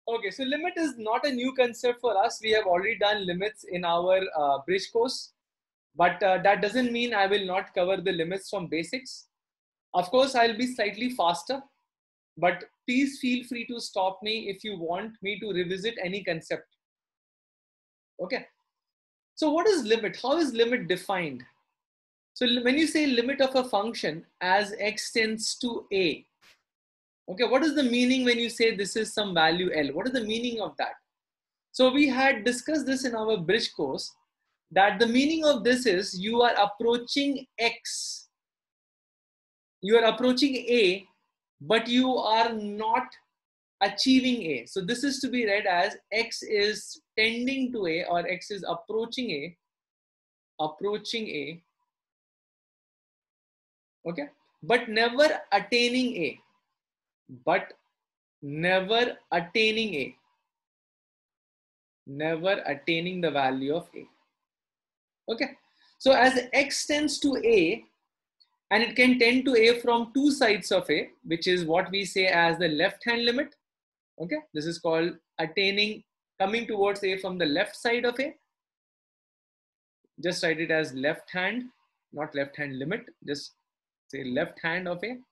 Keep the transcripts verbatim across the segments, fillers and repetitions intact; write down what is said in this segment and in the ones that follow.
Okay, so limit is not a new concept for us. We have already done limits in our uh, bridge course, but uh, that doesn't mean I will not cover the limits from basics. Of course, I'll be slightly faster, but please feel free to stop me if you want me to revisit any concept. Okay, so what is limit? How is limit defined? So when you say limit of a function as x tends to a, okay, what is the meaning when you say this is some value L? What is the meaning of that? So we had discussed this in our bridge course, that the meaning of this is you are approaching X, you are approaching A, but you are not achieving A. So this is to be read as X is tending to A, or X is approaching A, approaching A, okay, but never attaining A, but never attaining A, never attaining the value of A. Okay, so as X tends to A, and it can tend to A from two sides of A, which is what we say as the left hand limit. Okay, this is called attaining, coming towards A from the left side of A. Just write it as left hand, not left hand limit, just say left hand of A.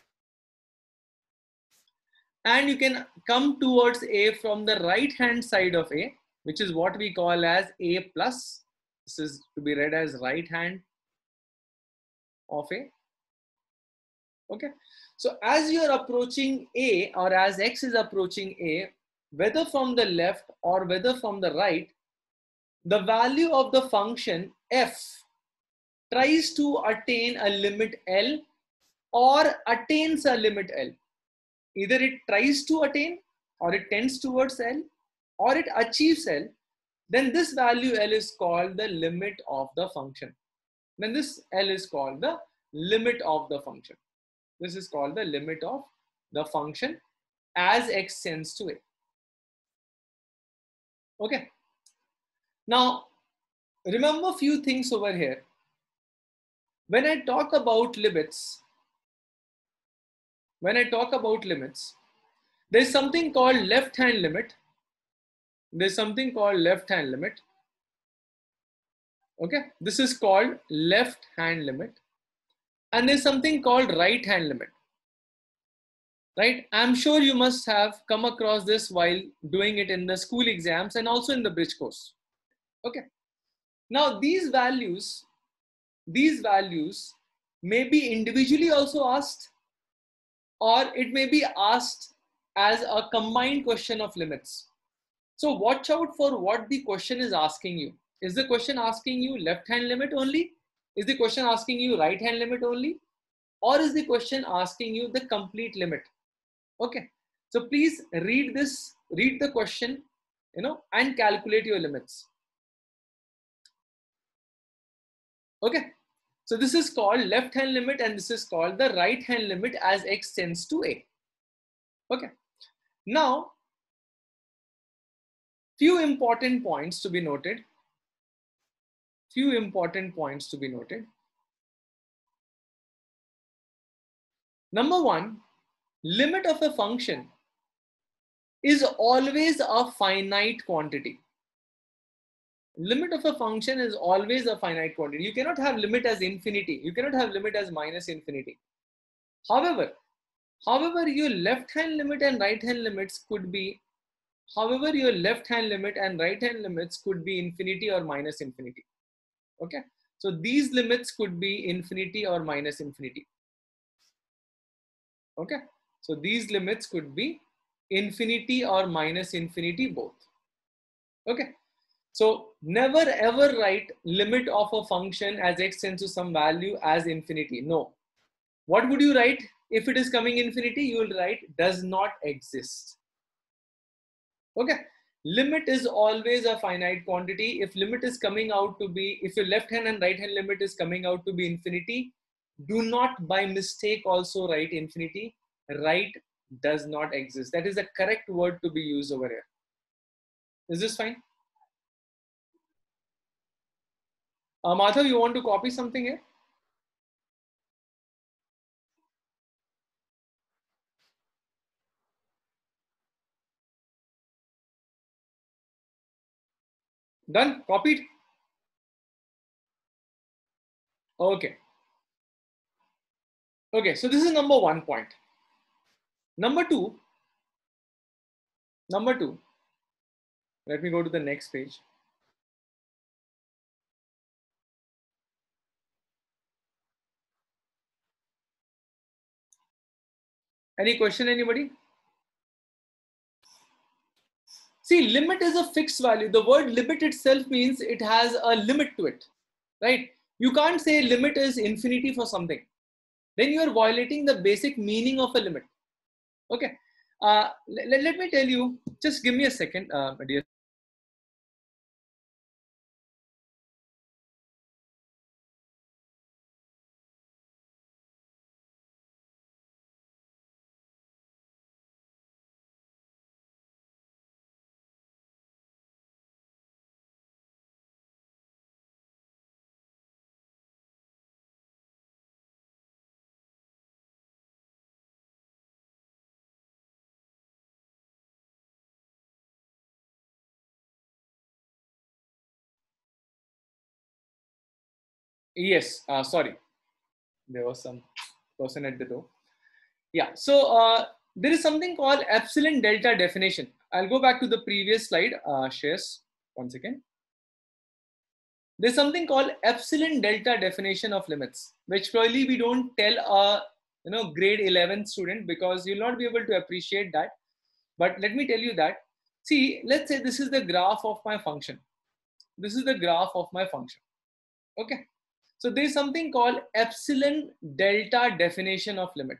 And you can come towards A from the right hand side of A, which is what we call as A plus. This is to be read as right hand of A. Okay, so as you are approaching A, or as X is approaching A, whether from the left or whether from the right, the value of the function f tries to attain a limit L or attains a limit L. Either it tries to attain, or it tends towards L, or it achieves L. Then this value L is called the limit of the function. Then this L is called the limit of the function. This is called the limit of the function as X tends to A. Okay. Now, remember a few things over here. When I talk about limits, when I talk about limits, there's something called left hand limit. There's something called left hand limit. Okay. This is called left hand limit. And there's something called right hand limit. Right? I'm sure you must have come across this while doing it in the school exams and also in the bridge course. Okay. Now these values, these values may be individually also asked, or it may be asked as a combined question of limits. So watch out for what the question is asking you. Is the question asking you left hand limit only? Is the question asking you right hand limit only? Or is the question asking you the complete limit? Okay, so please read this, read the question, you know, and calculate your limits. Okay, so this is called left hand limit and this is called the right hand limit as X tends to A. Okay, now few important points to be noted. Few important points to be noted. Number one, limit of a function is always a finite quantity. Limit of a function is always a finite quantity. You cannot have limit as infinity. You cannot have limit as minus infinity. However, however, your left hand limit and right hand limits could be, however, your left hand limit and right hand limits could be infinity or minus infinity. Okay. So these limits could be infinity or minus infinity. Okay. So these limits could be infinity or minus infinity both. Okay. So never ever write limit of a function as X tends to some value as infinity. No. What would you write if it is coming infinity? You will write does not exist. Okay. Limit is always a finite quantity. If limit is coming out to be, if your left hand and right hand limit is coming out to be infinity, do not by mistake also write infinity. Write does not exist. That is the correct word to be used over here. Is this fine? Uh, Madhav, you want to copy something here? Done? Copied? Okay. Okay, so this is number one point. Number two, number two, let me go to the next page. Any question, anybody? See, limit is a fixed value. The word limit itself means it has a limit to it, right? You can't say limit is infinity for something. Then you are violating the basic meaning of a limit. Okay. Uh, let, let me tell you, just give me a second, uh, dear. Yes, uh, sorry. There was some person at the door. Yeah, so uh, there is something called epsilon delta definition. I'll go back to the previous slide, uh, shares, one second. There's something called epsilon delta definition of limits, which probably we don't tell a you know grade eleven student because you'll not be able to appreciate that. But let me tell you that. See, let's say this is the graph of my function. This is the graph of my function. Okay. So there's something called epsilon delta definition of limit.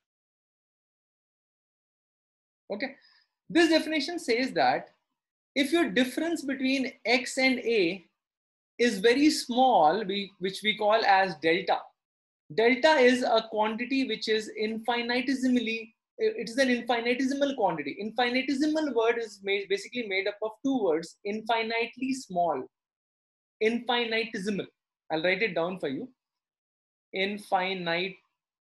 Okay. This definition says that if your difference between x and a is very small, which we call as delta. Delta is a quantity which is infinitesimally, it is an infinitesimal quantity. Infinitesimal word is made, basically made up of two words, infinitely small, infinitesimal. I'll write it down for you. Infinitesimal.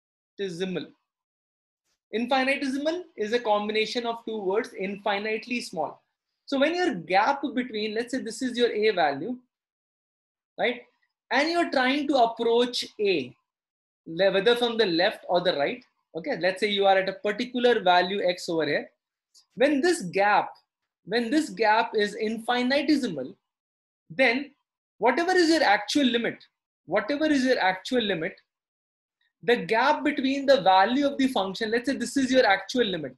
Infinitesimal is a combination of two words, infinitely small. So when your gap between, let's say this is your a value, right? And you're trying to approach a, whether from the left or the right. Okay, let's say you are at a particular value x over here. When this gap, when this gap is infinitesimal, then whatever is your actual limit, whatever is your actual limit, the gap between the value of the function, let's say this is your actual limit.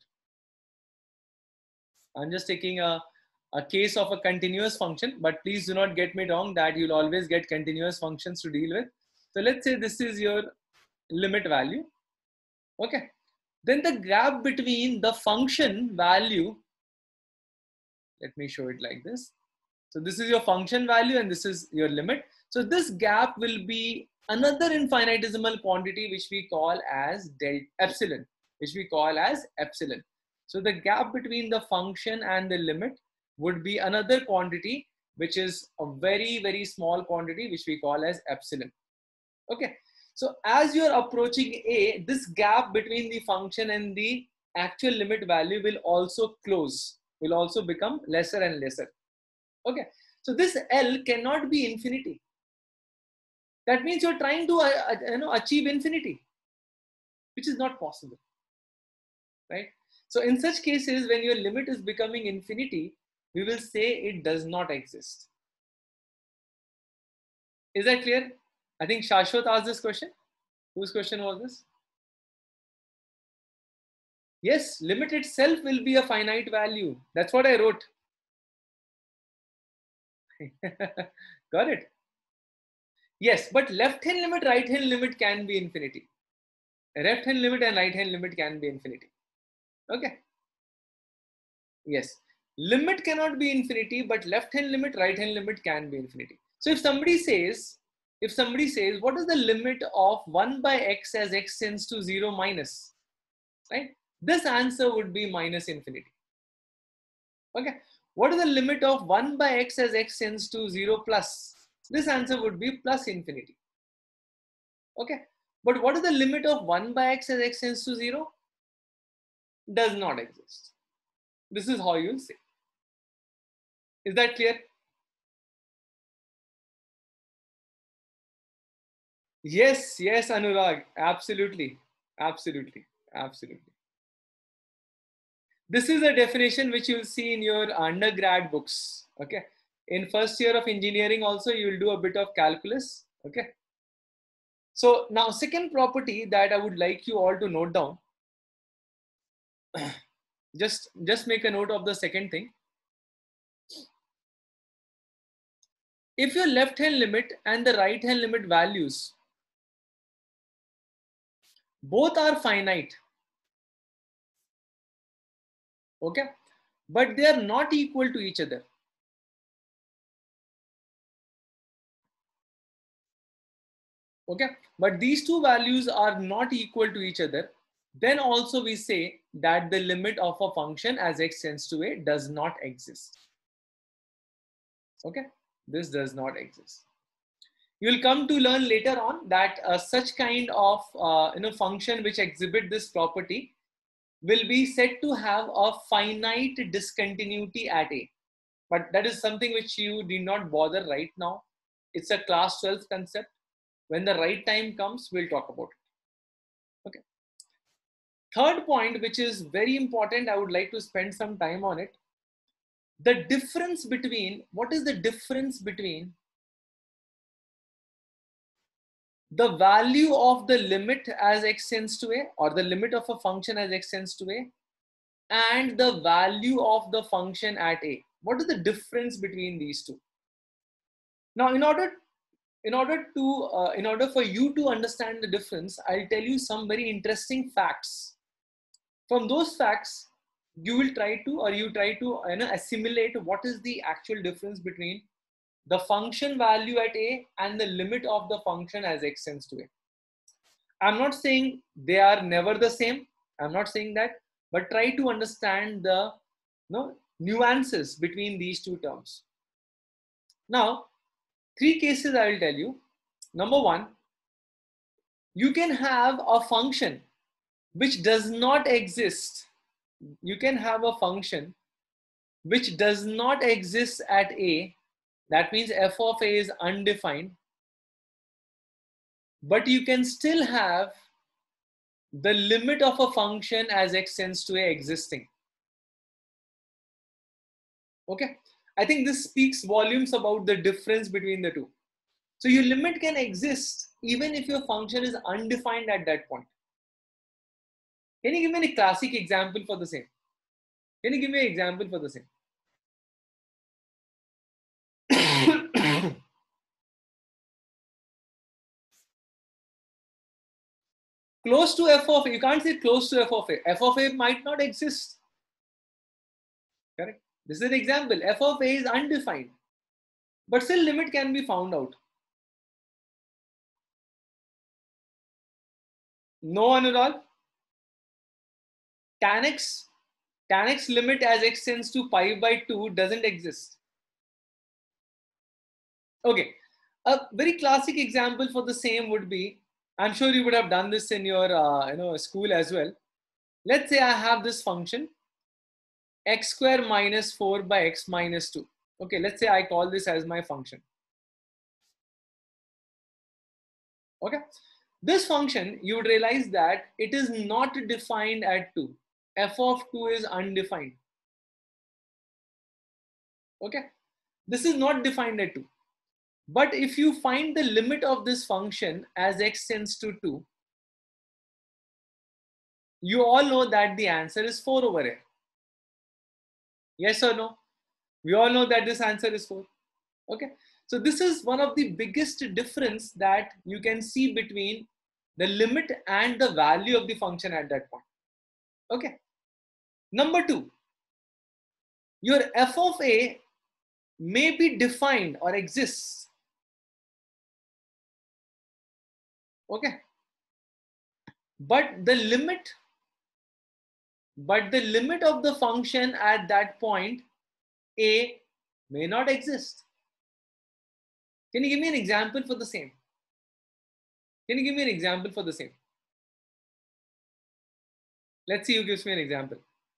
I'm just taking a, a case of a continuous function, but please do not get me wrong that you'll always get continuous functions to deal with. So let's say this is your limit value. Okay. Then the gap between the function value, let me show it like this. So this is your function value and this is your limit. So this gap will be another infinitesimal quantity which we call as delta epsilon, which we call as epsilon. So the gap between the function and the limit would be another quantity which is a very, very small quantity which we call as epsilon. Okay. So as you're approaching a, this gap between the function and the actual limit value will also close, will also become lesser and lesser. Okay. So this L cannot be infinity. That means you're trying to uh, you know, achieve infinity, which is not possible, right? So in such cases, when your limit is becoming infinity, we will say it does not exist. Is that clear? I think Shashwat asked this question. Whose question was this? Yes, limit itself will be a finite value. That's what I wrote. Got it? Yes, but left hand limit, right hand limit can be infinity. Left hand limit and right hand limit can be infinity. Okay. Yes. Limit cannot be infinity, but left hand limit, right hand limit can be infinity. So if somebody says, if somebody says, what is the limit of one by x as x tends to zero minus, right? This answer would be minus infinity. Okay. What is the limit of one by x as x tends to zero plus? This answer would be plus infinity. Okay. But what is the limit of one by x as x tends to zero? Does not exist. This is how you'll say. Is that clear? Yes, yes, Anurag, absolutely, absolutely, absolutely. This is a definition which you'll see in your undergrad books. Okay. In first year of engineering also, you will do a bit of calculus. Okay. So now second property that I would like you all to note down. Just, just make a note of the second thing. If your left hand limit and the right hand limit values both are finite, okay, but they are not equal to each other. Okay, but these two values are not equal to each other, then also we say that the limit of a function as x tends to a does not exist. Okay, this does not exist. You will come to learn later on that uh, such kind of uh, you know function which exhibit this property will be said to have a finite discontinuity at a. But that is something which you did not bother right now. It's a class twelve concept. When the right time comes, we'll talk about it. Okay. Third point, which is very important, I would like to spend some time on it. The difference between, what is the difference between the value of the limit as x tends to a, or the limit of a function as x tends to a, and the value of the function at a? What is the difference between these two? Now, in order in order to uh, in order for you to understand the difference, I'll tell you some very interesting facts. From those facts, you will try to, or you try to you know, assimilate what is the actual difference between the function value at a and the limit of the function as x tends to a. I'm not saying they are never the same. I'm not saying that, but try to understand the you know, nuances between these two terms. Now, three cases I will tell you. Number one, you can have a function which does not exist. You can have a function which does not exist at a. That means f of a is undefined. But you can still have the limit of a function as x tends to a existing. Okay. I think this speaks volumes about the difference between the two. So your limit can exist even if your function is undefined at that point. Can you give me a classic example for the same? Can you give me an example for the same? Close to f of a, you can't say close to f of a. F of a might not exist. Correct? This is an example. F of a is undefined, but still limit can be found out. No, Anurag. Tan x, tan x limit as x tends to pi by two doesn't exist. Okay. A very classic example for the same would be, I'm sure you would have done this in your uh, you know, school as well. Let's say I have this function x square minus four by x minus two. Okay, let's say I call this as my function. Okay, this function, you would realize that it is not defined at two. F of two is undefined. Okay, this is not defined at two. But if you find the limit of this function as x tends to two, you all know that the answer is four over a. Yes or no? We all know that this answer is four. Okay, so this is one of the biggest difference that you can see between the limit and the value of the function at that point. Okay, number two, your f of a may be defined or exists. Okay, but the limit but the limit of the function at that point a may not exist. Can you give me an example for the same? Can you give me an example for the same? Let's see who gives me an example.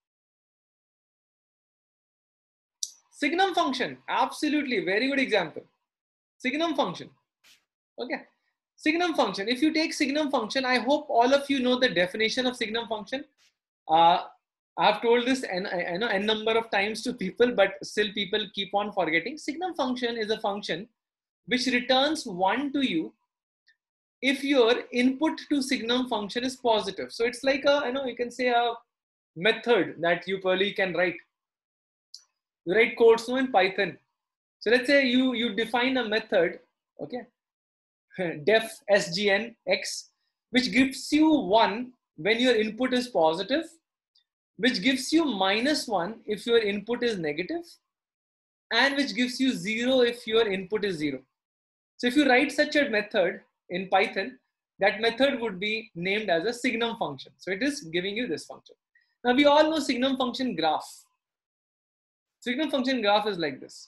Signum function, absolutely, very good example. Signum function. Okay, Signum function. If you take signum function, I hope all of you know the definition of signum function. Uh, I've told this n, I know n number of times to people, but still people keep on forgetting. Signum function is a function which returns one to you if your input to signum function is positive. So it's like a, you know, you can say a method that you probably can write. You write codes no, in Python. So let's say you, you define a method, okay, def sgn x, which gives you one when your input is positive, which gives you minus one if your input is negative, and which gives you zero if your input is zero. So if you write such a method in Python, that method would be named as a signum function. So it is giving you this function. Now we all know signum function graph. Signum function graph is like this.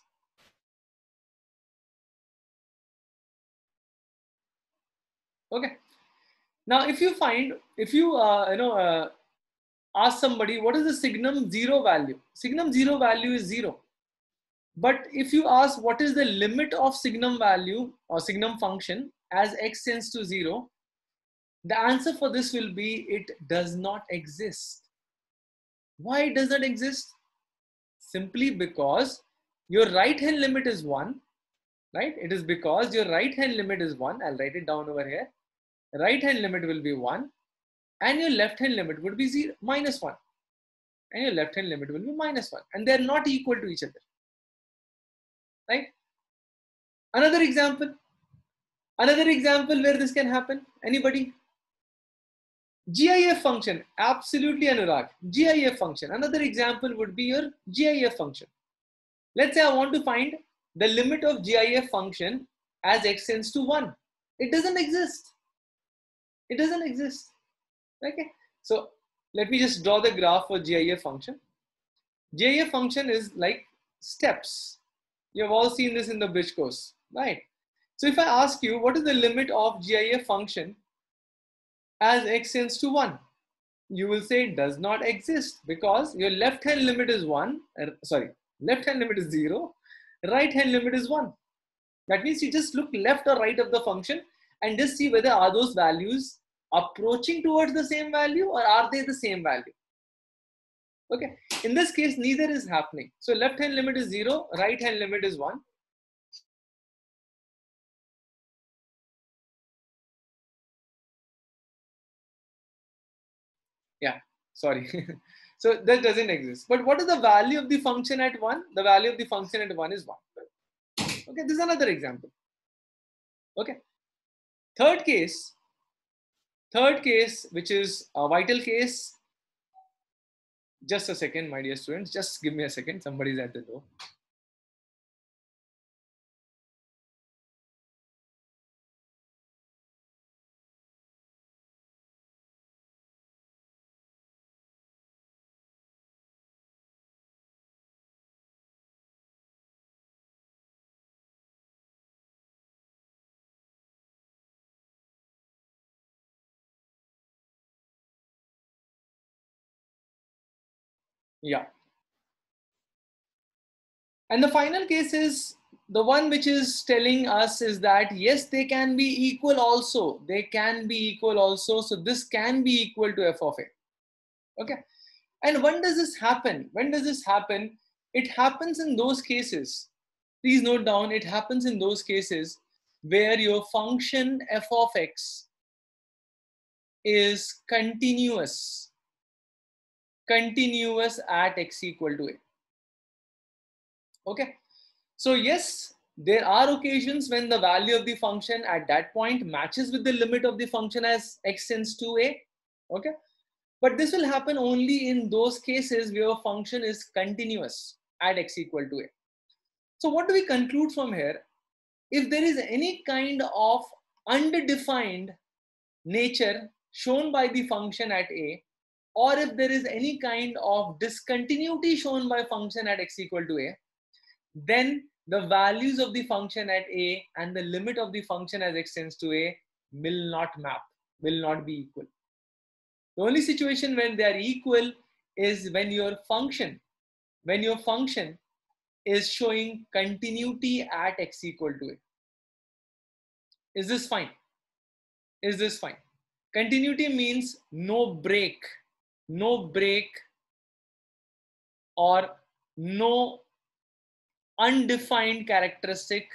Okay. Now, if you find, if you, uh, you know, uh, ask somebody, what is the signum zero value? Signum zero value is zero. But if you ask what is the limit of signum value or signum function as x tends to zero, the answer for this will be it does not exist. Why it does not exist? Simply because your right hand limit is one, right? It is because your right hand limit is one. I'll write it down over here. Right hand limit will be one, and your left hand limit would be zero, minus one, and your left hand limit will be minus one, and they're not equal to each other, right? Another example, another example where this can happen. Anybody? GIF function, absolutely Anurag. GIF function. Another example would be your GIF function. Let's say I want to find the limit of GIF function as x tends to one. It doesn't exist. It doesn't exist. Okay. So let me just draw the graph for GIF function. GIF function is like steps. You have all seen this in the bridge course, right? So if I ask you, what is the limit of GIF function as x tends to one? You will say it does not exist because your left hand limit is one. Uh, sorry, left hand limit is zero. Right hand limit is one. That means you just look left or right of the function and just see whether are those values approaching towards the same value or are they the same value. Okay, in this case, neither is happening. So left hand limit is zero, right hand limit is one. Yeah, sorry. So that doesn't exist. But what is the value of the function at one? The value of the function at one is one. Okay, this is another example. Okay. Third case, third case, which is a vital case. Just a second, my dear students. Just give me a second. Somebody's at the door. Yeah. And the final case is the one which is telling us is that yes, they can be equal also. They can be equal also. So this can be equal to f of a. Okay. And when does this happen? When does this happen? It happens in those cases. Please note down, it happens in those cases where your function f of x is continuous. Continuous at x equal to a. Okay. So yes, there are occasions when the value of the function at that point matches with the limit of the function as x tends to a. Okay. But this will happen only in those cases where a function is continuous at x equal to a. So what do we conclude from here? If there is any kind of undefined nature shown by the function at a, or if there is any kind of discontinuity shown by function at x equal to a, then the values of the function at a and the limit of the function as x tends to a will not map, will not be equal. The only situation when they are equal is when your function, when your function is showing continuity at x equal to a. Is this fine? is this fine? Continuity means no break, no break or no undefined characteristic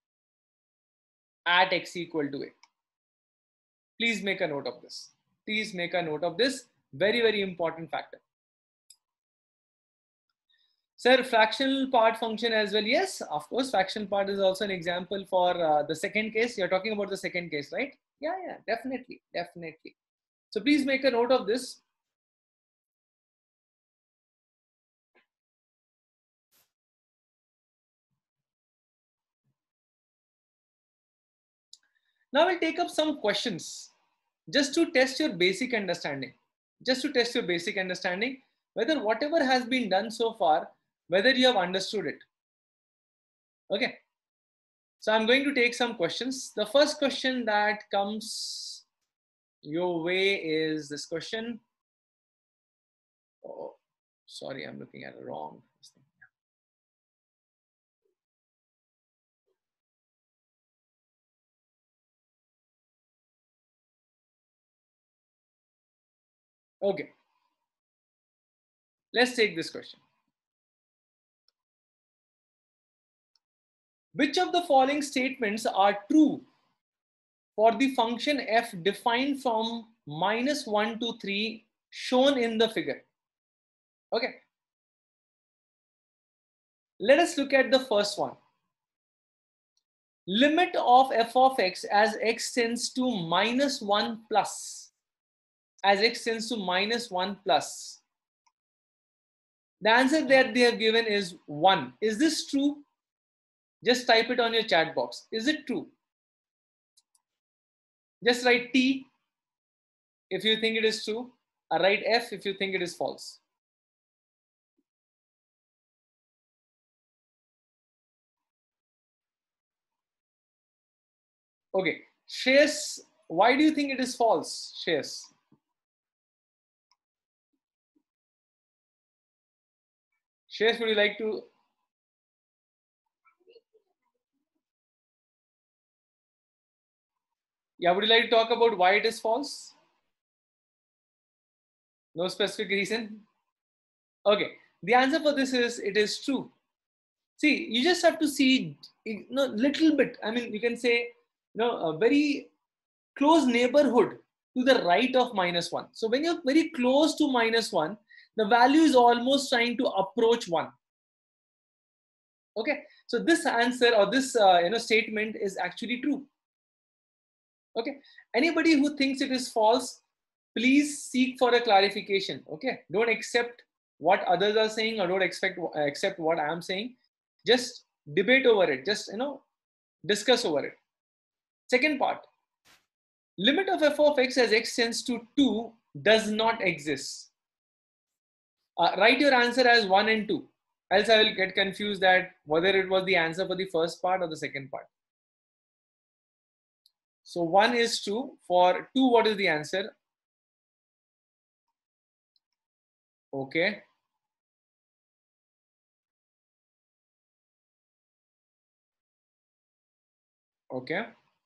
at x equal to a. Please make a note of this. Please make a note of this. Very, very important factor. Sir, fractional part function as well. Yes, of course, fractional part is also an example for uh, the second case. You're talking about the second case, right? Yeah, yeah, definitely, definitely. So please make a note of this. Now we'll take up some questions just to test your basic understanding. Just to test your basic understanding, whether whatever has been done so far, whether you have understood it. Okay. So I'm going to take some questions. The first question that comes your way is this question. Oh, sorry, I'm looking at it wrong. Okay. Let's take this question. Which of the following statements are true for the function f defined from minus one to three shown in the figure? Okay. Let us look at the first one. Limit of f of x as x tends to minus one plus. As x tends to minus one plus. The answer that they have given is one. Is this true? Just type it on your chat box. Is it true? Just write T if you think it is true, or write F if you think it is false. Okay, Shreyas, why do you think it is false, Shreyas? Shreyas, would you like to? Yeah, would you like to talk about why it is false? No specific reason? Okay, the answer for this is it is true. See, you just have to see, you know, little bit. I mean, you can say, you know, a very close neighborhood to the right of minus one. So when you're very close to minus one, the value is almost trying to approach one. Okay, so this answer or this uh, you know statement is actually true. Okay, anybody who thinks it is false, please seek for a clarification. Okay, don't accept what others are saying or don't expect accept what I am saying. Just debate over it. Just you know discuss over it. Second part, limit of f of x as x tends to two does not exist. Uh, write your answer as one and two. Else I will get confused that whether it was the answer for the first part or the second part. So one is true. For two, what is the answer? Okay. Okay.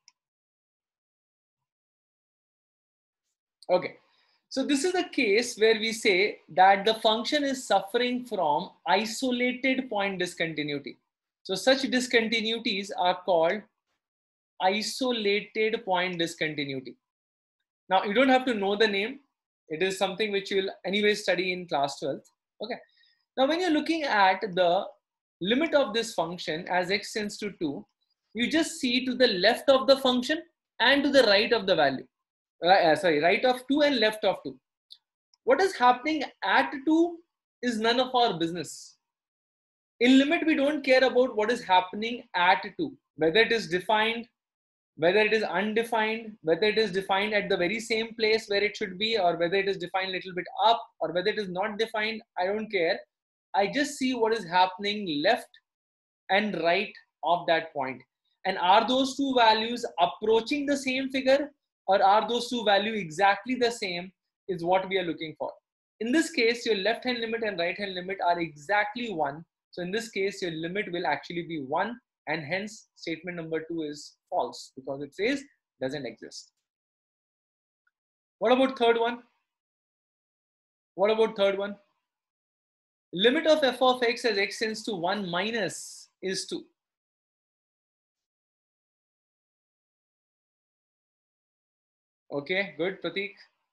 Okay. So this is the case where we say that the function is suffering from isolated point discontinuity. So such discontinuities are called isolated point discontinuity. Now you don't have to know the name. It is something which you will anyway study in class twelfth. Okay. Now when you're looking at the limit of this function as x tends to two, you just see to the left of the function and to the right of the value. Uh, sorry, right of two and left of two. What is happening at two is none of our business. In limit, we don't care about what is happening at two, whether it is defined, whether it is undefined, whether it is defined at the very same place where it should be, or whether it is defined a little bit up, or whether it is not defined. I don't care. I just see what is happening left and right of that point. And are those two values approaching the same figure, or are those two values exactly the same is what we are looking for. In this case, your left hand limit and right hand limit are exactly one. So in this case, your limit will actually be one, and hence statement number two is false because it says doesn't exist. What about third one? What about third one? Limit of f of x as x tends to one minus is two. Okay, good, Pratik.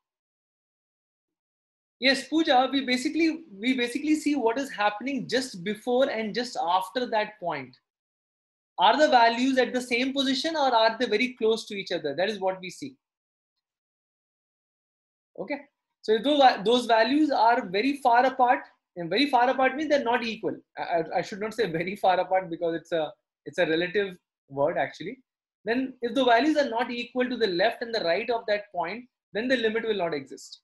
Yes, Pooja, we basically we basically see what is happening just before and just after that point. Are the values at the same position or are they very close to each other? That is what we see. Okay, so if those, those values are very far apart, and very far apart means they're not equal. I, I should not say very far apart because it's a it's a relative word actually. Then if the values are not equal to the left and the right of that point, then the limit will not exist.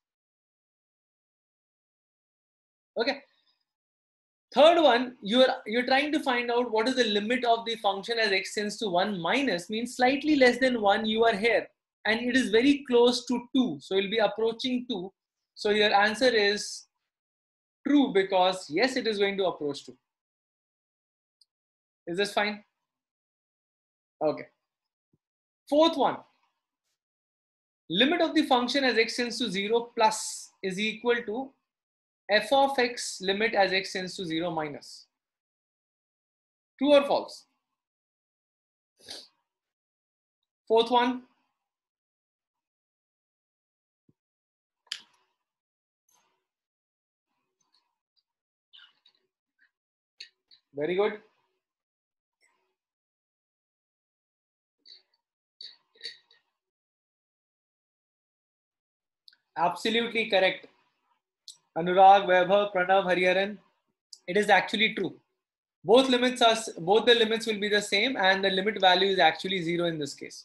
Okay. Third one, you're you're trying to find out what is the limit of the function as x tends to one minus, means slightly less than one. You are here and it is very close to two, so you'll be approaching two. So your answer is true, because yes, it is going to approach two. Is this fine? Okay. Fourth one, limit of the function as x tends to zero plus is equal to f of x limit as x tends to zero minus. True or false? Fourth one, very good. Absolutely correct. Anurag, Vaibhav, Pranav, Hariharan. It is actually true. Both limits are both the limits will be the same, and the limit value is actually zero in this case.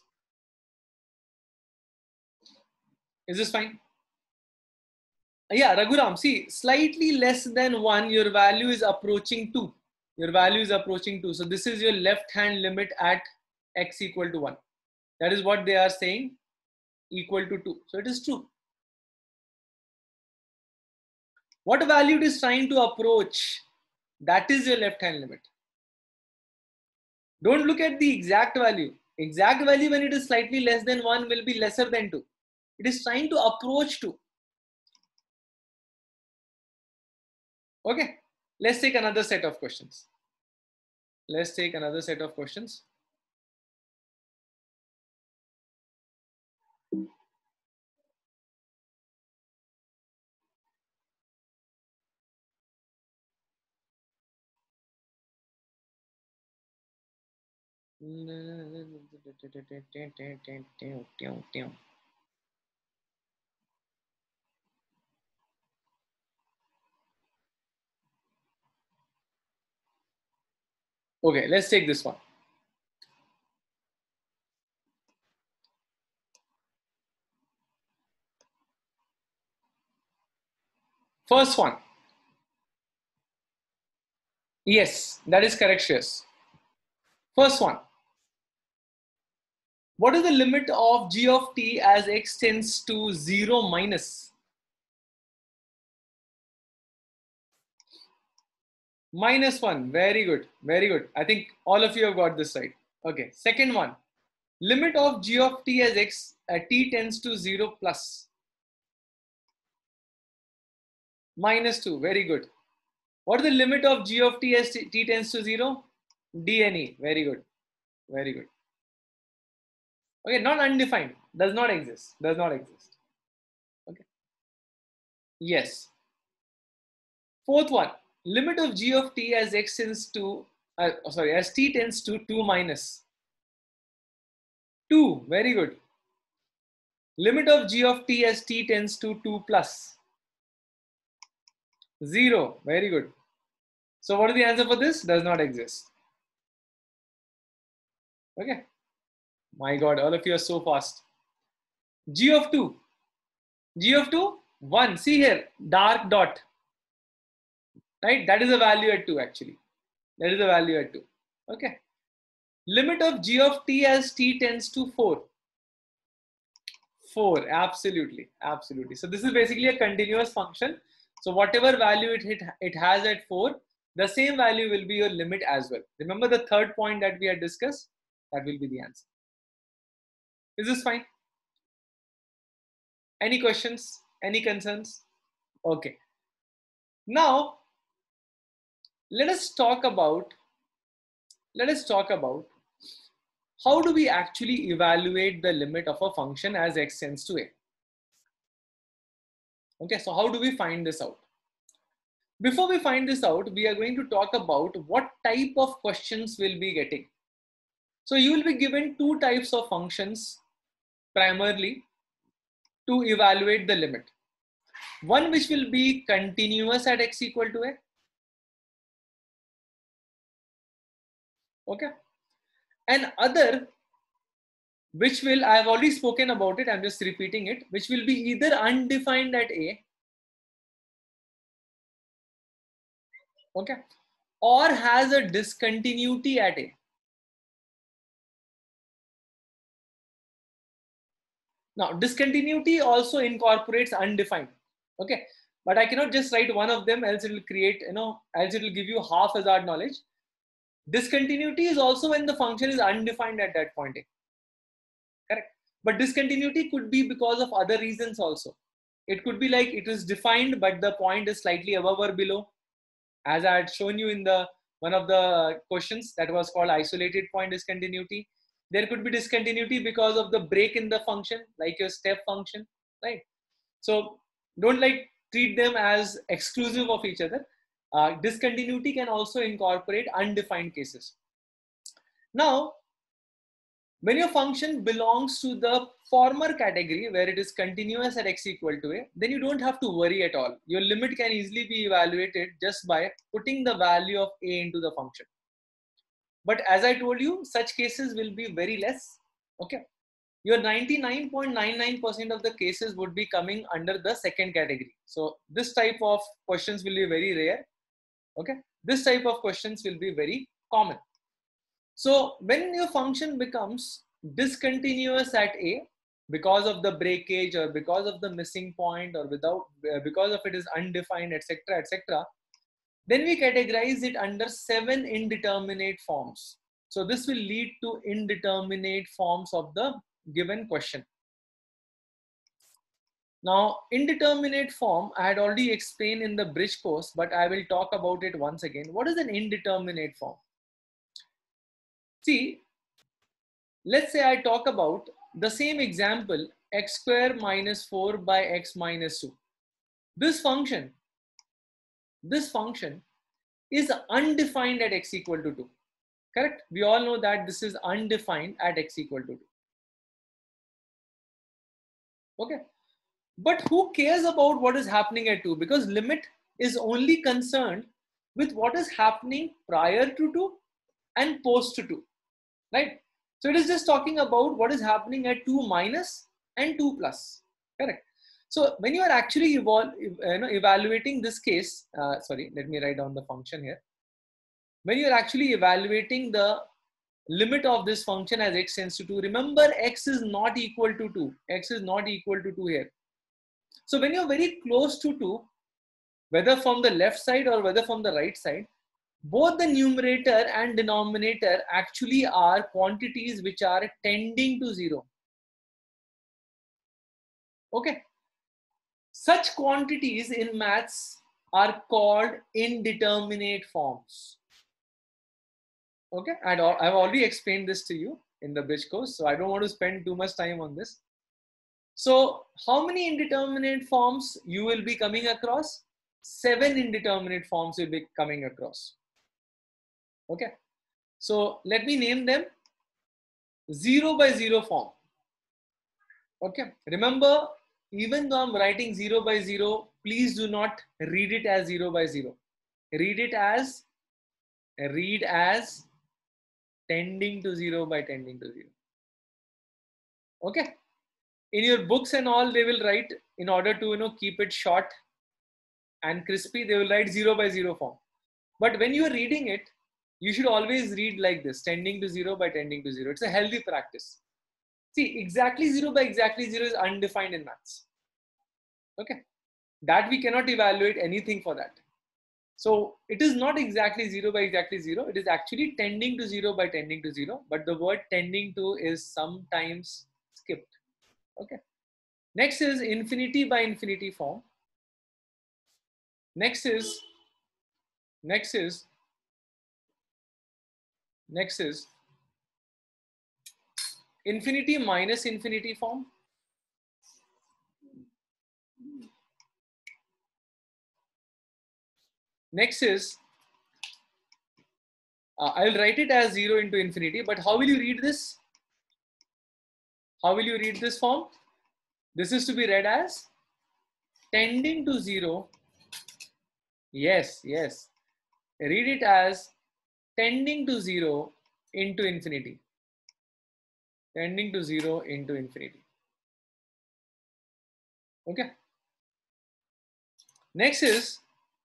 Is this fine? Yeah, Raghuram, see, slightly less than one, your value is approaching two. Your value is approaching two. So this is your left hand limit at x equal to one. That is what they are saying, equal to two. So it is true. What value it is trying to approach, that is your left hand limit. Don't look at the exact value. Exact value when it is slightly less than one will be lesser than two. It is trying to approach two. Okay, let's take another set of questions. Let's take another set of questions. Okay, let's take this one. First one. Yes, that is correct, Shreyas. First one. What is the limit of g of t as x tends to zero minus? Minus one. Very good. Very good. I think all of you have got this right. Okay. Second one. Limit of g of t as x uh, t tends to zero plus. Minus two. Very good. What is the limit of g of t as t, t tends to zero? dne. Very good. Very good. Okay, not undefined. Does not exist. Does not exist. Okay. Yes. Fourth one. Limit of g of t as x tends to, uh, sorry, as t tends to two minus. two. Very good. Limit of g of t as t tends to two plus. zero. Very good. So what is the answer for this? Does not exist. Okay. My God, all of you are so fast. G of two. G of two, one. See here, dark dot. Right? That is a value at two actually. That is a value at two. Okay. Limit of g of t as t tends to four. four. Absolutely. Absolutely. So this is basically a continuous function. So whatever value it, it, it has at four, the same value will be your limit as well. Remember the third point that we had discussed? That will be the answer. Is this fine? Any questions? Any concerns? Okay. Now let us talk about let us talk about how do we actually evaluate the limit of a function as x tends to a. Okay, so how do we find this out? Before we find this out, we are going to talk about what type of questions we'll be getting. So you will be given two types of functions primarily to evaluate the limit. One which will be continuous at x equal to a. Okay. And other which will, I have already spoken about it, I'm just repeating it, which will be either undefined at a, okay, or has a discontinuity at a. Now, discontinuity also incorporates undefined, okay, but I cannot just write one of them, else it will create, you know, else it will give you haphazard knowledge. Discontinuity is also when the function is undefined at that point a. Correct. But discontinuity could be because of other reasons also. It could be like it is defined, but the point is slightly above or below. As I had shown you in the one of the questions that was called isolated point discontinuity. There could be discontinuity because of the break in the function, like your step function, right? So don't like treat them as exclusive of each other. Uh, discontinuity can also incorporate undefined cases. Now, when your function belongs to the former category where it is continuous at x equal to a, then you don't have to worry at all. Your limit can easily be evaluated just by putting the value of a into the function. But as I told you, such cases will be very less. Okay. Your ninety-nine point nine nine percent of the cases would be coming under the second category. So this type of questions will be very rare. Okay. This type of questions will be very common. So when your function becomes discontinuous at a because of the breakage or because of the missing point or without uh, because of it is undefined, etc, etc, then we categorize it under seven indeterminate forms. So this will lead to indeterminate forms of the given question. Now, indeterminate form I had already explained in the bridge course, but I will talk about it once again. What is an indeterminate form? See, let's say I talk about the same example, x square minus four by x minus two. This function, this function is undefined at x equal to two. Correct? We all know that this is undefined at x equal to two. Okay. But who cares about what is happening at two? Because limit is only concerned with what is happening prior to two and post to two. Right? So it is just talking about what is happening at two minus and two plus. Correct. So when you are actually evol you know, evaluating this case, uh, sorry, let me write down the function here. When you are actually evaluating the limit of this function as x tends to two, remember x is not equal to two. X is not equal to two here. So when you're very close to two, whether from the left side or whether from the right side, both the numerator and denominator actually are quantities which are tending to zero. Okay. Such quantities in maths are called indeterminate forms. Okay. And I've already explained this to you in the bridge course, so I don't want to spend too much time on this. So how many indeterminate forms you will be coming across? Seven indeterminate forms will be coming across. Okay. So let me name them. Zero by zero form. Okay. Remember, even though I'm writing zero by zero, please do not read it as zero by zero. Read it as, read as tending to zero by tending to zero. Okay. In your books and all, they will write, in order to, you know, keep it short and crispy, they will write zero by zero form. But when you are reading it, you should always read like this, tending to zero by tending to zero. It's a healthy practice. See, exactly zero by exactly zero is undefined in maths. Okay. That we cannot evaluate anything for that. So it is not exactly zero by exactly zero. It is actually tending to zero by tending to zero. But the word tending to is sometimes skipped. Okay. Next is infinity by infinity form. Next is, next is, next is infinity minus infinity form. Next is, uh, I'll write it as zero into infinity, but how will you read this? How will you read this form? This is to be read as tending to zero. Yes, yes. Read it as tending to zero into infinity. Tending to zero into infinity. Okay. Next is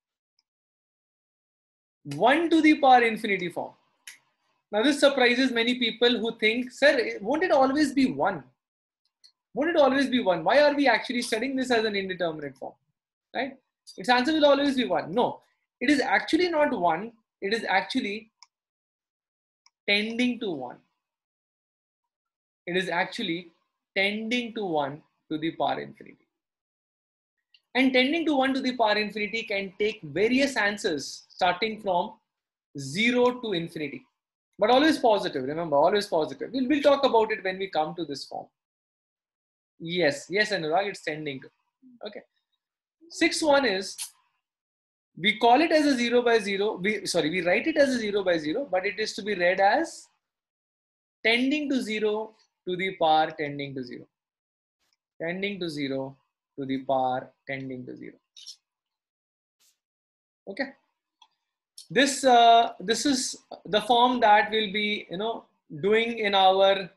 one to the power infinity form. Now this surprises many people who think, sir, won't it always be one? Won't it always be one? Why are we actually studying this as an indeterminate form? Right? Its answer will always be one. No, it is actually not one. It is actually tending to one. It is actually tending to one to the power infinity. And tending to one to the power infinity can take various answers starting from zero to infinity. But always positive, remember, always positive. We'll, we'll talk about it when we come to this form. Yes, yes, Anurag, it's tending to. Okay. Sixth one is, we call it as a zero by zero. We, sorry, we write it as a zero by zero, but it is to be read as tending to zero to the power tending to zero. Tending to zero to the power tending to zero. Okay. This, uh, this is the form that we'll be, you know, doing in our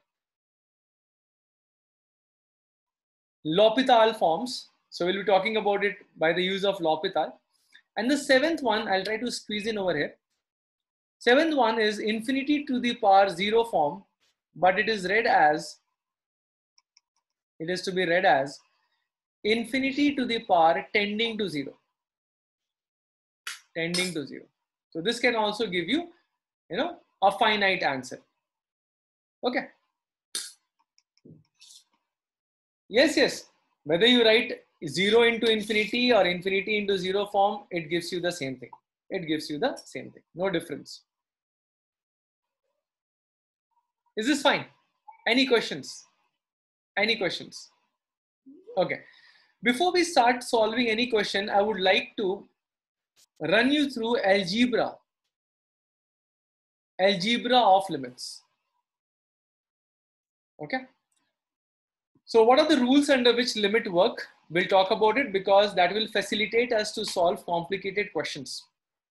L'Hopital forms. So we'll be talking about it by the use of L'Hopital. And the seventh one, I'll try to squeeze in over here. Seventh one is infinity to the power zero form, but it is read as, it is to be read as infinity to the power tending to zero. Tending to zero. So this can also give you, you know, a finite answer. Okay. Yes, yes. Whether you write zero into infinity or infinity into zero form, it gives you the same thing. It gives you the same thing. No difference. Is this fine? Any questions? Any questions? Okay. Before we start solving any question, I would like to run you through algebra. Algebra of limits. Okay. So what are the rules under which limit work? We'll talk about it because that will facilitate us to solve complicated questions.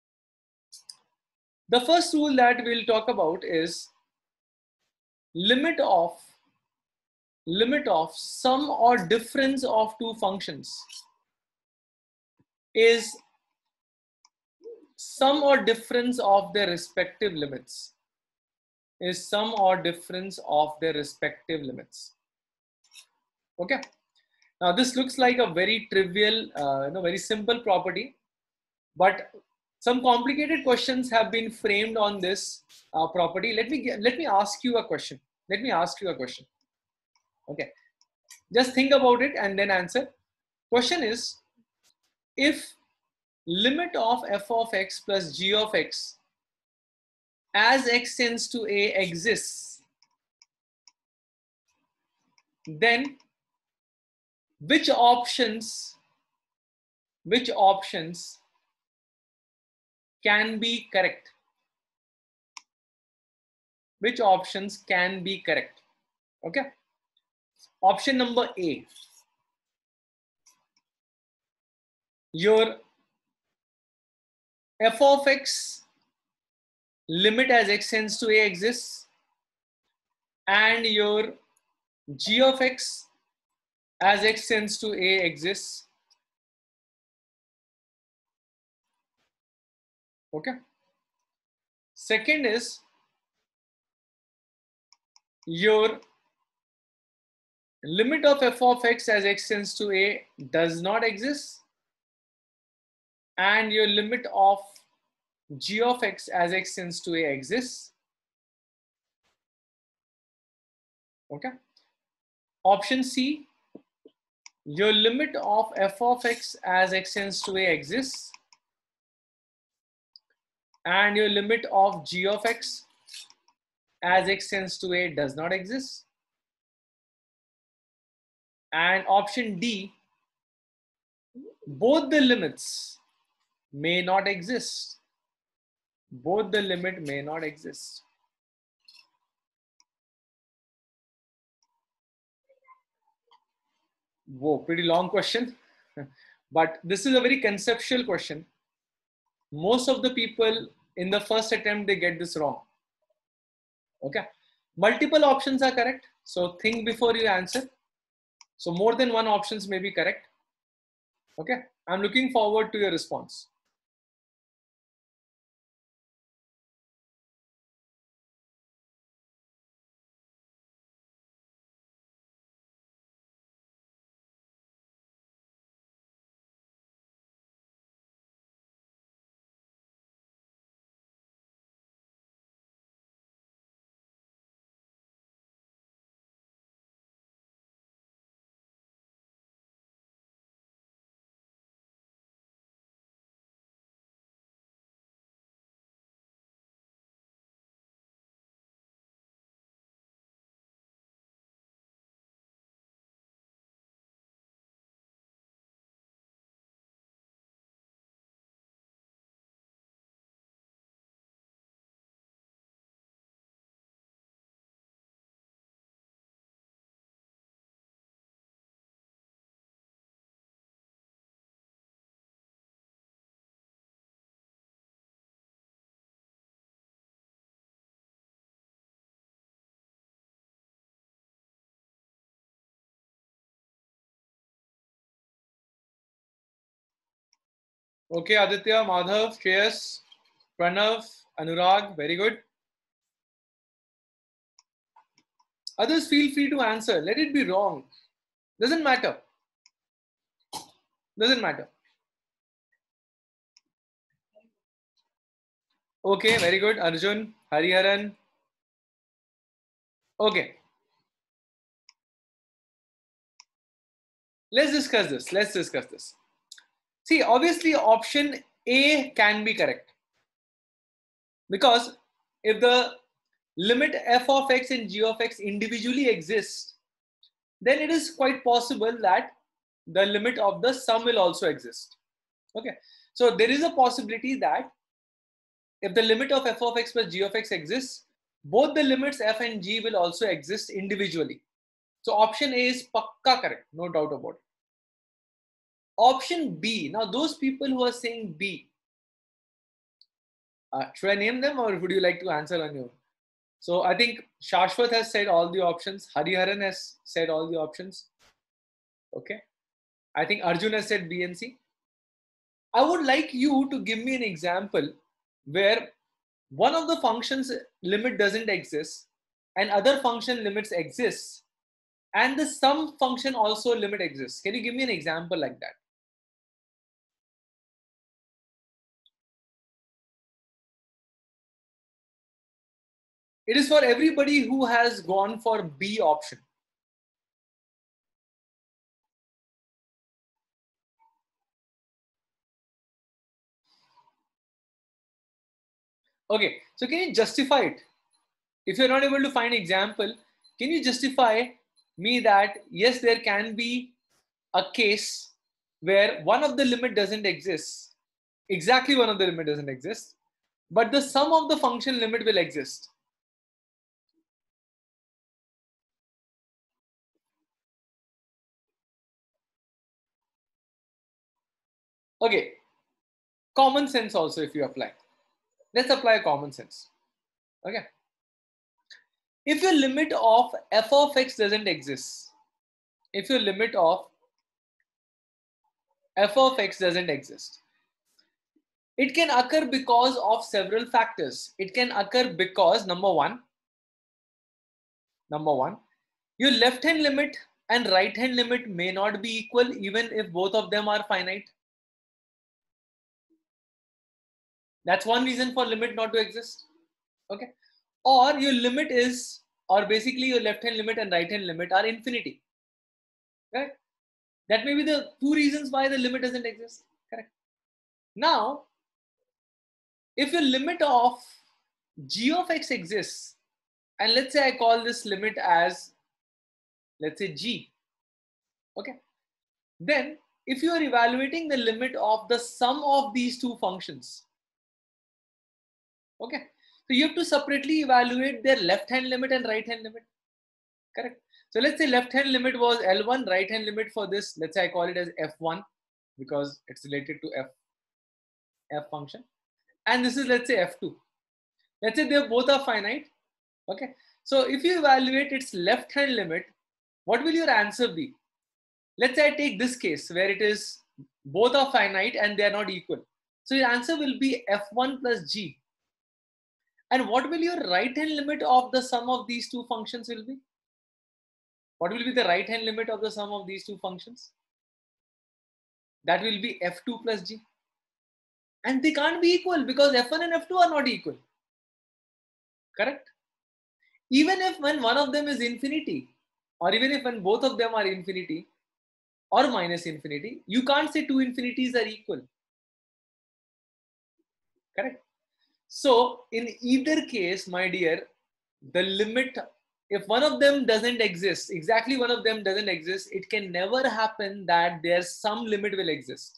The first rule that we'll talk about is limit of limit of sum or difference of two functions is sum or difference of their respective limits. Is sum or difference of their respective limits. Okay. Now this looks like a very trivial, uh, you know, very simple property, but some complicated questions have been framed on this uh, property. Let me let me ask you a question. Let me ask you a question. Okay, just think about it and then answer. Question is, if limit of f of x plus g of x as x tends to a exists, then which options which options can be correct? Which options can be correct? Okay. Option number A, your f of x limit as x tends to a exists and your g of x as x tends to a exists. Okay. Second is your limit of f of x as x tends to a does not exist and your limit of g of x as x tends to a exists. Okay. Option C, your limit of f of x as x tends to a exists, and your limit of g of x as x tends to a does not exist. And option D, both the limits may not exist. Both the limit may not exist. Whoa, pretty long question. But this is a very conceptual question. Most of the people in the first attempt, they get this wrong. Okay. Multiple options are correct. So think before you answer. So more than one options may be correct. Okay. I'm looking forward to your response. Okay, Aditya, Madhav, Shreyas, Pranav, Anurag, very good. Others feel free to answer. Let it be wrong. Doesn't matter. Doesn't matter. Okay, very good. Arjun, Hariharan. Okay. Let's discuss this. Let's discuss this. See, obviously option A can be correct. Because if the limit f of x and g of x individually exists, then it is quite possible that the limit of the sum will also exist. Okay. So there is a possibility that if the limit of f of x plus g of x exists, both the limits f and g will also exist individually. So option A is pakka correct, no doubt about it. Option B, now those people who are saying B, uh, should I name them or would you like to answer on your own? So I think Shashwat has said all the options. Hariharan has said all the options. Okay. I think Arjun has said B and C. I would like you to give me an example where one of the functions limit doesn't exist and other function limits exist and the sum function also limit exists. Can you give me an example like that? It is for everybody who has gone for B option. Okay, so can you justify it? If you're not able to find example, can you justify me that yes, there can be a case where one of the limit doesn't exist, exactly one of the limit doesn't exist, but the sum of the function limit will exist. Okay, common sense also if you apply. Let's apply common sense. Okay. If your limit of f of x doesn't exist, if your limit of f of x doesn't exist, it can occur because of several factors. It can occur because number one, number one, your left hand limit and right hand limit may not be equal even if both of them are finite. That's one reason for limit not to exist. Okay. Or your limit is, or basically your left hand limit and right hand limit are infinity. Right? That may be the two reasons why the limit doesn't exist. Correct. Now, if your limit of g of x exists, and let's say I call this limit as, let's say, g. Okay. Then, if you are evaluating the limit of the sum of these two functions, okay, so you have to separately evaluate their left hand limit and right hand limit. Correct. So let's say left hand limit was L one, right hand limit for this, let's say I call it as F one because it's related to F, F function. And this is, let's say, F two. Let's say they both are finite. Okay. So if you evaluate its left hand limit, what will your answer be? Let's say I take this case where it is both are finite and they are not equal. So your answer will be F one plus G. And what will your right hand limit of the sum of these two functions will be? What will be the right hand limit of the sum of these two functions? That will be F two plus G. And they can't be equal because F one and F two are not equal. Correct? Even if when one of them is infinity, or even if when both of them are infinity or minus infinity, you can't say two infinities are equal. Correct? So in either case, my dear, the limit, if one of them doesn't exist, exactly one of them doesn't exist, it can never happen that there's some limit will exist.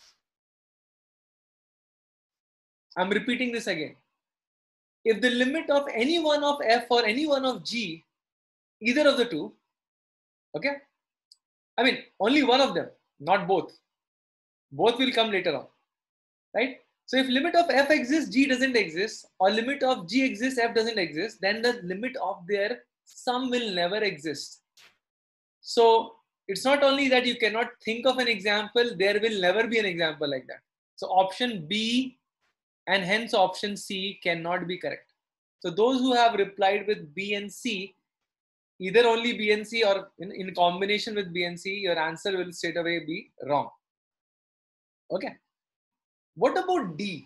I'm repeating this again. If the limit of any one of f or any one of g, either of the two, okay, I mean only one of them, not both. Both will come later on, right? So if limit of f exists, g doesn't exist, or limit of g exists, f doesn't exist, then the limit of their sum will never exist. So it's not only that you cannot think of an example, there will never be an example like that. So option B and hence option C cannot be correct. So those who have replied with B and C, either only B and C or in, in combination with B and C, your answer will straight away be wrong. Okay. What about D?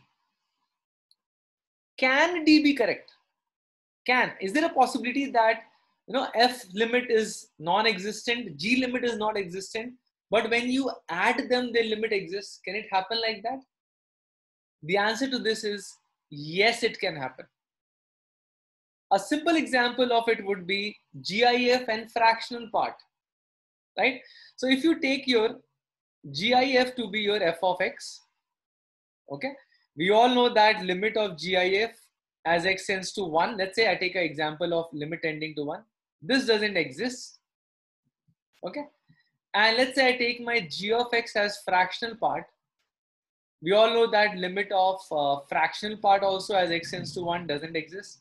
Can D be correct? Can. Is there a possibility that, you know, F limit is non-existent, G limit is not existent, but when you add them, their limit exists? Can it happen like that? The answer to this is yes, it can happen. A simple example of it would be GIF and fractional part, right? So if you take your GIF to be your f of x, okay, we all know that limit of GIF as x tends to one. Let's say I take an example of limit tending to one. This doesn't exist, okay? And let's say I take my g of x as fractional part. We all know that limit of uh, fractional part also as x tends to one doesn't exist.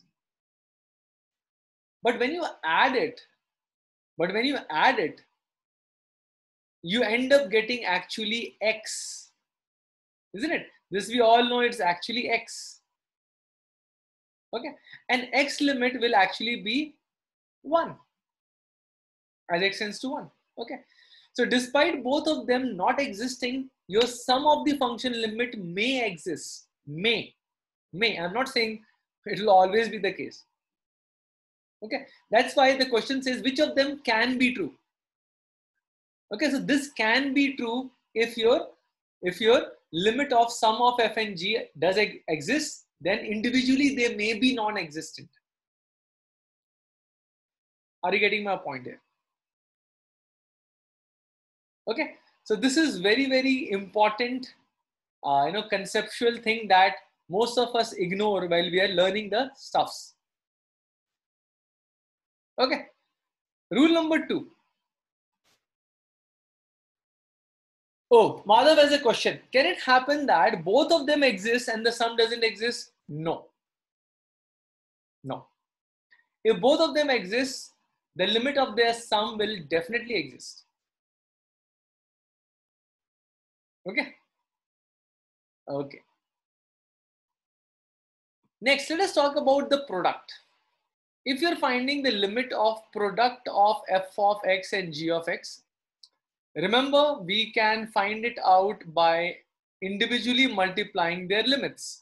But when you add it, but when you add it, you end up getting actually x, isn't it? This we all know it's actually x. Okay, and x limit will actually be one as x tends to one. Okay, so despite both of them not existing, your sum of the function limit may exist. May, may. I'm not saying it will always be the case. Okay, that's why the question says which of them can be true. Okay, so this can be true if your if your limit of sum of f and g does exist, then individually they may be non-existent. Are you getting my point here? Okay, so this is very very important, uh, you know, conceptual thing that most of us ignore while we are learning the stuffs. Okay, rule number two. Oh, Madhav has a question. Can it happen that both of them exist and the sum doesn't exist? No. No. If both of them exist, the limit of their sum will definitely exist. Okay. Okay. Next, let us talk about the product. If you're finding the limit of product of f of x and g of x, remember we can find it out by individually multiplying their limits.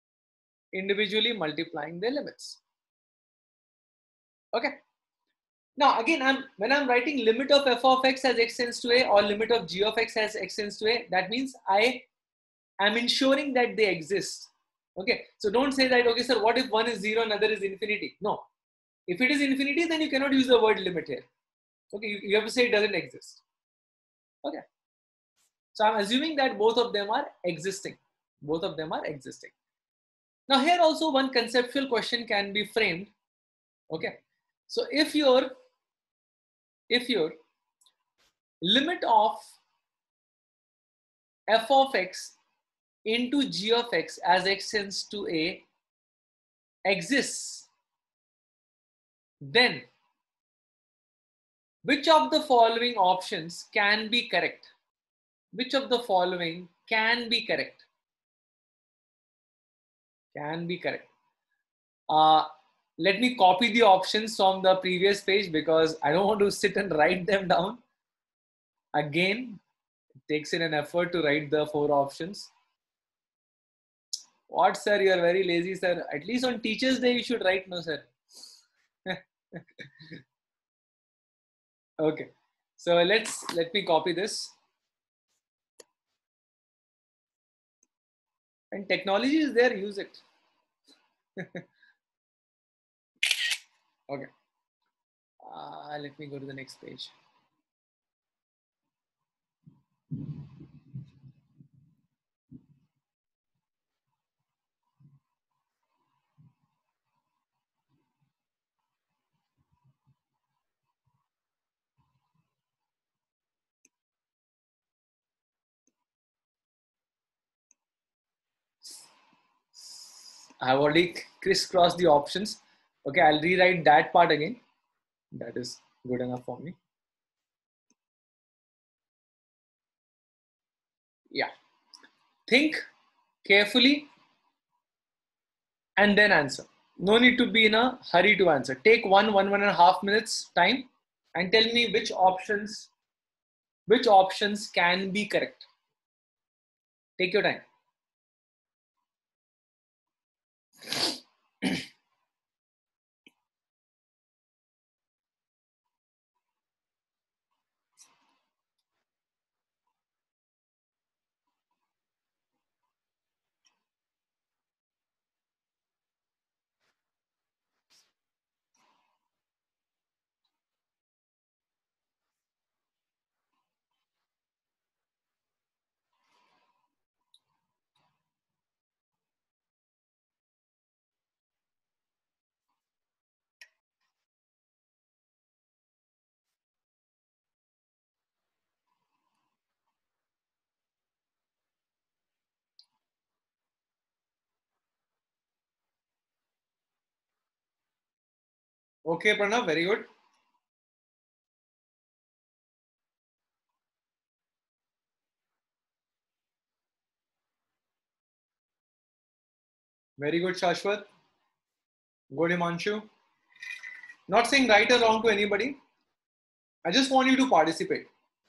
Individually multiplying their limits. Okay. Now again, I'm when I'm writing limit of f of x as x tends to a or limit of g of x as x tends to a, that means I am ensuring that they exist. Okay, so don't say that, okay, sir, what if one is zero and other is infinity? No, if it is infinity, then you cannot use the word limit here. Okay, you, you have to say it doesn't exist. Okay, so I'm assuming that both of them are existing. Both of them are existing. Now here also one conceptual question can be framed. Okay, so if your if your limit of f of x into g of x as x tends to a exists, then which of the following options can be correct? Which of the following can be correct? Can be correct. Uh, let me copy the options from the previous page because I don't want to sit and write them down. Again, it takes in an effort to write the four options. What, sir? You are very lazy, sir. At least on Teachers' Day, you should write, no, sir. Okay. So let's let me copy this. And technology is there, use it. Okay. Uh, let me go to the next page. I have already crisscrossed the options. Okay, I'll rewrite that part again. That is good enough for me. Yeah. Think carefully and then answer. No need to be in a hurry to answer. Take one, one, one and a half minutes time and tell me which options, which options can be correct. Take your time. Okay, Pranav, very good. Very good, Shashwat. Good, Himanshu. Not saying right or wrong to anybody. I just want you to participate.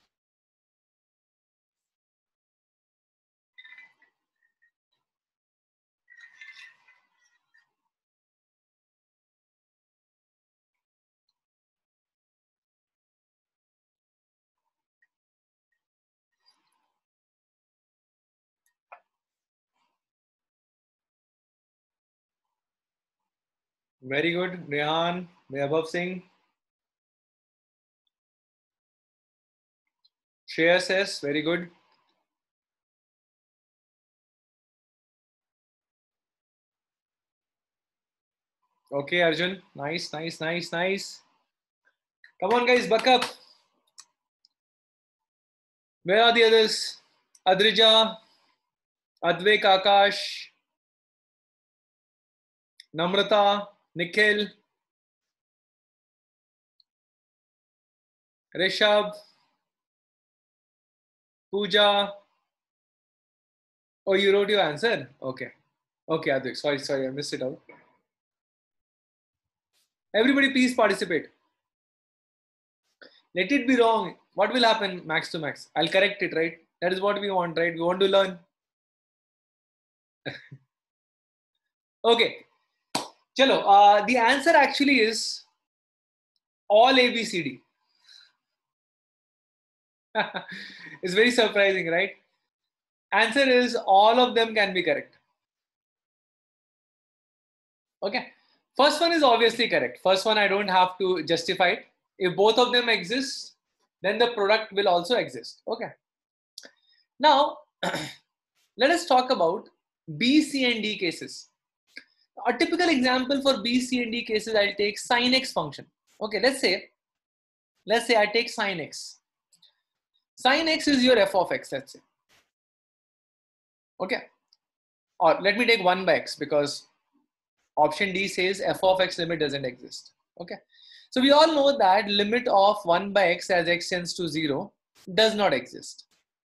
Very good, Rehan, Vaibhav Singh. Shreyas S, very good. Okay, Arjun. Nice, nice, nice, nice. Come on, guys, buck up. Where are the others? Adrija, Advik, Akash, Namrata, Nikhil, Rishabh, Pooja. Oh, you wrote your answer? Okay. Okay, Advik. Sorry, sorry, I missed it out. Everybody, please participate. Let it be wrong. What will happen max to max? I'll correct it, right? That is what we want, right? We want to learn. Okay. Chalo, uh, the answer actually is all A, B, C, D. It's very surprising, right? Answer is all of them can be correct. Okay. First one is obviously correct. First one, I don't have to justify it. If both of them exist, then the product will also exist. Okay. Now, let us talk about B, C, and D cases. A typical example for B, C, and D cases, I'll take sin x function. Okay, let's say, let's say I take sin x. Sin x is your f of x, let's say. Okay. Or let me take one by x because option D says f of x limit doesn't exist. Okay. So we all know that limit of one by x as x tends to zero does not exist.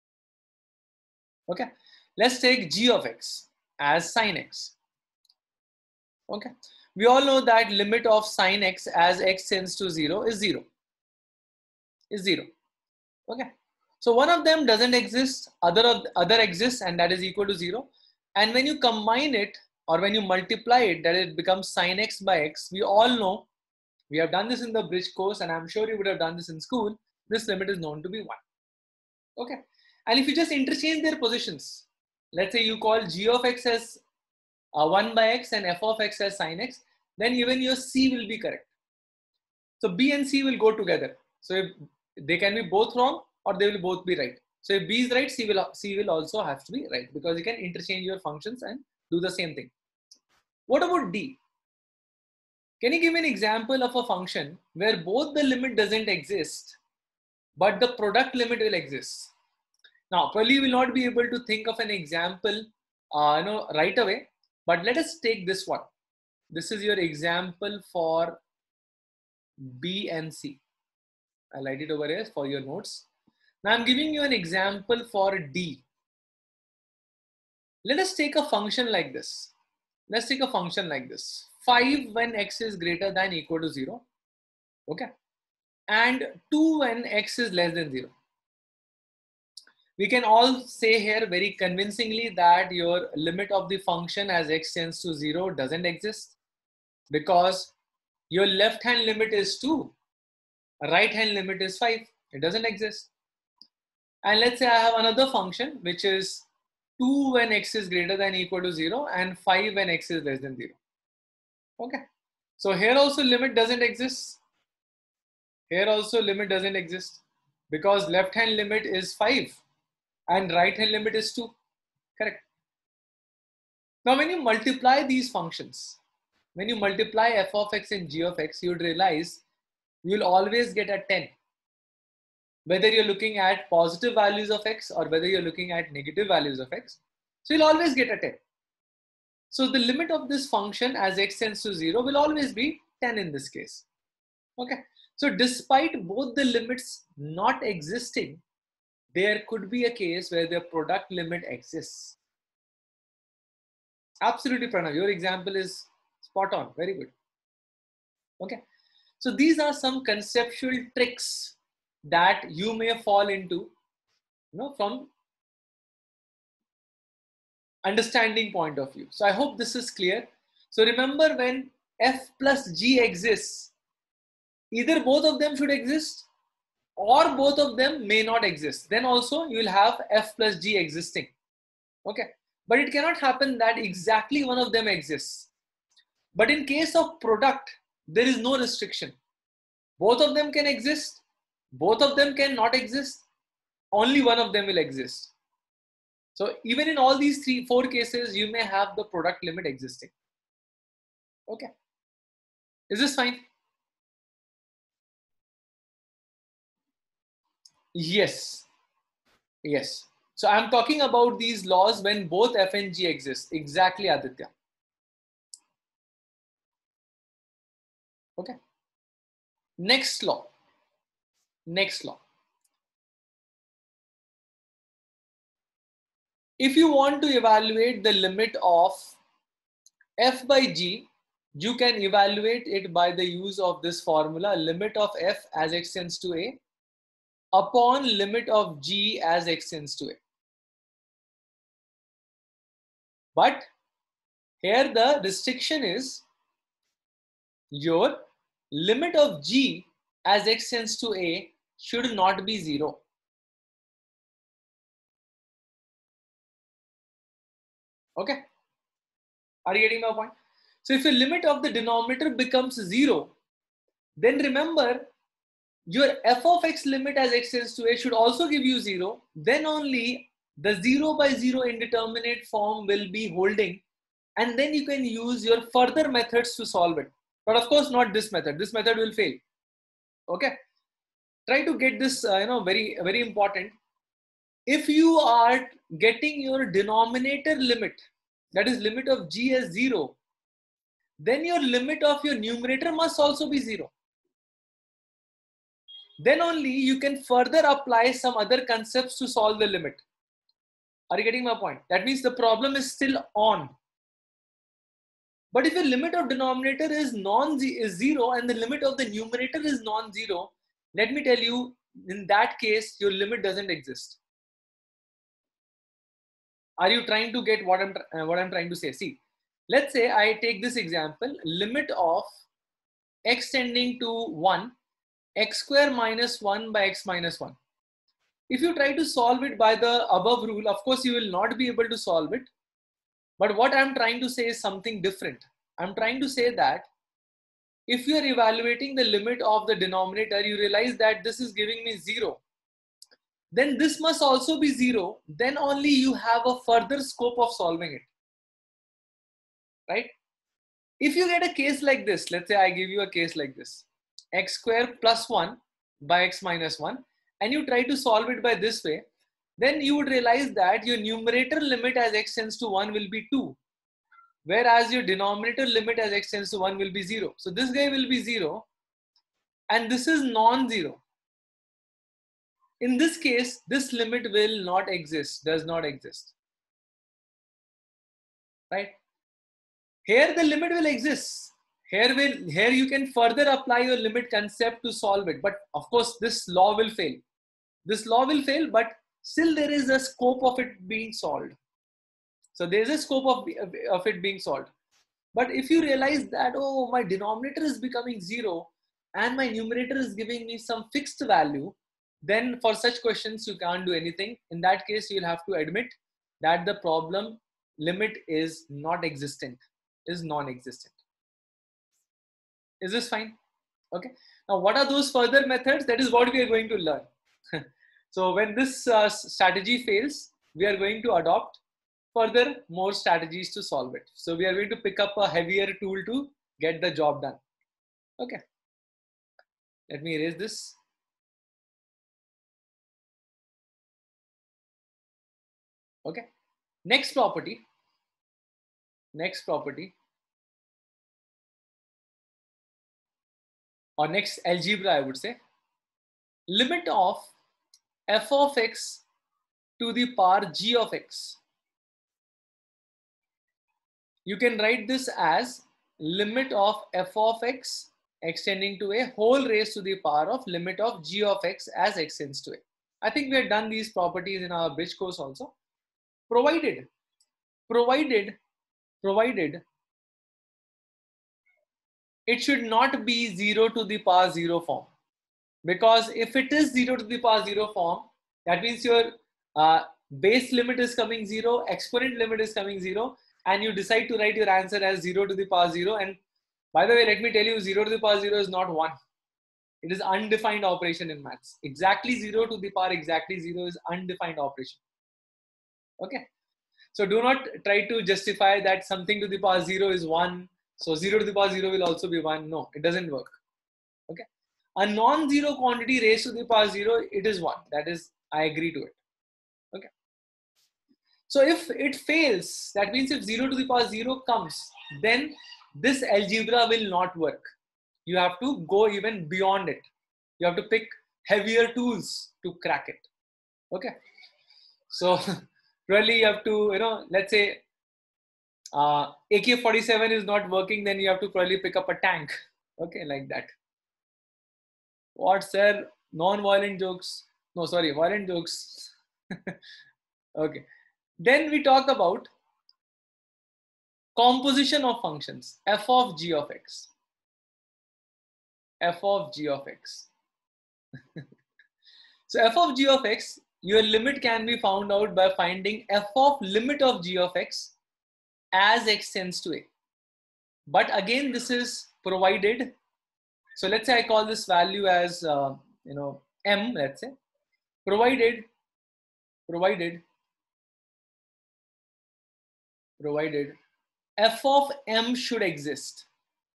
Okay. Let's take g of x as sin x. Okay. We all know that limit of sin x as x tends to zero is zero. Is zero. Okay. So one of them doesn't exist, other of other exists, and that is equal to zero. And when you combine it or when you multiply it, that it becomes sin x by x. We all know, we have done this in the bridge course, and I'm sure you would have done this in school. This limit is known to be one. Okay. And if you just interchange their positions, let's say you call g of x as uh, one by x and f of x as sin x, then even your c will be correct. So b and c will go together. So if they can be both wrong or they will both be right. So if b is right, c will, c will also have to be right because you can interchange your functions and do the same thing. What about d? Can you give me an example of a function where both the limit doesn't exist, but the product limit will exist? Now, probably you will not be able to think of an example uh, you know, right away, but let us take this one. This is your example for B and C. I'll write it over here for your notes. Now I'm giving you an example for D. Let us take a function like this. Let's take a function like this. five when x is greater than or equal to zero. Okay. And two when x is less than zero. We can all say here very convincingly that your limit of the function as x tends to zero doesn't exist because your left hand limit is two, right hand limit is five. It doesn't exist. And let's say I have another function which is two when x is greater than or equal to zero and five when x is less than zero. Okay. So here also limit doesn't exist. Here also limit doesn't exist because left hand limit is five and right hand limit is two. Correct. Now when you multiply these functions, when you multiply f of x and g of x, you would realize you'll always get a ten. Whether you're looking at positive values of x or whether you're looking at negative values of x. So you'll always get a ten. So the limit of this function as x tends to zero will always be ten in this case. Okay. So despite both the limits not existing, there could be a case where the product limit exists. Absolutely, Pranav. Your example is spot on. Very good. Okay. So these are some conceptual tricks that you may fall into, you know, from understanding point of view. So I hope this is clear. So remember, when f plus g exists, either both of them should exist or both of them may not exist. Then also you will have f plus g existing. Okay. But it cannot happen that exactly one of them exists. But in case of product, there is no restriction. Both of them can exist. Both of them can not exist. Only one of them will exist. So even in all these three, four cases, you may have the product limit existing. Okay. Is this fine? Yes. Yes. So I'm talking about these laws when both f and g exist. Exactly, Aditya. Okay. Next law. Next law. If you want to evaluate the limit of f by g, you can evaluate it by the use of this formula, limit of f as x tends to a upon limit of g as x tends to a. But here the restriction is your limit of g as x tends to a should not be zero. Okay, are you getting my point? So if your limit of the denominator becomes zero, then remember your f of x limit as x tends to a should also give you zero. Then only the zero by zero indeterminate form will be holding, and then you can use your further methods to solve it. But of course not this method. This method will fail. Okay, try to get this uh, you know very very important. If you are getting your denominator limit, that is limit of g as zero, then your limit of your numerator must also be zero. Then only you can further apply some other concepts to solve the limit. Are you getting my point? That means the problem is still on. But if the limit of denominator is non is zero and the limit of the numerator is non-zero, let me tell you, in that case, your limit doesn't exist. Are you trying to get what I'm uh, what I'm trying to say? See, let's say I take this example: limit of x tending to one, x square minus one by x minus one. If you try to solve it by the above rule, of course you will not be able to solve it. But what I'm trying to say is something different. I'm trying to say that if you are evaluating the limit of the denominator, you realize that this is giving me zero. Then this must also be zero. Then only you have a further scope of solving it. Right? If you get a case like this, let's say I give you a case like this, x square plus one by x minus one, and you try to solve it by this way, then you would realize that your numerator limit as x tends to one will be two, whereas your denominator limit as x tends to one will be zero. So this guy will be zero, and this is non-zero. In this case, this limit will not exist, does not exist. Right? Here the limit will exist. Here, will, here you can further apply your limit concept to solve it. But of course, this law will fail. This law will fail, but still there is a scope of it being solved. So there is a scope of, of it being solved. But if you realize that, oh, my denominator is becoming zero and my numerator is giving me some fixed value, then for such questions, you can't do anything. In that case, you'll have to admit that the problem limit is not existent, is non-existent. Is this fine? Okay. Now, what are those further methods? That is what we are going to learn. So when this uh, strategy fails, we are going to adopt further more strategies to solve it. So we are going to pick up a heavier tool to get the job done. Okay. Let me erase this. Okay. Next property. Next property. Or next algebra, I would say. Limit of f of x to the power g of x. You can write this as limit of f of x extending to a whole raised to the power of limit of g of x as x tends to a. I think we have done these properties in our bridge course also. Provided, provided, provided it should not be zero to the power zero form. Because if it is zero to the power zero form, that means your uh, base limit is coming zero, exponent limit is coming zero, and you decide to write your answer as zero to the power zero. And by the way, let me tell you, zero to the power zero is not one. It is undefined operation in maths. Exactly zero to the power exactly zero is undefined operation. Okay. So do not try to justify that something to the power zero is one. So zero to the power zero will also be one. No, it doesn't work. Okay. A non-zero quantity raised to the power zero, it is one. That is, I agree to it. Okay. So if it fails, that means if zero to the power zero comes, then this algebra will not work. You have to go even beyond it. You have to pick heavier tools to crack it. Okay. So really you have to, you know, let's say uh, A K forty-seven is not working, then you have to probably pick up a tank. Okay, like that. What, sir? Non-violent jokes? No, sorry, violent jokes. Okay. Then we talk about composition of functions. F of g of x. F of g of x. So f of g of x, your limit can be found out by finding f of limit of g of x as x tends to a. But again, this is provided. So let's say I call this value as, uh, you know, m, let's say, provided, provided, provided f of m should exist.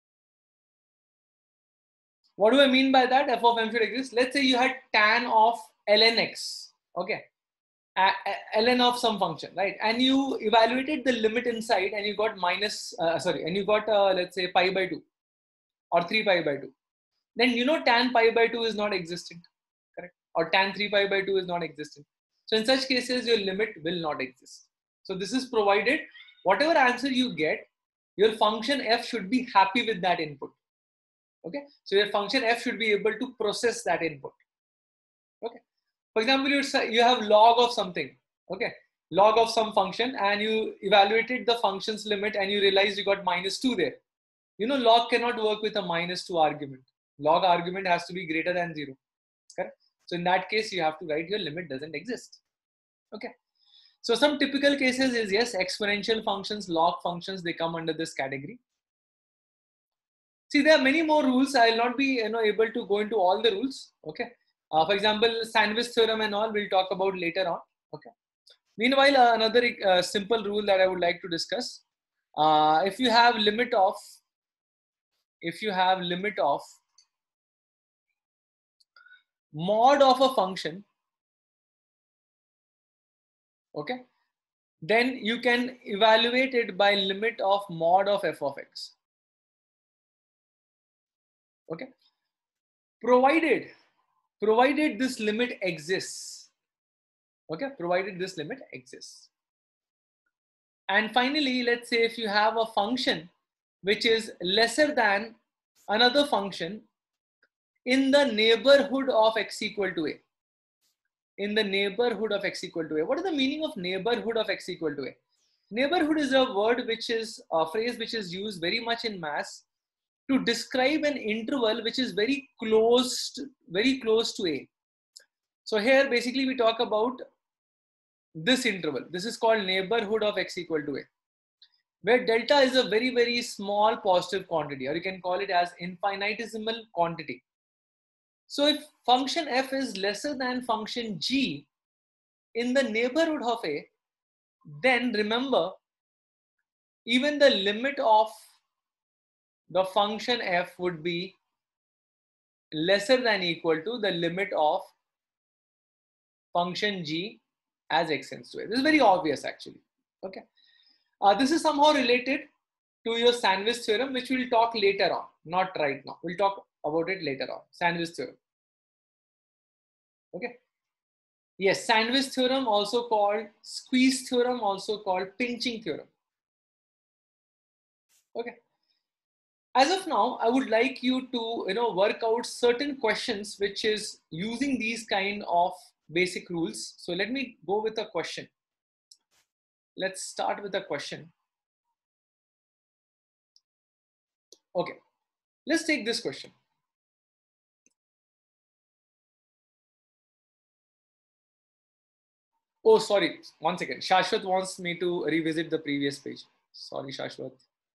What do I mean by that? F of m should exist. Let's say you had tan of ln x, okay, uh, ln of some function, right? And you evaluated the limit inside, and you got minus, uh, sorry, and you got uh, let's say pi by two or three pi by two. Then you know tan pi by two is not existent, correct? Or tan three pi by two is not existent. So in such cases, your limit will not exist. So this is provided. Whatever answer you get, your function f should be happy with that input. Okay, so your function f should be able to process that input. Okay, for example, you you have log of something. Okay, log of some function, and you evaluated the function's limit, and you realize you got minus two there. You know, log cannot work with a minus two argument. Log argument has to be greater than zero. Correct. So in that case, you have to write your limit doesn't exist. Okay. So some typical cases is, yes, exponential functions, log functions, they come under this category. See, there are many more rules. I will not be you know, able to go into all the rules. Okay. Uh, for example, Sandwich theorem and all we'll talk about later on. Okay. Meanwhile, uh, another uh, simple rule that I would like to discuss. Uh, if you have limit of, if you have limit of mod of a function, okay, then you can evaluate it by limit of mod of f of x. Okay, provided provided this limit exists. Okay, provided this limit exists. And finally, let's say if you have a function which is lesser than another function in the neighborhood of x equal to a. In the neighborhood of x equal to a. What is the meaning of neighborhood of x equal to a? Neighborhood is a word which is a phrase which is used very much in maths to describe an interval which is very close, to, very close to a. So here basically we talk about this interval. This is called neighborhood of x equal to a, where delta is a very, very small positive quantity, or you can call it as infinitesimal quantity. So if function f is lesser than function g in the neighborhood of a, then remember, even the limit of the function f would be lesser than equal to the limit of function g as x tends to a. This is very obvious actually. Okay. Uh, this is somehow related to your Sandwich theorem, which we'll talk later on, not right now. We'll talk about it later on. Sandwich theorem. Okay. Yes, Sandwich theorem, also called squeeze theorem, also called pinching theorem. Okay. As of now, I would like you to you know work out certain questions which is using these kind of basic rules. So let me go with a question. Let's start with a question. Okay, let's take this question. Oh, sorry, one second. Shashwat wants me to revisit the previous page. Sorry, Shashwat.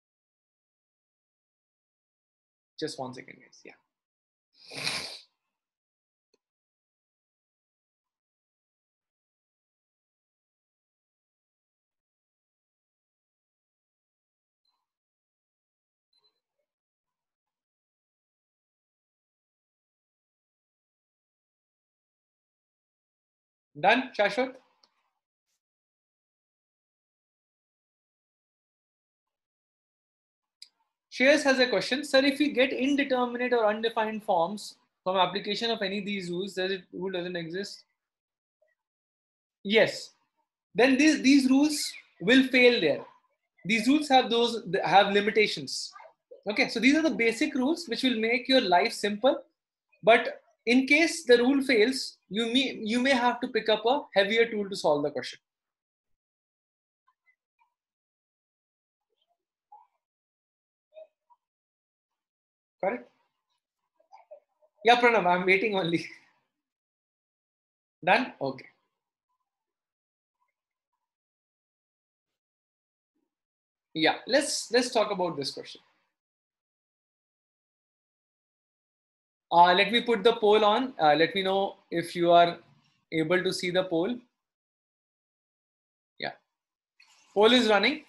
Just one second, guys. Yeah. Done, Shashwat? Shreyas has a question. Sir, if we get indeterminate or undefined forms from application of any of these rules, does it rule doesn't exist? Yes. Then these, these rules will fail there. These rules have those have limitations. Okay, so these are the basic rules which will make your life simple. But in case the rule fails, you may you may have to pick up a heavier tool to solve the question. Correct? Yeah, Pranav, I'm waiting only. Done? Okay. Yeah, let's let's talk about this question. Uh, let me put the poll on. Uh, let me know if you are able to see the poll. Yeah, poll is running.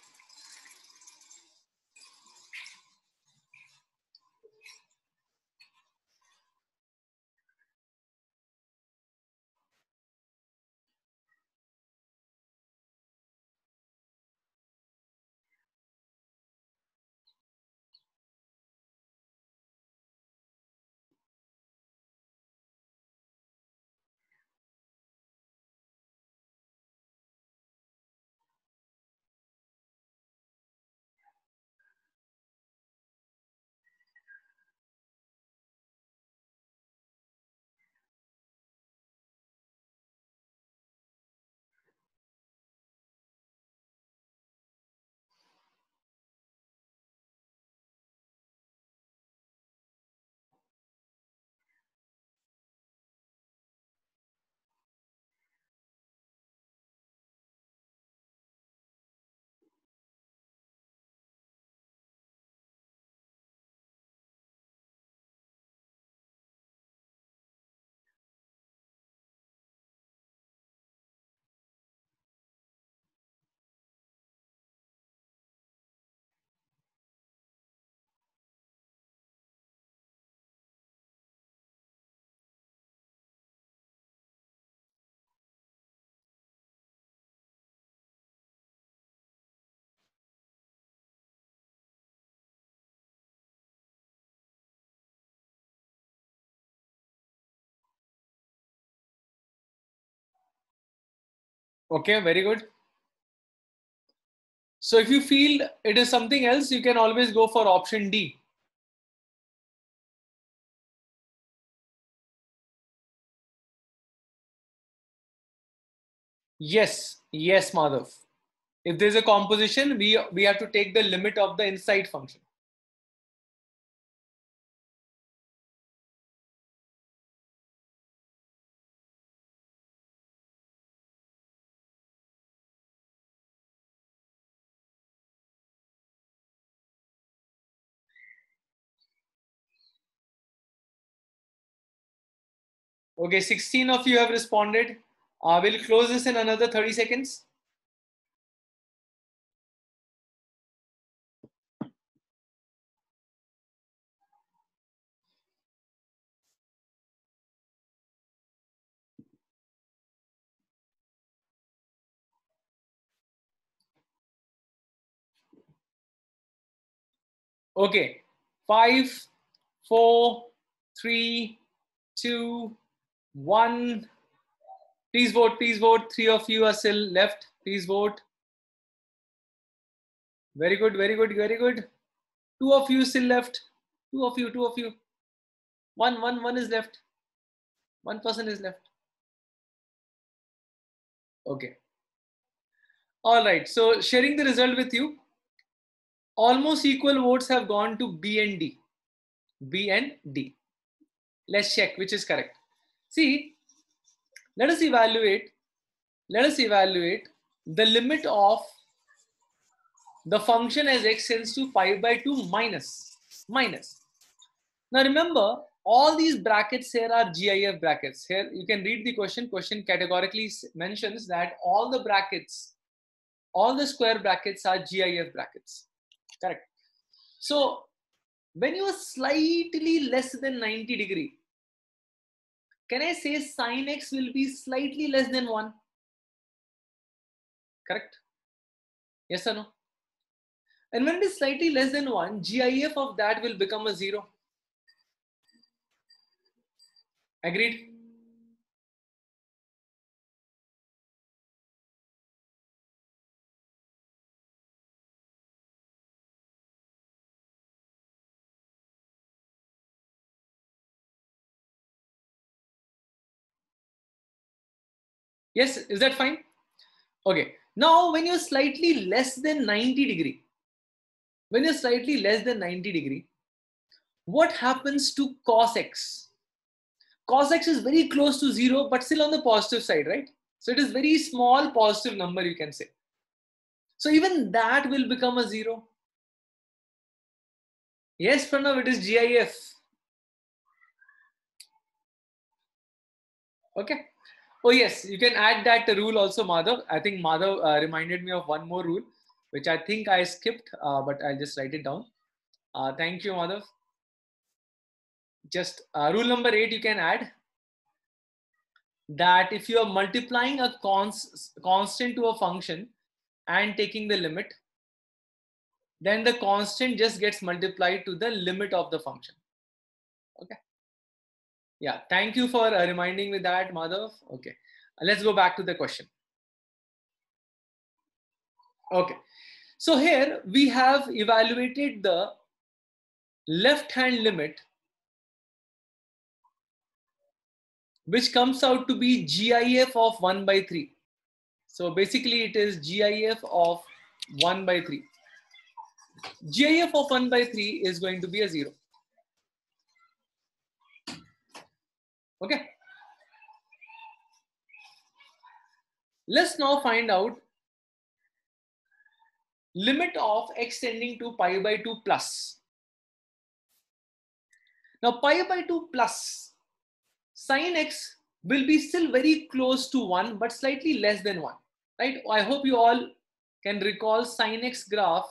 Okay, very good. So if you feel it is something else, you can always go for option D. Yes, yes, Madhav. If there's a composition, we we have to take the limit of the inside function. Okay, sixteen of you have responded. Uh, we'll close this in another thirty seconds. Okay, five, four, three, two, one. Please vote, please vote. Three of you are still left. Please vote. Very good, very good, very good. Two of you still left. Two of you, two of you. One, one, one is left. One person is left. Okay. All right. So sharing the result with you. Almost equal votes have gone to B and D. B and D. Let's check which is correct. See, let us evaluate. Let us evaluate the limit of the function as x tends to pi by two minus minus. Now remember, all these brackets here are GIF brackets. Here you can read the question. Question categorically mentions that all the brackets, all the square brackets are GIF brackets. Correct. So when you are slightly less than ninety degree, can I say sine x will be slightly less than one? Correct? Yes or no? And when it is slightly less than one, GIF of that will become a zero. Agreed? Yes, is that fine? Okay. Now, when you're slightly less than ninety degree, when you're slightly less than ninety degree, what happens to cos x? Cos x is very close to zero, but still on the positive side, right? So it is very small positive number, you can say. So even that will become a zero. Yes, Pranav, it is G I F. Okay. Oh yes, you can add that rule also, Madhav. I think Madhav uh, reminded me of one more rule, which I think I skipped, uh, but I'll just write it down. Uh, thank you, Madhav. Just uh, rule number eight, you can add that if you are multiplying a const constant to a function and taking the limit, then the constant just gets multiplied to the limit of the function. Okay. Yeah. Thank you for uh, reminding me that, Madhav. Okay. Let's go back to the question. Okay. So here we have evaluated the left hand limit, which comes out to be G I F of one by three. So basically it is G I F of one by three. G I F of one by three is going to be a zero. Okay. Let's now find out limit of x tending to pi by two plus. Now pi by two plus, sin x will be still very close to one, but slightly less than one, right? I hope you all can recall sin x graph.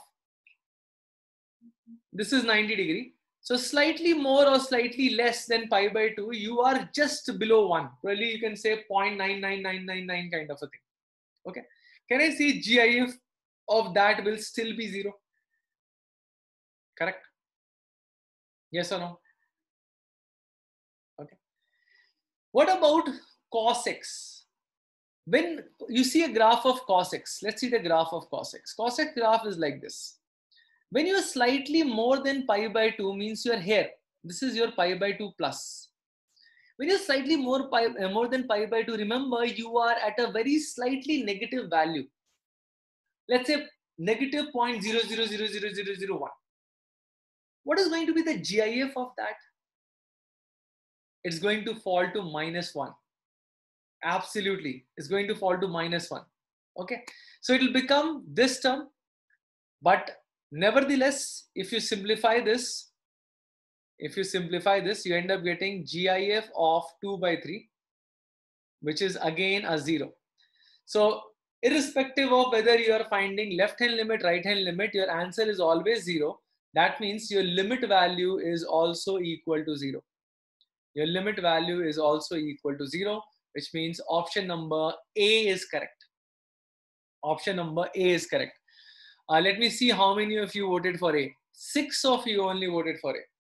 This is ninety degree. So slightly more or slightly less than pi by two, you are just below one. Probably you can say zero point nine nine nine nine nine kind of a thing. Okay. Can I see G I F of that will still be zero? Correct? Yes or no? Okay. What about cos x? When you see a graph of cos x, let's see the graph of cos x. Cos x graph is like this. When you are slightly more than pi by two means you are here. This is your pi by two plus. When you're slightly more, pi, uh, more than pi by two, remember you are at a very slightly negative value. Let's say negative zero point zero zero zero zero zero zero one. What is going to be the G I F of that? It's going to fall to minus one. Absolutely. It's going to fall to minus one. Okay. So it will become this term. But nevertheless, if you simplify this, if you simplify this, you end up getting G I F of two by three, which is again a zero. So irrespective of whether you are finding left hand limit, right hand limit, your answer is always zero. That means your limit value is also equal to zero. Your limit value is also equal to zero, which means option number A is correct. Option number A is correct. Uh, let me see how many of you voted for A. Six of you only voted for A.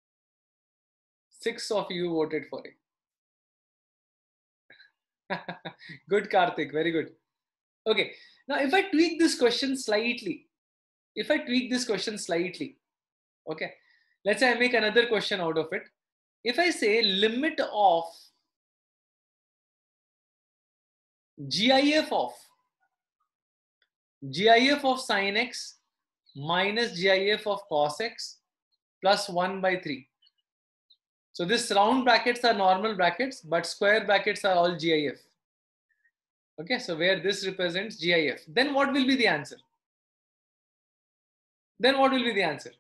Six of you voted for A. Good, Karthik. Very good. Okay. Now, if I tweak this question slightly, if I tweak this question slightly, okay, let's say I make another question out of it. If I say limit of G I F of G I F of sin x minus G I F of cos x plus one by three. So this round brackets are normal brackets, but square brackets are all G I F. Okay, so where this represents G I F. Then what will be the answer? Then what will be the answer?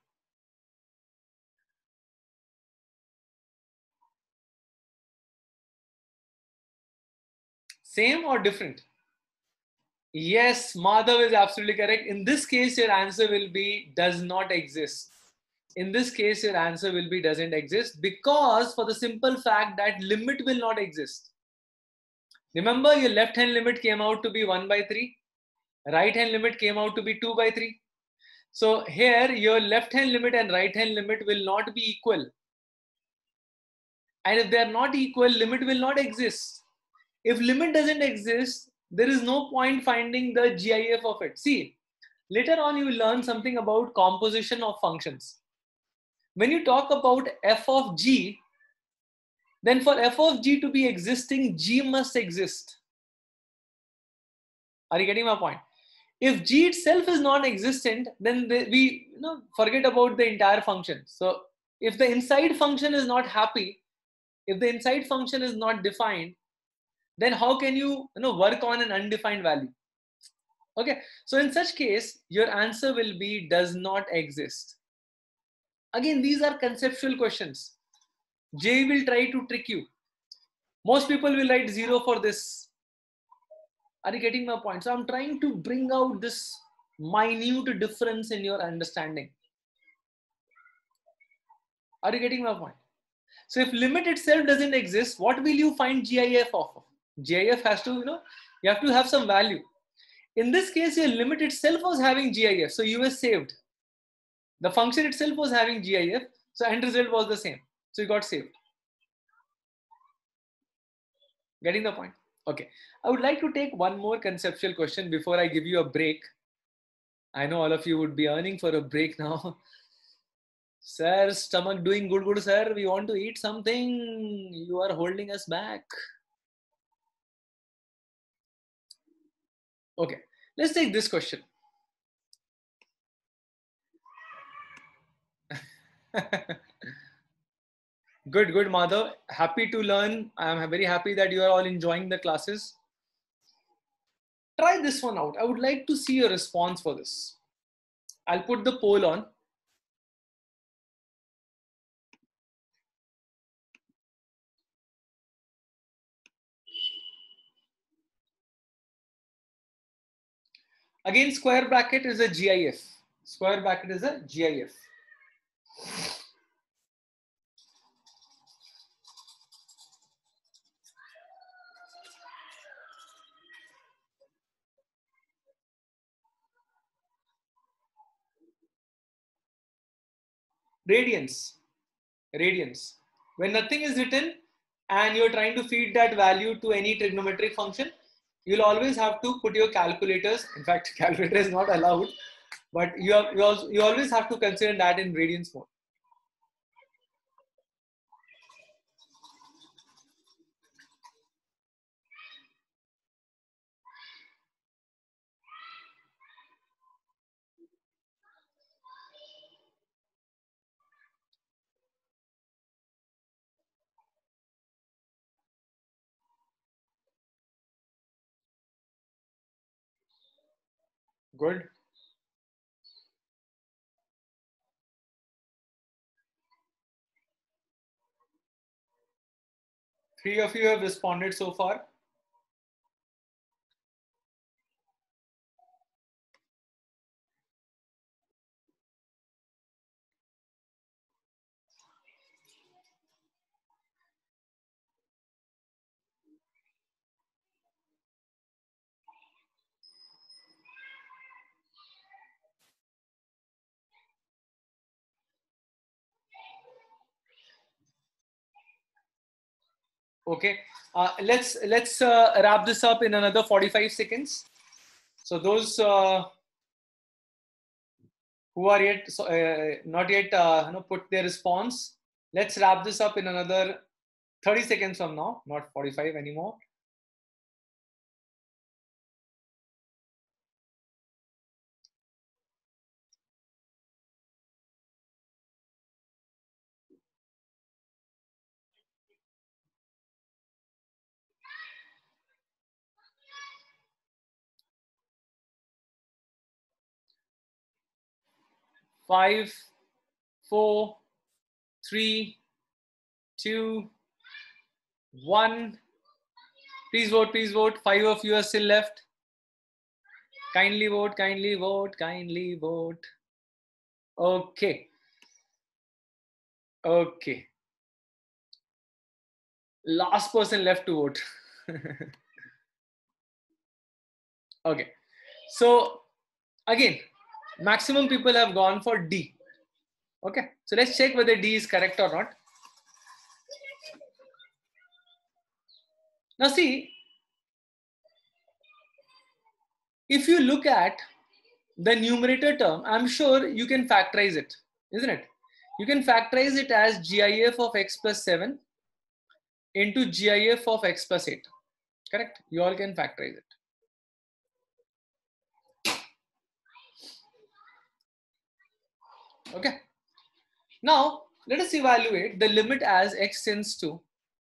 Same or different? Yes, Madhav is absolutely correct. In this case, your answer will be does not exist. In this case, your answer will be doesn't exist, because for the simple fact that limit will not exist. Remember, your left hand limit came out to be one by three. Right hand limit came out to be two by three. So here your left hand limit and right hand limit will not be equal. And if they are not equal, limit will not exist. If limit doesn't exist, there is no point finding the G I F of it. See, later on you will learn something about composition of functions. When you talk about f of g, then for f of g to be existing, g must exist. Are you getting my point? If g itself is non-existent, then the, we you know, forget about the entire function. So if the inside function is not happy, If the inside function is not defined, then how can you, you know, work on an undefined value? Okay, so in such case, your answer will be does not exist. Again, these are conceptual questions. J will try to trick you. Most people will write zero for this. Are you getting my point? So I'm trying to bring out this minute difference in your understanding. Are you getting my point? So if limit itself doesn't exist, what will you find G I F of? G I F has to, you know, you have to have some value. In this case, your limit itself was having G I F, so you were saved. The function itself was having G I F, so end result was the same. So you got saved. Getting the point? Okay. I would like to take one more conceptual question before I give you a break. I know all of you would be earning for a break now. Sir, stomach doing good, good, sir. We want to eat something. You are holding us back. Okay. Let's take this question. Good, good, Madhav. Happy to learn. I am very happy that you are all enjoying the classes. Try this one out. I would like to see your response for this. I'll put the poll on. Again, square bracket is a G I F. Square bracket is a G I F. Radians. Radians. When nothing is written and you're trying to feed that value to any trigonometric function, you'll always have to put your calculators. In fact, calculator is not allowed, but you, have, you, also, you always have to consider that in radians mode. Good. Three of you have responded so far. Okay, uh, let's let's uh, wrap this up in another forty-five seconds. So those uh, who are yet so, uh, not yet uh, you know, put their response, let's wrap this up in another thirty seconds from now, not forty-five anymore. Five, four, three, two, one. Please vote, please vote. Five of you are still left. Kindly vote, kindly vote, kindly vote. Okay. Okay. Last person left to vote. Okay. So again, maximum people have gone for D. Okay. So let's check whether D is correct or not. Now see, if you look at the numerator term, I'm sure you can factorize it, isn't it? You can factorize it as G I F of x plus seven into G I F of x plus eight. Correct? You all can factorize it. Okay. Now, let us evaluate the limit as x tends to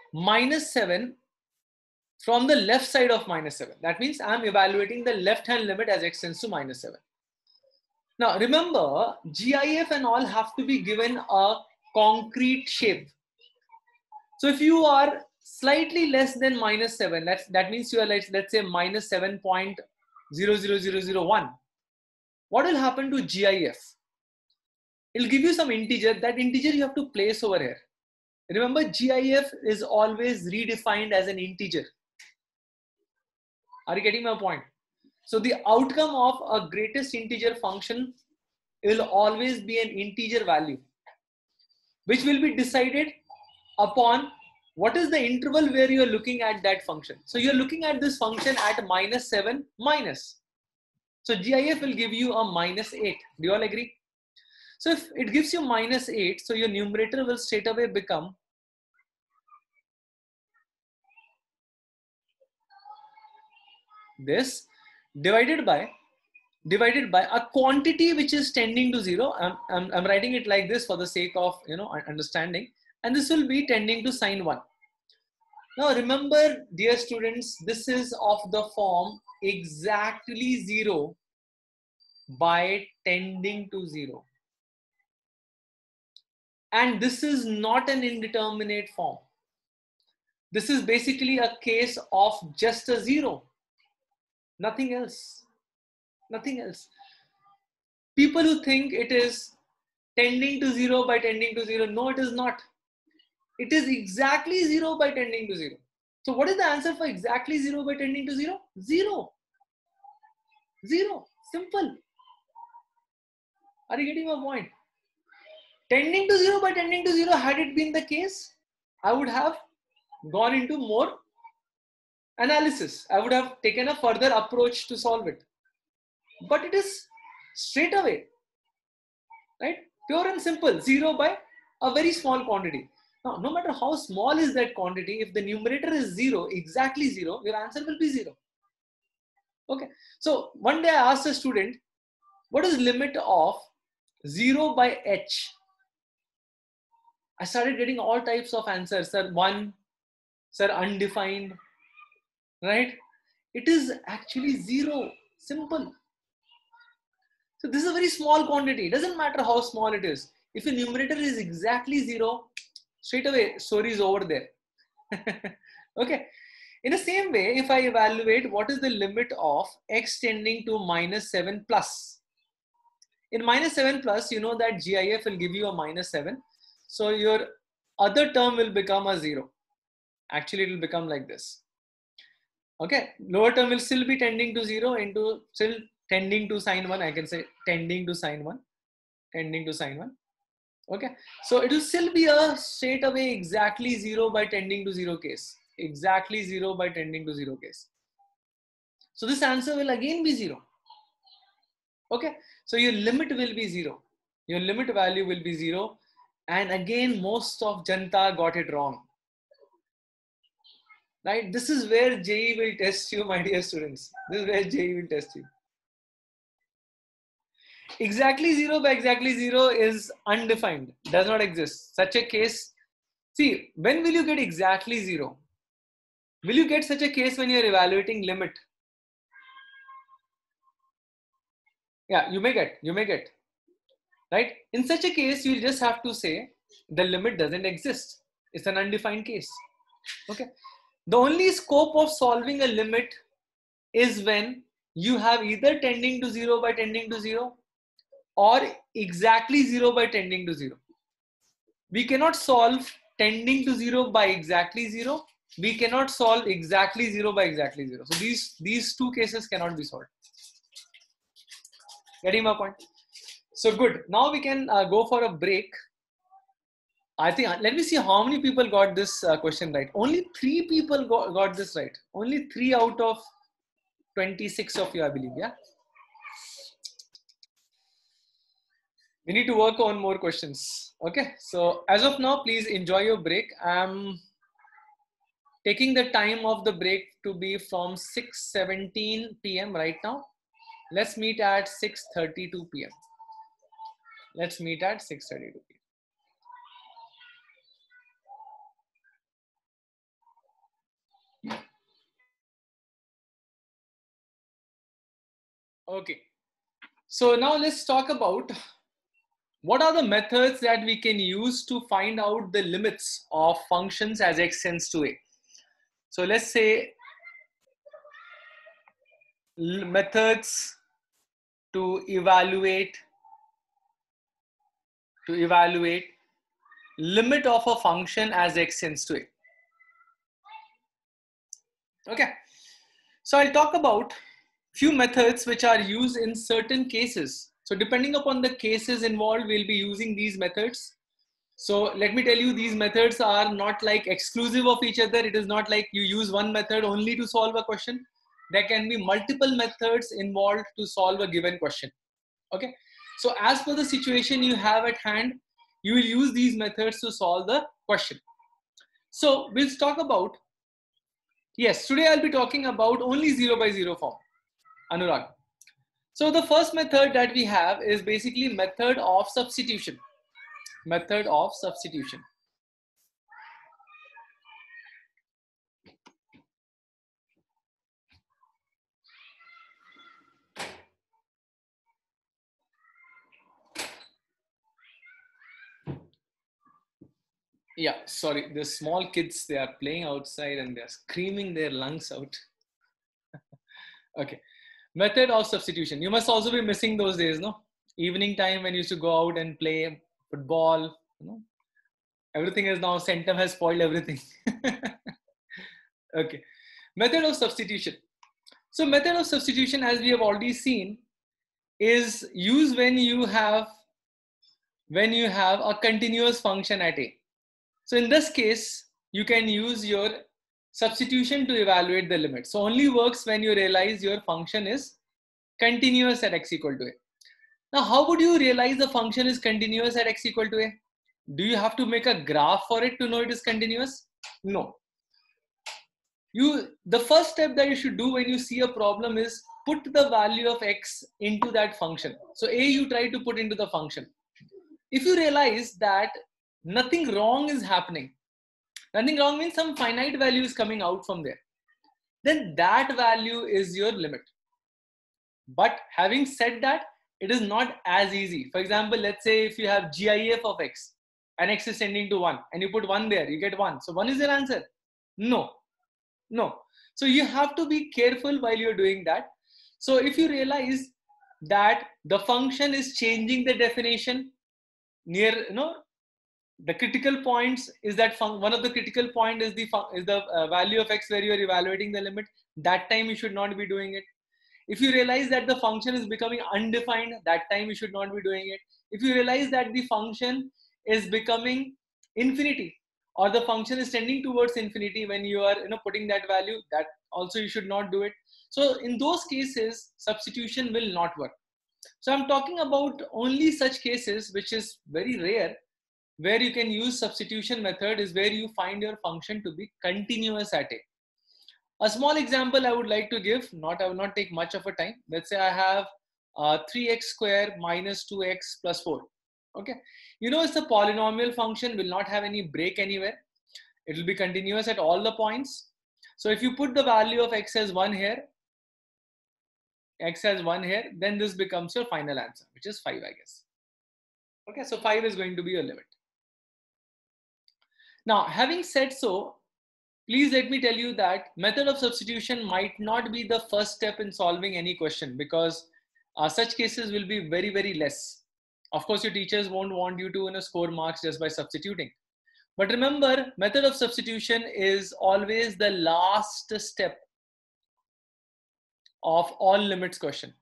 minus seven from the left side of minus seven. That means I'm evaluating the left hand limit as x tends to minus seven. Now remember, G I F and all have to be given a concrete shape. So if you are slightly less than minus seven, that's, that means you are like, let's say minus seven point zero zero zero zero one. What will happen to G I F? It'll give you some integer. That integer you have to place over here. Remember, G I F is always redefined as an integer. Are you getting my point? So the outcome of a greatest integer function will always be an integer value, which will be decided upon what is the interval where you are looking at that function. So you're looking at this function at minus seven minus. So G I F will give you a minus eight. Do you all agree? So if it gives you minus eight, so your numerator will straight away become this divided by divided by a quantity which is tending to zero. I'm, I'm, I'm writing it like this for the sake of, you know, understanding, and this will be tending to sine one. Now remember, dear students, this is of the form exactly zero by tending to zero, and this is not an indeterminate form. This is basically a case of just a zero, nothing else. Nothing else. People who think it is tending to zero by tending to zero, no, it is not. It is exactly zero by tending to zero. So what is the answer for exactly zero by tending to zero? Zero. Zero. Simple. Are you getting my point? Tending to zero by tending to zero, had it been the case, I would have gone into more analysis. I would have taken a further approach to solve it. But it is straight away, right? Pure and simple, zero by a very small quantity. Now, no matter how small is that quantity, if the numerator is zero, exactly zero, your answer will be zero. Okay. So one day I asked a student, what is limit of zero by h? I started getting all types of answers. Sir, one, sir, undefined, right? It is actually zero, simple. So this is a very small quantity. It doesn't matter how small it is. If the numerator is exactly zero, straight away story is over there. Okay. In the same way, if I evaluate what is the limit of x tending to minus seven plus. In minus seven plus, you know that G I F will give you a minus seven. So your other term will become a zero. Actually, it will become like this. Okay. Lower term will still be tending to zero into still tending to sine one. I can say tending to sine one. Tending to sine one. Okay. So it will still be a straight away exactly zero by tending to zero case. Exactly zero by tending to zero case. So this answer will again be zero. Okay. So your limit will be zero. Your limit value will be zero. And again, most of Janta got it wrong. Right? This is where J E E will test you, my dear students. This is where J E E will test you. Exactly zero by exactly zero is undefined, does not exist. Such a case, see, when will you get exactly zero? Will you get such a case when you're evaluating limit? Yeah, you may get, you may get, right? In such a case, you'll just have to say the limit doesn't exist. It's an undefined case. Okay. The only scope of solving a limit is when you have either tending to zero by tending to zero or exactly zero by tending to zero. We cannot solve tending to zero by exactly zero. We cannot solve exactly zero by exactly zero. So these, these two cases cannot be solved. Getting my point? So good. Now we can uh, go for a break. I think, let me see how many people got this uh, question right. Only three people got, got this right. Only three out of twenty-six of you, I believe. Yeah. We need to work on more questions. Okay. So as of now, please enjoy your break. I'm taking the time of the break to be from six seventeen p m right now. Let's meet at six thirty-two p m Let's meet at six thirty-two p m Okay. So now let's talk about what are the methods that we can use to find out the limits of functions as x tends to a. So let's say methods to evaluate to evaluate limit of a function as x tends to a. Okay. So I'll talk about few methods which are used in certain cases. So depending upon the cases involved, we'll be using these methods. So let me tell you, these methods are not like exclusive of each other. It is not like you use one method only to solve a question. There can be multiple methods involved to solve a given question. Okay. So as per the situation you have at hand, you will use these methods to solve the question. So we'll talk about, yes, today I'll be talking about only zero by zero form. Anurag. So the first method that we have is basically method of substitution. Method of substitution. Yeah, sorry, the small kids, they are playing outside and they're screaming their lungs out. Okay. Method of substitution. You must also be missing those days, no? Evening time when you used to go out and play football, you know? Everything is now, Centum has spoiled everything. Okay. Method of substitution. So method of substitution, as we have already seen, is used when you have when you have a continuous function at a. So in this case, you can use your substitution to evaluate the limit. So only works when you realize your function is continuous at x equal to a. Now, how would you realize the function is continuous at x equal to a? Do you have to make a graph for it to know it is continuous? No. You, the first step that you should do when you see a problem is put the value of x into that function. So a you try to put into the function. If you realize that nothing wrong is happening, nothing wrong means some finite value is coming out from there, then that value is your limit. But having said that, it is not as easy. For example, let's say if you have GIF of x and x is tending to one and you put one there, you get one. So one is your answer? No, no. So you have to be careful while you're doing that. So if you realize that the function is changing the definition near, you know, the critical points is that one of the critical point is the is the uh, value of x where you are evaluating the limit. That time you should not be doing it. If you realize that the function is becoming undefined, that time you should not be doing it. If you realize that the function is becoming infinity or the function is tending towards infinity when you are, you know, putting that value, that also you should not do it. So in those cases, substitution will not work. So I'm talking about only such cases, which is very rare, where you can use substitution method is where you find your function to be continuous at a. A small example I would like to give, not I will not take much of a time. Let's say I have uh, three x square minus two x plus four. Okay, you know, it's a polynomial function, will not have any break anywhere. It will be continuous at all the points. So if you put the value of x as one here, x as one here, then this becomes your final answer, which is five, I guess. Okay, so five is going to be your limit. Now, having said so, please let me tell you that method of substitution might not be the first step in solving any question, because uh, such cases will be very, very less. Of course, your teachers won't want you to, you know, score marks just by substituting. But remember, method of substitution is always the last step of all limits question.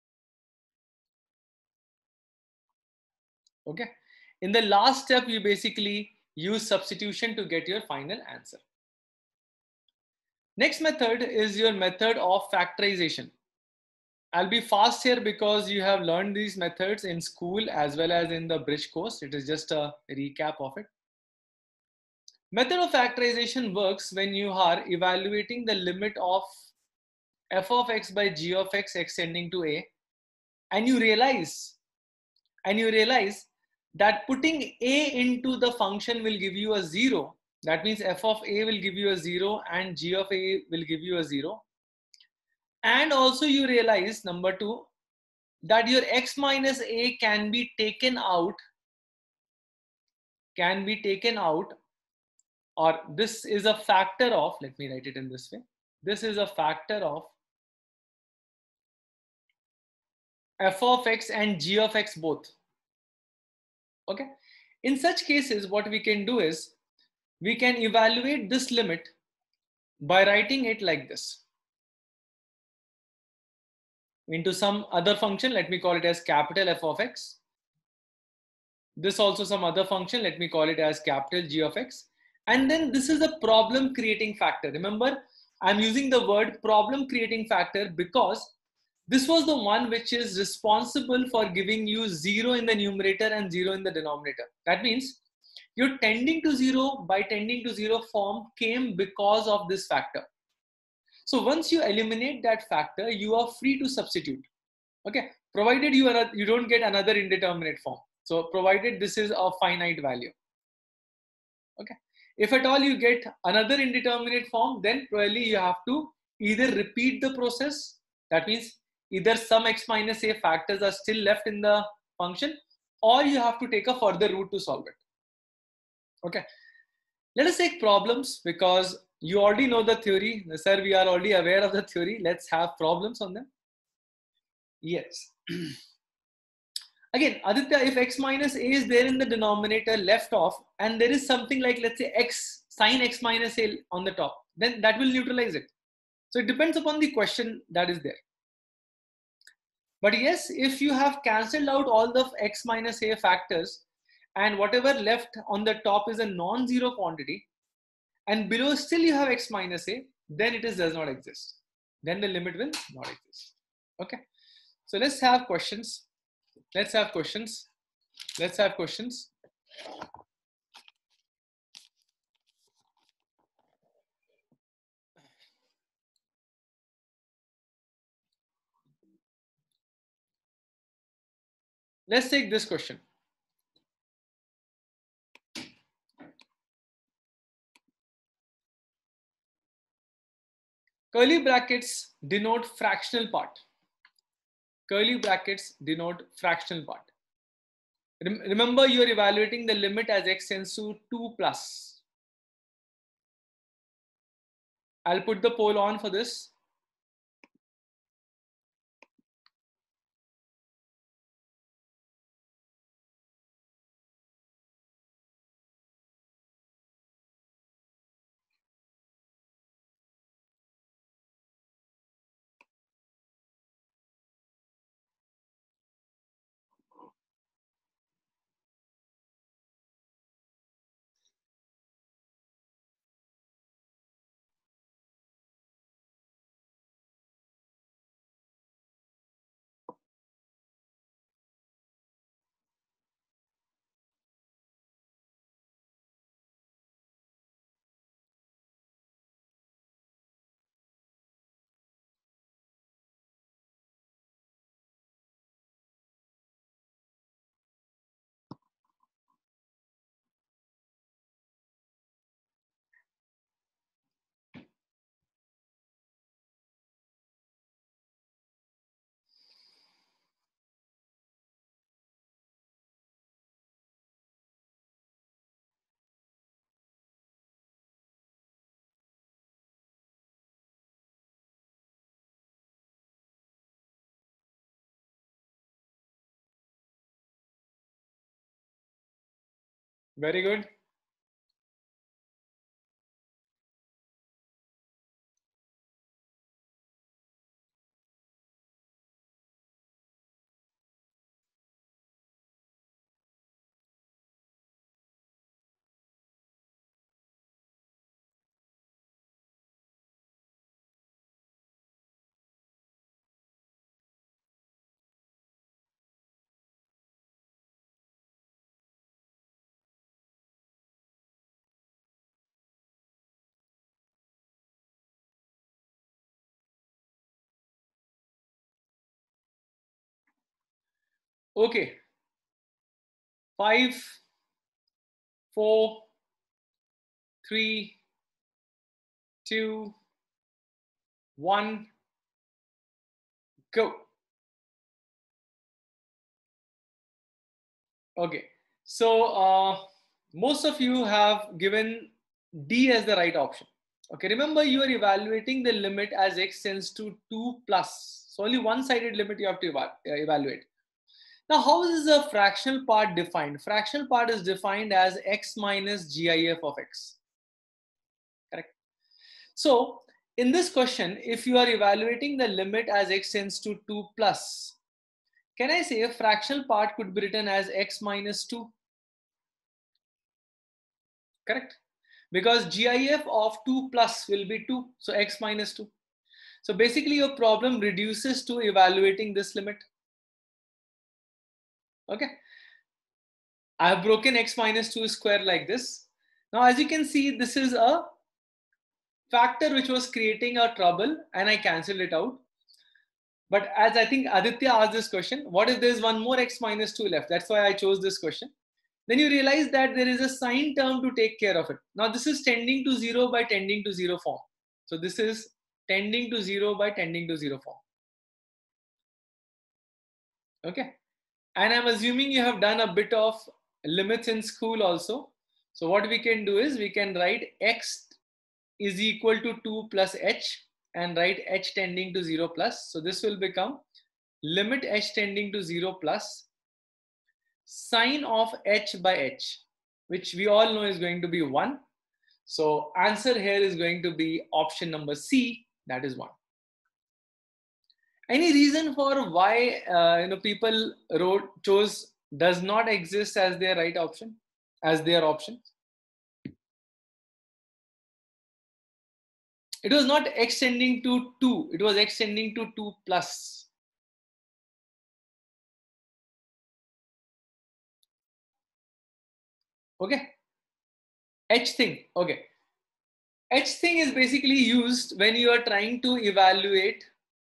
Okay. In the last step, you basically use substitution to get your final answer. Next method is your method of factorization. I'll be fast here because you have learned these methods in school as well as in the bridge course. It is just a recap of it. Method of factorization works when you are evaluating the limit of f of x by g of x extending to a, and you realize, and you realize that putting a into the function will give you a zero. That means f of a will give you a zero and g of a will give you a zero. And also you realize, number two, that your x minus a can be taken out, can be taken out, or this is a factor of, let me write it in this way, this is a factor of f of x and g of x both. Okay. In such cases, what we can do is we can evaluate this limit by writing it like this into some other function. Let me call it as capital F of x. This also some other function. Let me call it as capital G of x. And then this is a problem creating factor. Remember, I'm using the word problem creating factor because this was the one which is responsible for giving you zero in the numerator and zero in the denominator. That means your tending to zero by tending to zero form came because of this factor. So once you eliminate that factor, you are free to substitute. Okay, provided you are you don't get another indeterminate form. So provided this is a finite value. Okay, if at all you get another indeterminate form, then probably you have to either repeat the process. That means either some x minus a factors are still left in the function, or you have to take a further route to solve it. Okay, let us take problems because you already know the theory. Sir, we are already aware of the theory. Let's have problems on them. Yes. Again, Aditya, if x minus a is there in the denominator left off, and there is something like, let's say, x sine x minus a on the top, then that will neutralize it. So it depends upon the question that is there. But yes, if you have cancelled out all the x minus a factors and whatever left on the top is a non-zero quantity, and below still you have x minus a, then it is does not exist. Then the limit will not exist. Okay. So let's have questions. Let's have questions. Let's have questions. Let's take this question. Curly brackets denote fractional part. Curly brackets denote fractional part. Rem remember, you are evaluating the limit as x tends to two plus. I'll put the poll on for this. Very good. Okay. Five, four, three, two, one, go. Okay. So uh, most of you have given D as the right option. Okay. Remember, you are evaluating the limit as x tends to two plus. So only one-sided limit you have to eva uh, evaluate. Now, how is the fractional part defined? Fractional part is defined as x minus GIF of x. Correct. So in this question, if you are evaluating the limit as x tends to two plus, can I say a fractional part could be written as x minus two? Correct. Because GIF of two plus will be two. So x minus two. So basically your problem reduces to evaluating this limit. Okay. I have broken x minus two square like this. Now, as you can see, this is a factor which was creating a trouble and I cancelled it out. But as I think Aditya asked this question, what if there's one more x minus two left? That's why I chose this question. Then you realize that there is a sign term to take care of it. Now this is tending to zero by tending to zero form. So this is tending to zero by tending to zero form. Okay. And I'm assuming you have done a bit of limits in school also. So what we can do is we can write x is equal to two plus h and write h tending to zero plus. So this will become limit h tending to zero plus sine of h by h, which we all know is going to be one. So answer here is going to be option number C, that is one. Any reason for why uh, you know people wrote chose does not exist as their right option, as their option? It was not extending to two, it was extending to two plus. Okay. H thing. Okay. H thing is basically used when you are trying to evaluate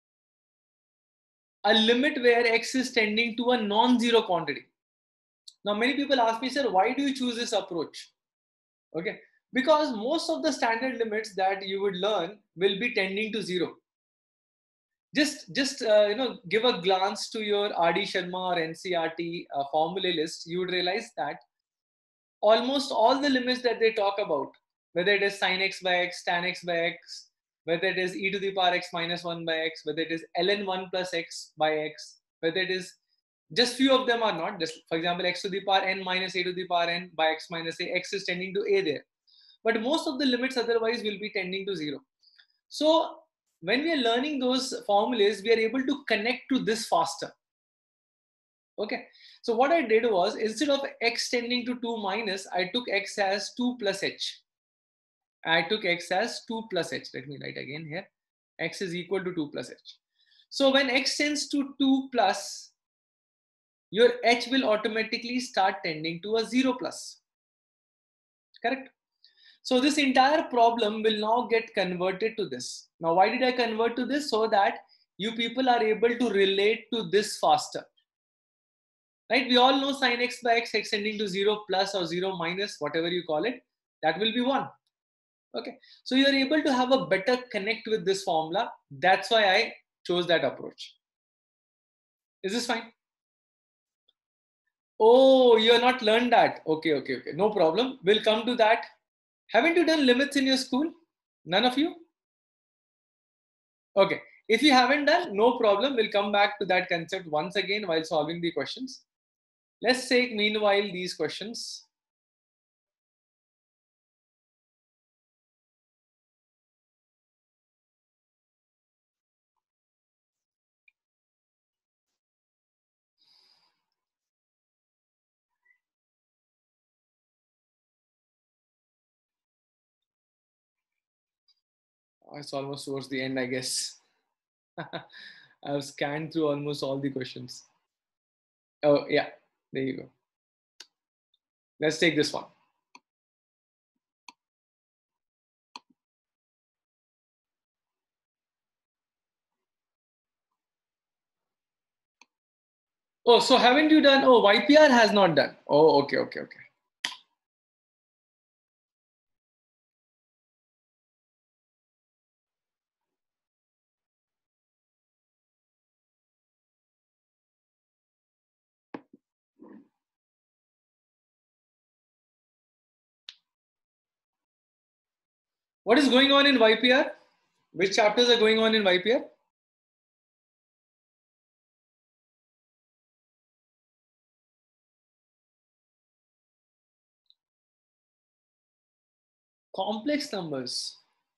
a limit where x is tending to a non-zero quantity. Now, many people ask me, sir, why do you choose this approach? Okay, because most of the standard limits that you would learn will be tending to zero. Just, just uh, you know, give a glance to your R D Sharma or N C R T uh, formula list. You would realize that almost all the limits that they talk about, whether it is sin x by x, tan x by x, whether it is e to the power x minus one by x, whether it is ln one plus x by x, whether it is just few of them are not. Just for example, x to the power n minus a to the power n by x minus a, x is tending to a there. But most of the limits otherwise will be tending to zero. So when we are learning those formulas, we are able to connect to this faster. Okay. So what I did was, instead of x tending to two minus, I took x as two plus h. I took x as two plus h. Let me write again here. X is equal to two plus h. So when x tends to two plus, your h will automatically start tending to a zero plus. Correct? So this entire problem will now get converted to this. Now, why did I convert to this? So that you people are able to relate to this faster. Right? We all know sin x by x extending to zero plus or zero minus, whatever you call it, that will be one. Okay. So you're able to have a better connect with this formula. That's why I chose that approach. Is this fine? Oh, you have not learned that. Okay, okay, okay. No problem. We'll come to that. Haven't you done limits in your school? None of you? Okay. If you haven't done, no problem. We'll come back to that concept once again while solving the questions. Let's take meanwhile these questions. Oh, it's almost towards the end, I guess. I've scanned through almost all the questions. Oh, yeah. There you go. Let's take this one. Oh, so haven't you done? Oh, Y P R has not done. Oh, okay, okay, okay. What is going on in Y P R? Which chapters are going on in Y P R? Complex numbers.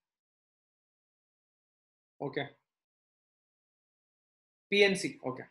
Okay. P N C. Okay.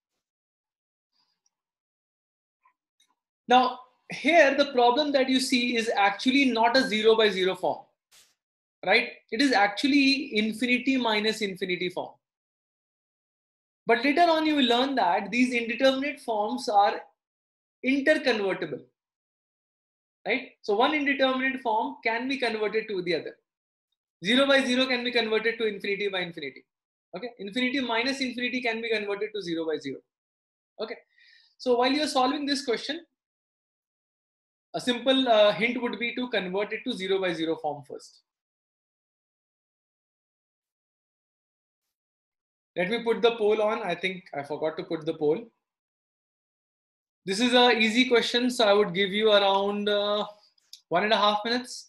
Now, here the problem that you see is actually not a zero by zero form, right? It is actually infinity minus infinity form. But later on, you will learn that these indeterminate forms are interconvertible, right? So one indeterminate form can be converted to the other. Zero by zero can be converted to infinity by infinity. Okay, infinity minus infinity can be converted to zero by zero. Okay, so while you're solving this question, a simple uh, hint would be to convert it to zero by zero form first. Let me put the poll on. I think I forgot to put the poll. This is a easy question, so I would give you around uh, one and a half minutes.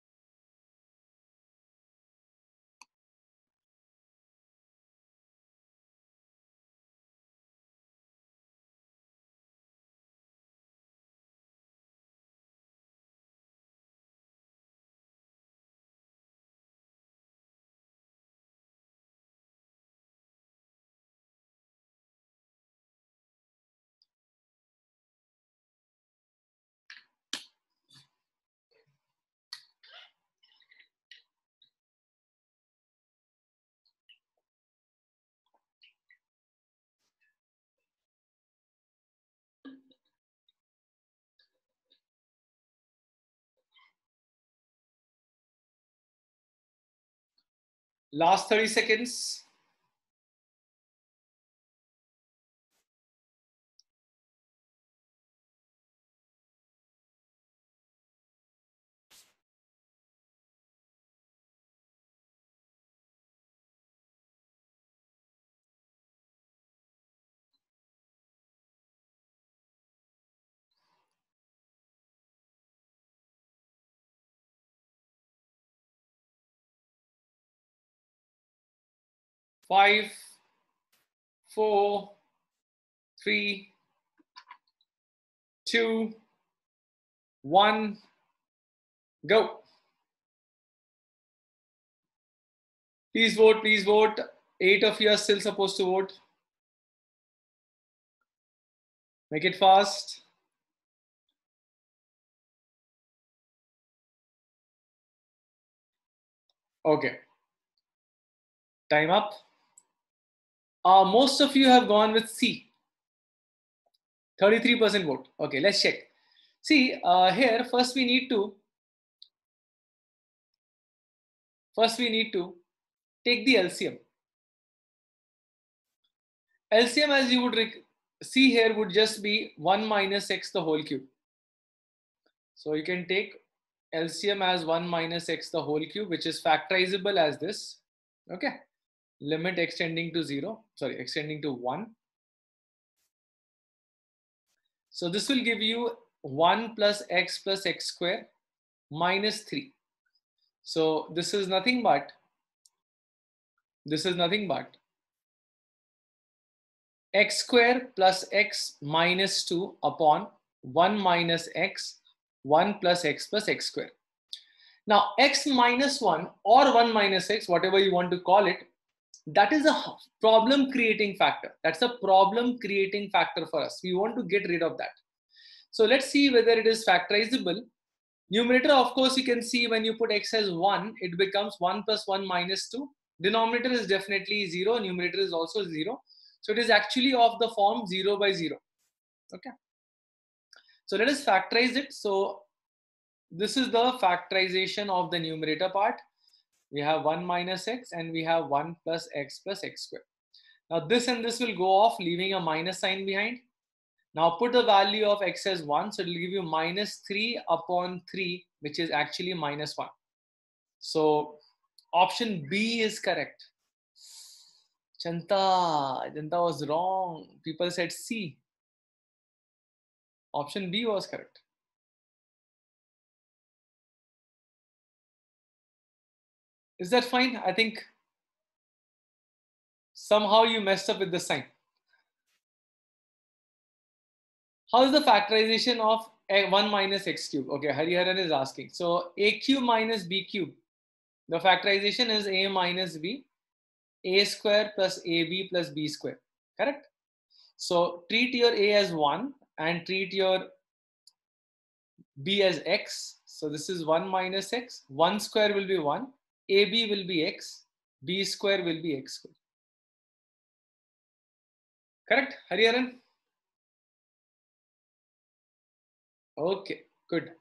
Last thirty seconds. Five, four, three, two, one, go. Please vote, please vote. Eight of you are still supposed to vote. Make it fast. Okay. Time up. Uh, most of you have gone with C. thirty-three percent vote. Okay, let's check. See, uh, here, first we need to, first we need to take the L C M. L C M, as you would see here, would just be one minus x the whole cube. So you can take L C M as one minus x the whole cube, which is factorizable as this. Okay. Limit extending to zero, sorry, extending to one. So this will give you one plus x plus x square minus three. So this is nothing but, this is nothing but x square plus x minus two upon one minus x, one plus x plus x square. Now x minus one or one minus x, whatever you want to call it, that is a problem creating factor. That's a problem creating factor for us. We want to get rid of that. So let's see whether it is factorizable. Numerator, of course, you can see when you put x as one, it becomes one plus one minus two. Denominator is definitely zero. Numerator is also zero. So it is actually of the form zero by zero. Okay. So let us factorize it. So this is the factorization of the numerator part. We have one minus x and we have one plus x plus x square. Now this and this will go off, leaving a minus sign behind. Now put the value of x as one. So it will give you minus three upon three, which is actually minus one. So option B is correct. Chanta, Chanta was wrong. People said C. Option B was correct. Is that fine? I think somehow you messed up with the sign. How is the factorization of one minus x cube? Okay, Hariharan is asking. So a cube minus b cube. The factorization is a minus b, a square plus ab plus b square. Correct? So treat your a as one and treat your b as x. So this is one minus x. one square will be one. ab will be x. b square will be x square. Correct, Hariharan? Okay, good.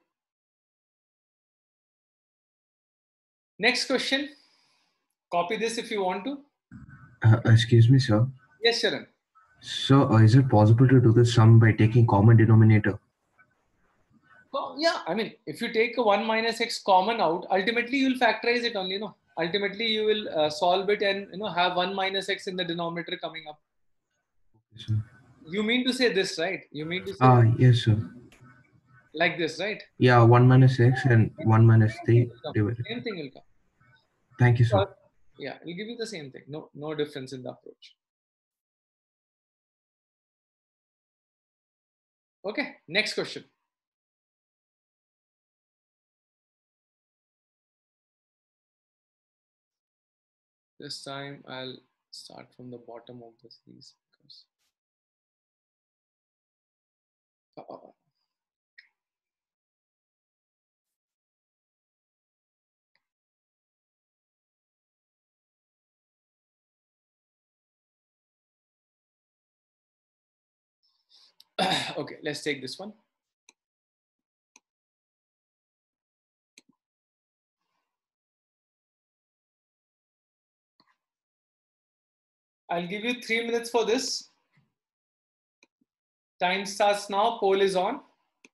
Next question. Copy this if you want to. Uh, excuse me, sir. Yes, Sharan. So, uh, is it possible to do the sum by taking common denominator? Oh, yeah, I mean, if you take a one minus x common out, ultimately you'll factorize it only, you know. Ultimately, you will uh, solve it and you know have one minus x in the denominator coming up. Yes, sir. You mean to say this, right? You mean to say Ah, yes, sir. like this, right? Yeah, one minus x and one minus Same thing three will come. divided. Same thing will come. Thank you, sir. Or, yeah, it'll give you the same thing. No, no difference in the approach. Okay, next question. This time I'll start from the bottom of the series because. Uh, okay, let's take this one. I'll give you three minutes for this. Time starts now. Poll is on.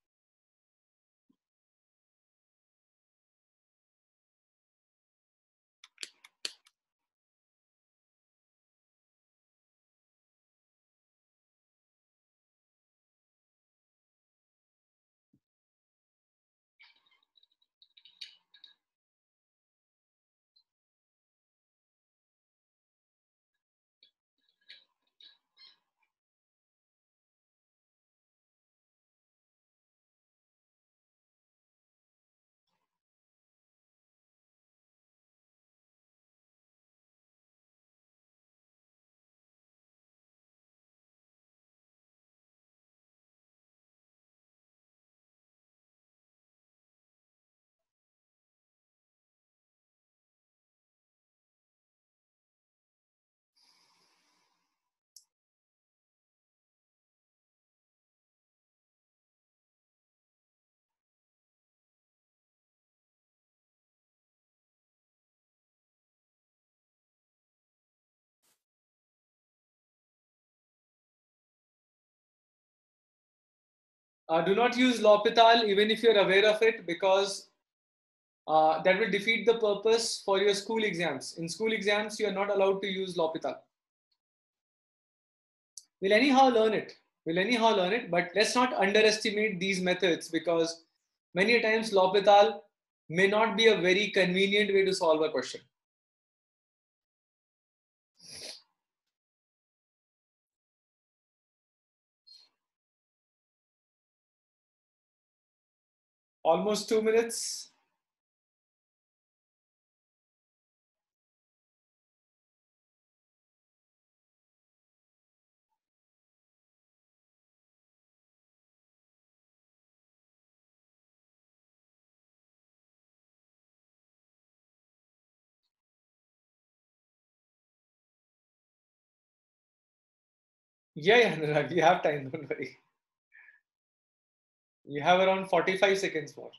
Uh, do not use L'Hopital even if you're aware of it because uh, that will defeat the purpose for your school exams. In school exams, you are not allowed to use L'Hopital. We'll anyhow learn it. We'll anyhow learn it, but let's not underestimate these methods because many times L'Hopital may not be a very convenient way to solve a question. Almost two minutes. Yeah, yeah, Anurag, you have time, don't worry. You have around forty-five seconds more.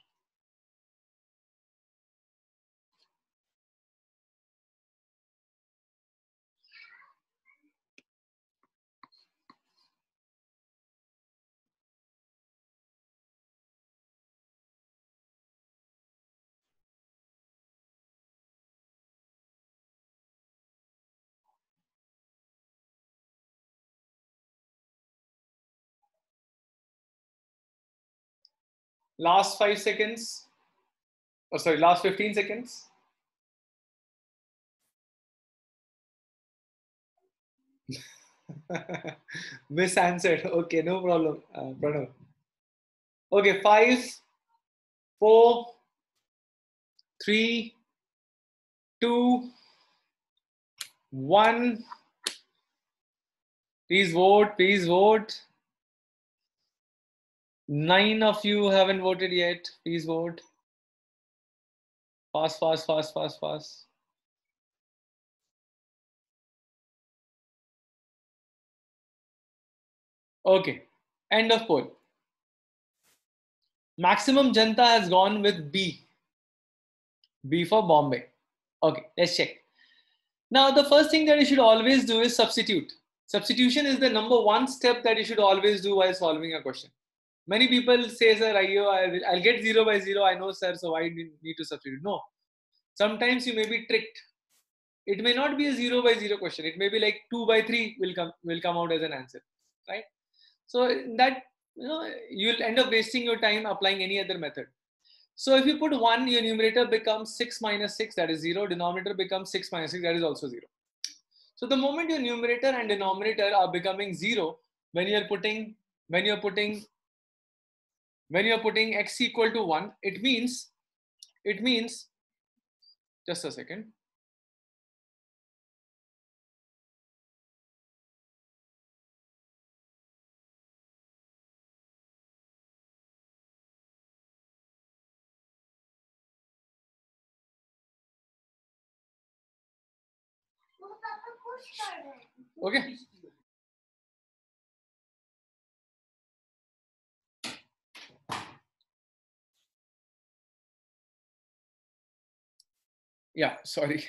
Last five seconds. Oh, sorry, last fifteen seconds. Misanswered. Okay, no problem, uh, Pranav. Okay, five, four, three, two, one. Please vote. Please vote. Nine of you haven't voted yet. Please vote. Fast, fast, fast, fast, fast. Okay. End of poll. Maximum Janta has gone with B. B for Bombay. Okay, let's check. Now, the first thing that you should always do is substitute. Substitution is the number one step that you should always do while solving a question. Many people say, sir, I'll, I'll get zero by zero. I know, sir, so why do you need to substitute? No. Sometimes you may be tricked. It may not be a zero by zero question. It may be like two by three will come will come out as an answer, right? So that, you know, you'll end up wasting your time applying any other method. So if you put one, your numerator becomes six minus six, that is zero. Denominator becomes six minus six, that is also zero. So the moment your numerator and denominator are becoming zero, when you're putting when you're putting when you're putting x equal to one, it means it means just a second. Okay. Yeah, sorry.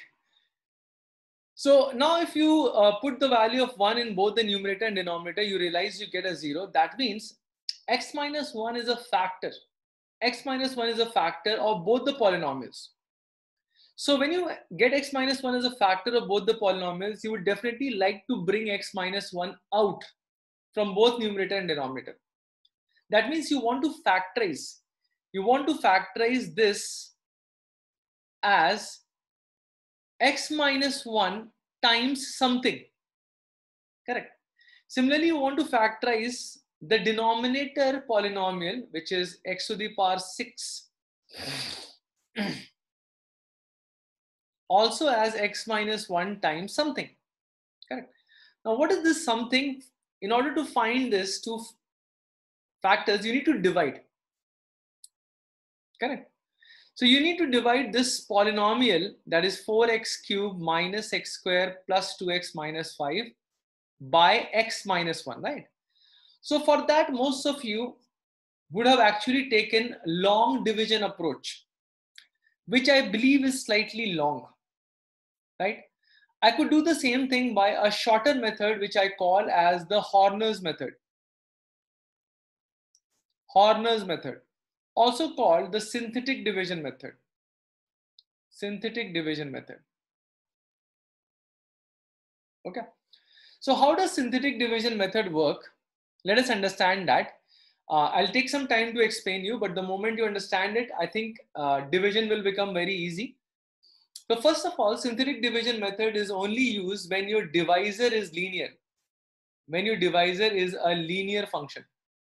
So now if you uh, put the value of one in both the numerator and denominator, you realize you get a zero. That means x minus one is a factor. X minus one is a factor of both the polynomials. So when you get x minus one as a factor of both the polynomials, you would definitely like to bring x minus one out from both numerator and denominator. That means you want to factorize. You want to factorize this as x minus one times something. Correct. Similarly, you want to factorize the denominator polynomial, which is x to the power six, also as x minus one times something. Correct. Now, what is this something? In order to find this two factors, you need to divide. Correct. So you need to divide this polynomial, that is four x cubed minus x squared plus two x minus five, by x minus one, right? So for that, most of you would have actually taken long division approach, which I believe is slightly long, right? I could do the same thing by a shorter method, which I call as the Horner's method. Horner's method, also called the synthetic division method. Synthetic division method. Okay. So how does synthetic division method work? Let us understand that. Uh, I'll take some time to explain you, but the moment you understand it, I think uh, division will become very easy. So first of all, synthetic division method is only used when your divisor is linear. When your divisor is a linear function.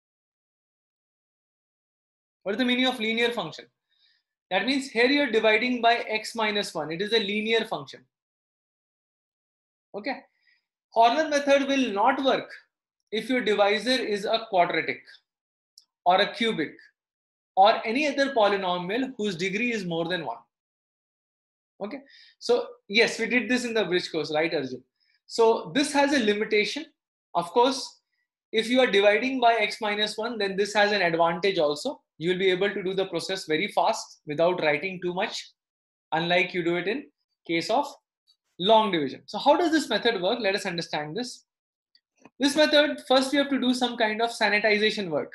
What is the meaning of linear function? That means here you're dividing by x minus one. It is a linear function. Okay. Horner method will not work if your divisor is a quadratic or a cubic or any other polynomial whose degree is more than one. Okay. So yes, we did this in the bridge course, right, Arjun? So this has a limitation. Of course, if you are dividing by x minus one, then this has an advantage also. You will be able to do the process very fast without writing too much, unlike you do it in case of long division. So how does this method work? Let us understand this. This method, first we have to do some kind of sanitization work.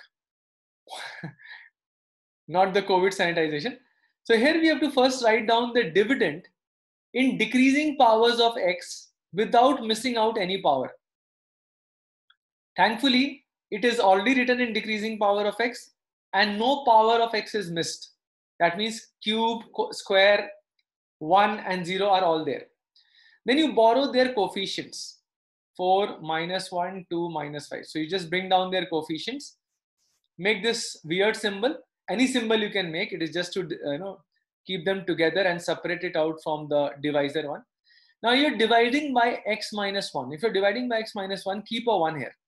Not the COVID sanitization. So here we have to first write down the dividend in decreasing powers of x without missing out any power. Thankfully, it is already written in decreasing power of x and no power of x is missed. That means cube, square, one and zero are all there. Then you borrow their coefficients. four, minus one, two, minus five. So you just bring down their coefficients, make this weird symbol. Any symbol you can make, it is just to uh, you know keep them together and separate it out from the divisor one. Now you're dividing by x minus one. If you're dividing by x minus one, keep a one here.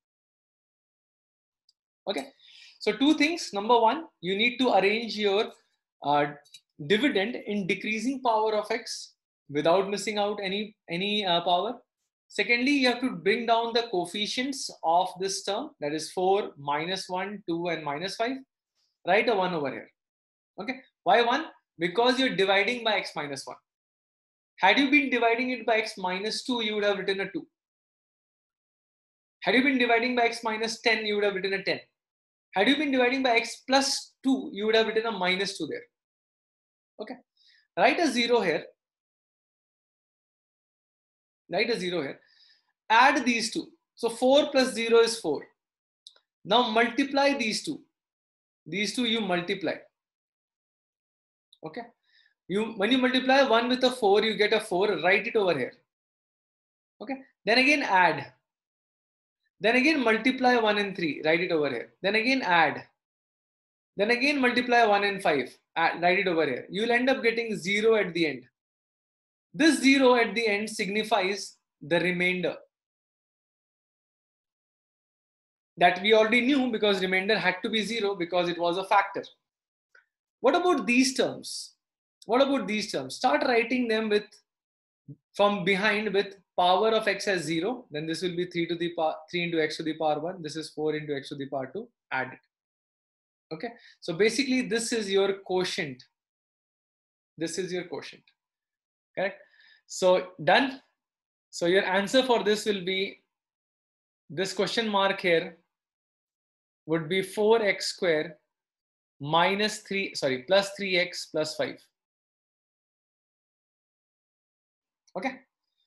Okay. So two things. Number one, you need to arrange your uh, dividend in decreasing power of x without missing out any, any uh, power. Secondly, you have to bring down the coefficients of this term, that is four, minus one, two, and minus five. Write a one over here. Okay. Why one? Because you're dividing by x minus one. Had you been dividing it by x minus two, you would have written a two. Had you been dividing by x minus ten, you would have written a ten. Had you been dividing by x plus two, you would have written a minus two there. Okay. Write a zero here. Write a zero here. Add these two. So four plus zero is four. Now multiply these two. These two you multiply. Okay. You, when you multiply one with a four, you get a four. Write it over here. Okay. Then again add. Then again multiply one and three. Write it over here. Then again add. Then again multiply one and five. Add, write it over here. You will end up getting zero at the end. This zero at the end signifies the remainder. That we already knew because remainder had to be zero because it was a factor. What about these terms? What about these terms? Start writing them with from behind with power of x as zero. Then this will be three to the power three into x to the power one. This is four into x to the power two. Add it. Okay. So basically this is your quotient. This is your quotient. Correct? So done. So your answer for this will be this question mark here would be four x square minus three, sorry, plus three x plus five. Okay.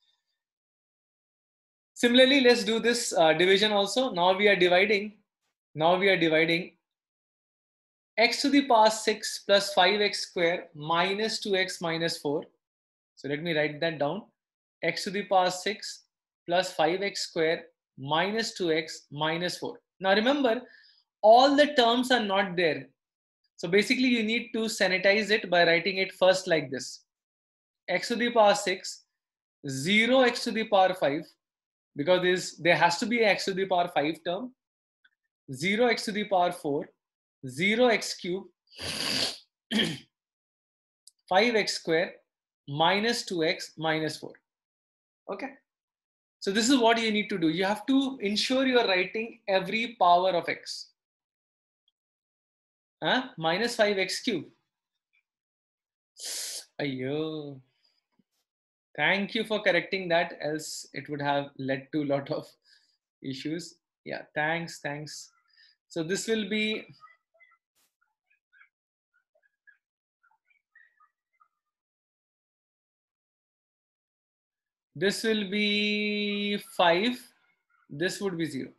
Similarly, let's do this uh, division also. Now we are dividing. Now we are dividing x to the power six plus five x square minus two x minus four. So let me write that down. X to the power six plus five x square minus two x minus four. Now remember, all the terms are not there. So basically you need to sanitize it by writing it first like this. X to the power six, zero x to the power five, because this, there has to be a x to the power five term, zero x to the power four, zero x cube, five x square minus two x minus four. Okay. So this is what you need to do. You have to ensure you are writing every power of x. Huh? Minus five x cube. Ayyo. Thank you for correcting that, else it would have led to a lot of issues. Yeah, thanks, thanks. So this will be this will be five. This would be zero.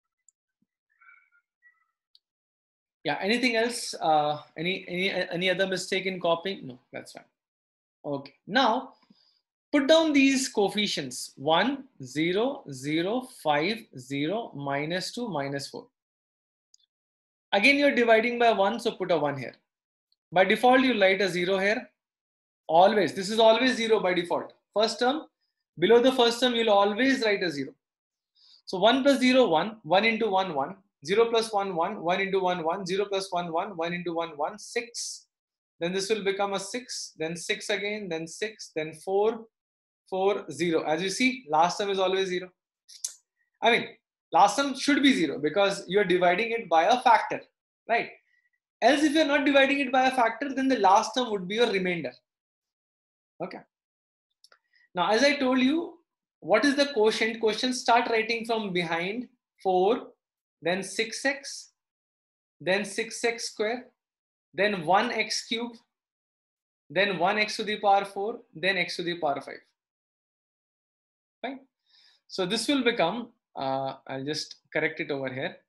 Yeah, anything else? Uh, any any any other mistake in copying? No, that's fine. Okay, now put down these coefficients: one, zero, zero, five, zero, minus two, minus four. Again, you're dividing by one, so put a one here. By default, you write a zero here. Always, this is always zero by default. First term, below the first term, you'll always write a zero. So one plus zero, one, one into one, one, zero plus one, one, one into one, one, zero plus one, one, one into one, one, six. Then this will become a six, then six again, then six, then four, four, zero. As you see, last term is always zero. I mean, last term should be zero because you're dividing it by a factor, right? Else, if you're not dividing it by a factor, then the last term would be your remainder. Okay. Now, as I told you, what is the quotient? Quotient, start writing from behind. four, then six x, then six x square, then one x cube, then one x to the power four, then x to the power five. Fine. So this will become, uh, I'll just correct it over here.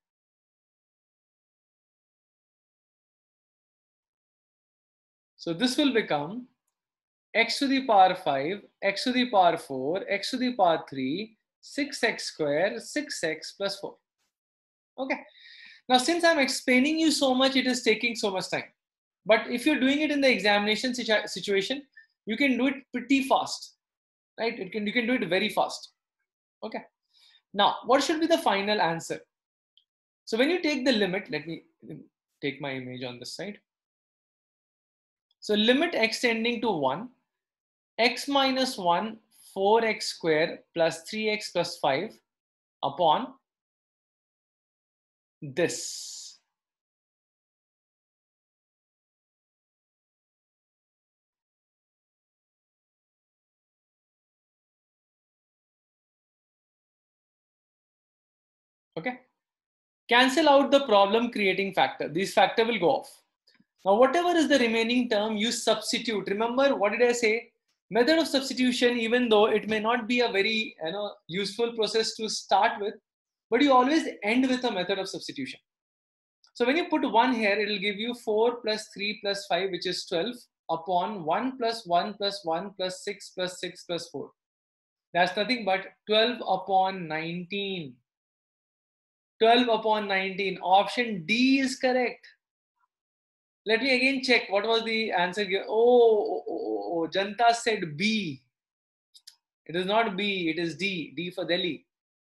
So this will become x to the power five, x to the power four, x to the power three, six x square, six x plus four. Okay. Now, since I'm explaining you so much, it is taking so much time. But if you're doing it in the examination situ situation, you can do it pretty fast, right? It can, you can do it very fast. Okay. Now, what should be the final answer? So when you take the limit, let me take my image on this side. So limit x tending to one, x minus one, four x square plus three x plus five upon this. Okay. Cancel out the problem creating factor. This factor will go off. Now, whatever is the remaining term, you substitute. Remember, what did I say? Method of substitution, even though it may not be a very you know, useful process to start with, but you always end with a method of substitution. So when you put one here, it will give you four plus three plus five, which is twelve, upon one plus one plus one plus six plus six plus four. That's nothing but twelve upon nineteen. twelve upon nineteen. Option D is correct. Let me again check. What was the answer? Oh, oh, oh, oh, Janta said B. It is not B, it is D. D for Delhi.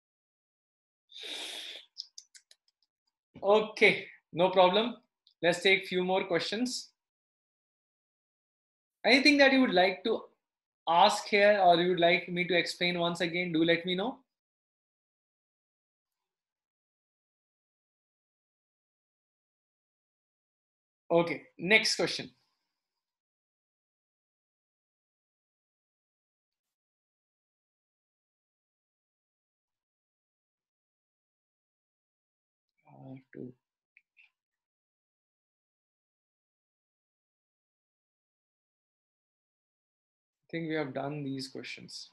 Okay, no problem. Let's take few more questions. Anything that you would like to ask here or you would like me to explain once again, do let me know. Okay, next question. Uh, to I think we have done these questions.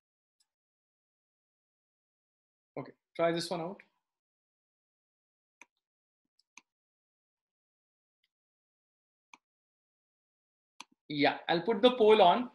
Okay, try this one out. Yeah, I'll put the poll on.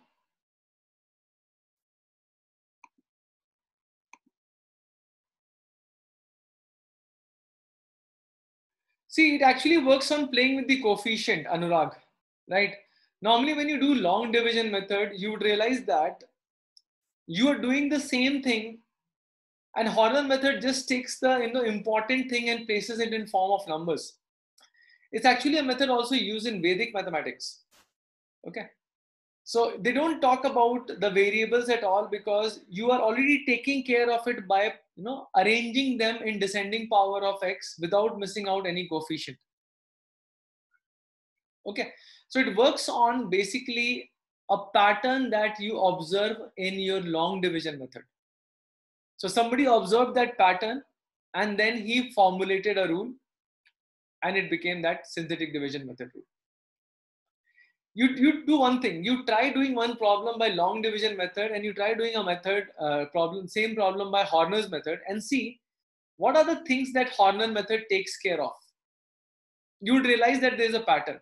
See, it actually works on playing with the coefficient, Anurag, right? Normally, when you do long division method, you would realize that you are doing the same thing, and Horner method just takes the you know important thing and places it in form of numbers. It's actually a method also used in Vedic mathematics. Okay. So they don't talk about the variables at all because you are already taking care of it by you know arranging them in descending power of x without missing out any coefficient. Okay, so it works on basically a pattern that you observe in your long division method. So somebody observed that pattern and then he formulated a rule and it became that synthetic division method rule. You, you do one thing, you try doing one problem by long division method and you try doing a method uh, problem, same problem by Horner's method and see what are the things that Horner method takes care of. You would realize that there's a pattern.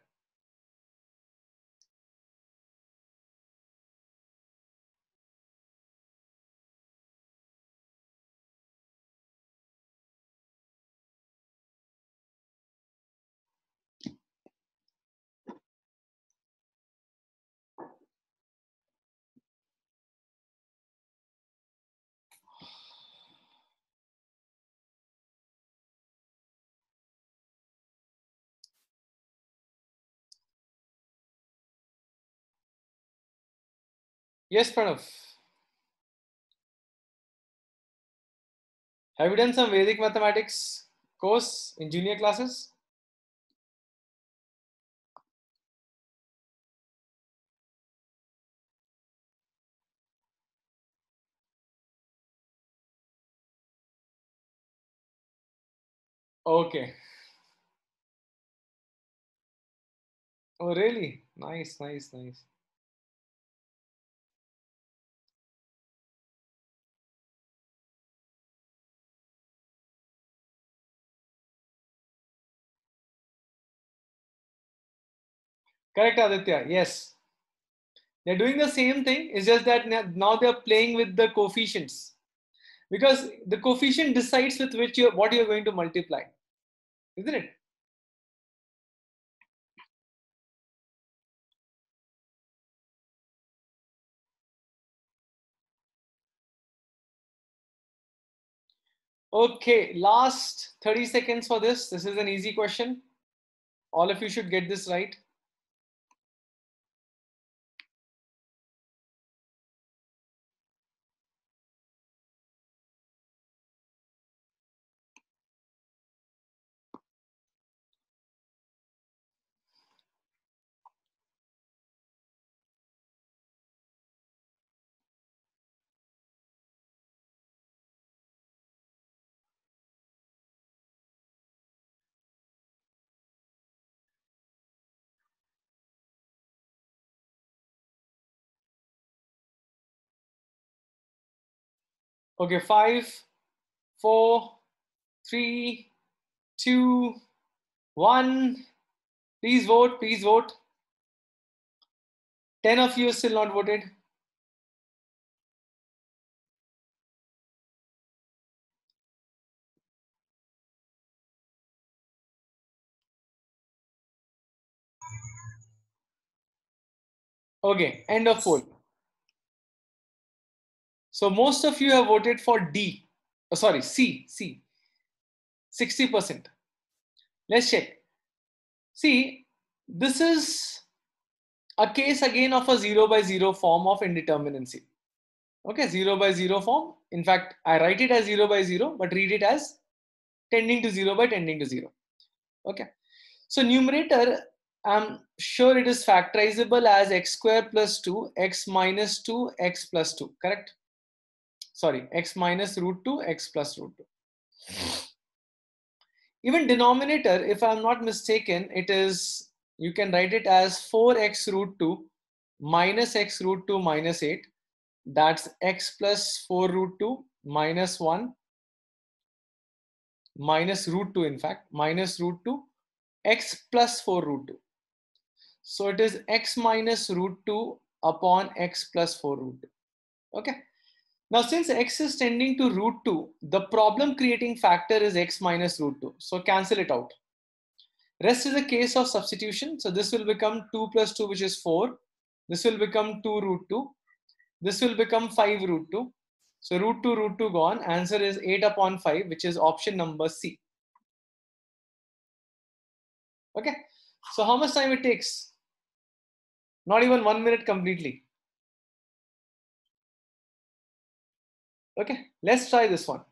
Yes, Pranav. Have you done some Vedic mathematics course in junior classes? Okay. Oh, really? Nice, nice, nice. Correct, Aditya. Yes. They're doing the same thing. It's just that now they're playing with the coefficients. because the coefficient decides with which you what you're going to multiply, isn't it? Okay, last thirty seconds for this. This is an easy question. All of you should get this right. Okay, five, four, three, two, one. Please vote, please vote. ten of you still not voted. Okay, end of poll. So most of you have voted for D. Oh, sorry, C, C. sixty percent. Let's check. See, this is a case again of a zero by zero form of indeterminacy. Okay, zero by zero form. In fact, I write it as zero by zero, but read it as tending to zero by tending to zero. Okay. So numerator, I'm sure it is factorizable as x square plus two, x minus two, x plus two, correct? Sorry, x minus root two, x plus root two. Even denominator, if I'm not mistaken, it is, you can write it as four x root two minus x root two minus eight. That's x plus four root two minus one minus root two, in fact, minus root two, x plus four root two. So it is x minus root two upon x plus four root two. Okay. Now, since x is tending to root two, the problem creating factor is x minus root two. So cancel it out. Rest is a case of substitution. So this will become two plus two, which is four. This will become two root two. This will become five root two. So root two, root two gone. Answer is eight upon five, which is option number C. Okay. So how much time it takes? Not even one minute completely. Okay. Let's try this one.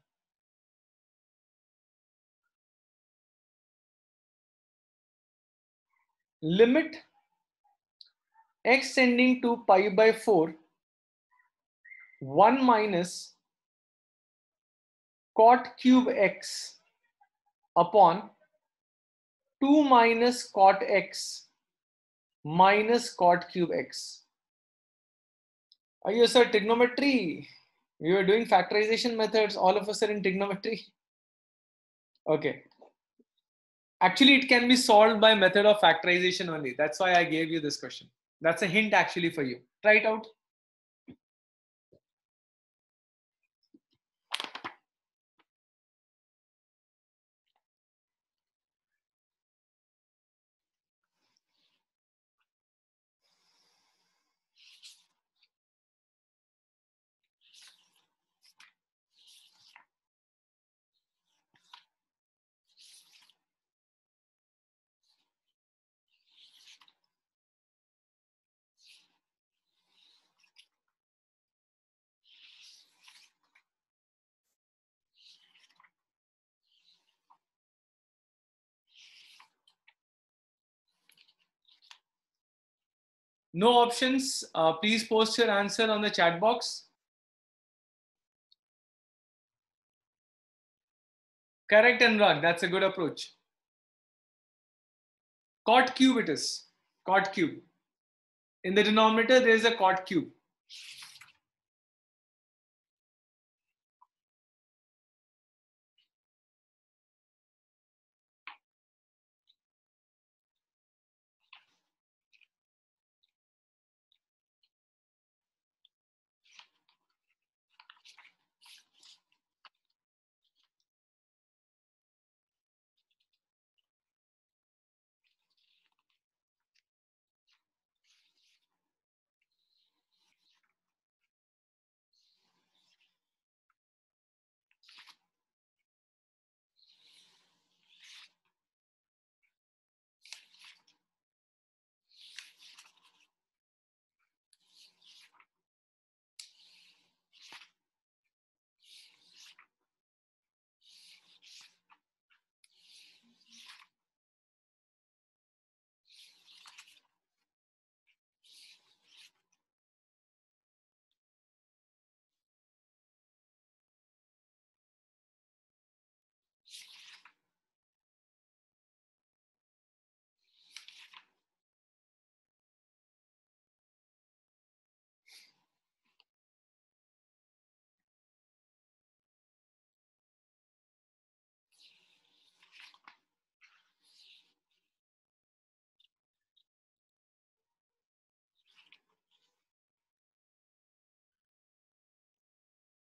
Limit x tending to pi by four, one minus cot cube x upon two minus cot x minus cot cube x. Are you, sir, trigonometry? We were doing factorization methods. All of us are in trigonometry. Okay. Actually, it can be solved by method of factorization only. That's why I gave you this question. That's a hint actually for you. Try it out. No options. Uh, please post your answer on the chat box. Correct, Anurag. That's a good approach. Cot cube it is. Cot cube. In the denominator, there is a cot cube.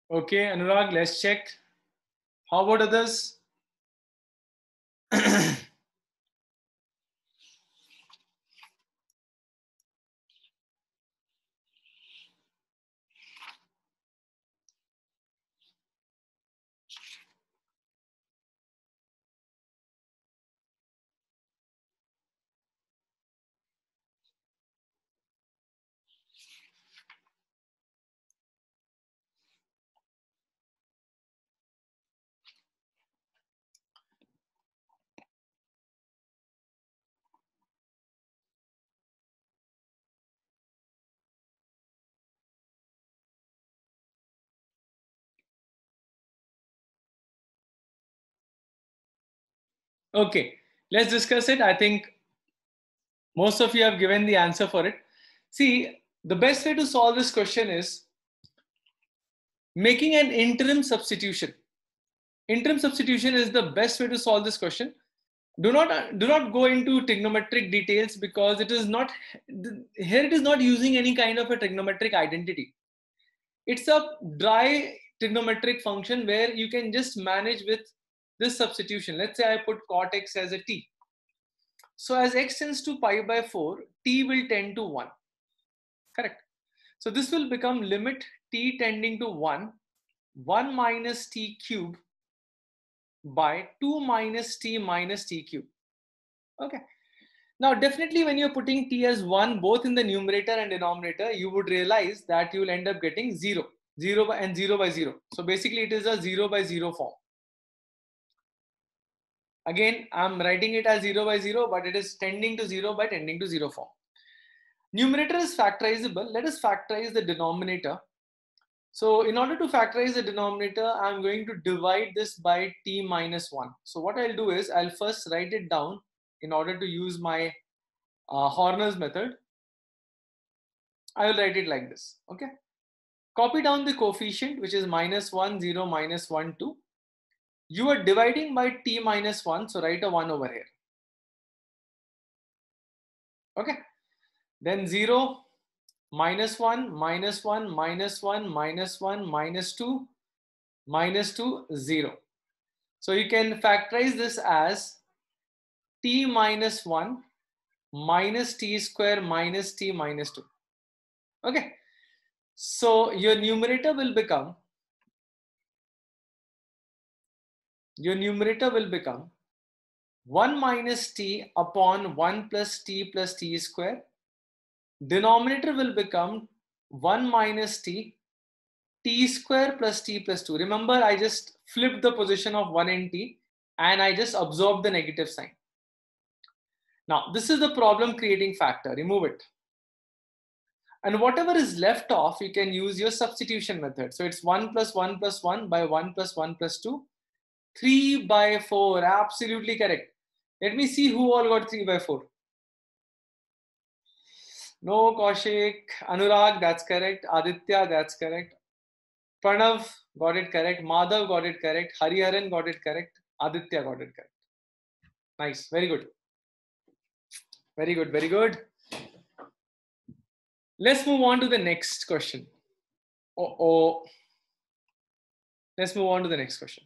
Okay, Anurag, let's check. How about others? Okay, let's discuss it. I think most of you have given the answer for it. See, the best way to solve this question is making an interim substitution. Interim substitution is the best way to solve this question. Do not do not go into trigonometric details because it is not here. It is not using any kind of a trigonometric identity. It's a dry trigonometric function where you can just manage with this substitution. Let's say I put cot x as a t. So as x tends to pi by four, t will tend to one. Correct. So this will become limit t tending to one, one minus t cube by two minus t minus t cube. Okay. Now, definitely when you're putting t as one both in the numerator and denominator, you would realize that you will end up getting zero, zero by, and zero by zero. So basically it is a zero by zero form. Again, I'm writing it as zero by zero, but it is tending to zero by tending to zero form. Numerator is factorizable. Let us factorize the denominator. So in order to factorize the denominator, I'm going to divide this by t minus one. So what I'll do is I'll first write it down in order to use my uh, Horner's method. I will write it like this. Okay. Copy down the coefficient, which is minus one, zero, minus one, two. You are dividing by t minus one. So write a one over here. Okay. Then zero, minus one, minus one, minus one, minus one, minus two, minus two, zero. So you can factorize this as t minus one minus t square minus t minus two. Okay. So your numerator will become, your numerator will become one minus t upon one plus t plus t square. Denominator will become one minus t, t square plus t plus two. Remember, I just flipped the position of one and t and I just absorbed the negative sign. Now, this is the problem creating factor. Remove it. And whatever is left off, you can use your substitution method. So it's one plus one plus one by one plus one plus two. three by four. Absolutely correct. Let me see who all got three by four. No, Kaushik. Anurag, that's correct. Aditya, that's correct. Pranav got it correct. Madhav got it correct. Hariharan got it correct. Aditya got it correct. Nice. Very good. Very good. Very good. Let's move on to the next question. Oh, oh. Let's move on to the next question.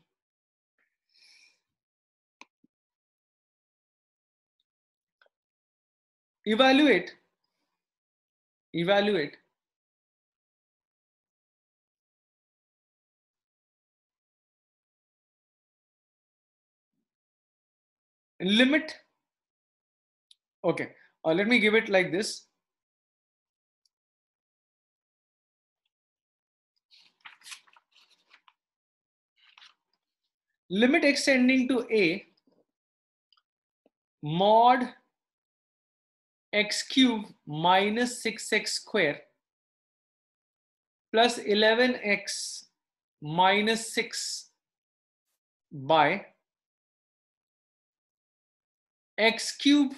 Evaluate. Evaluate. Limit. Okay. Uh, let me give it like this. Limit x tending to a mod x cube minus six x square plus eleven x minus six by x cube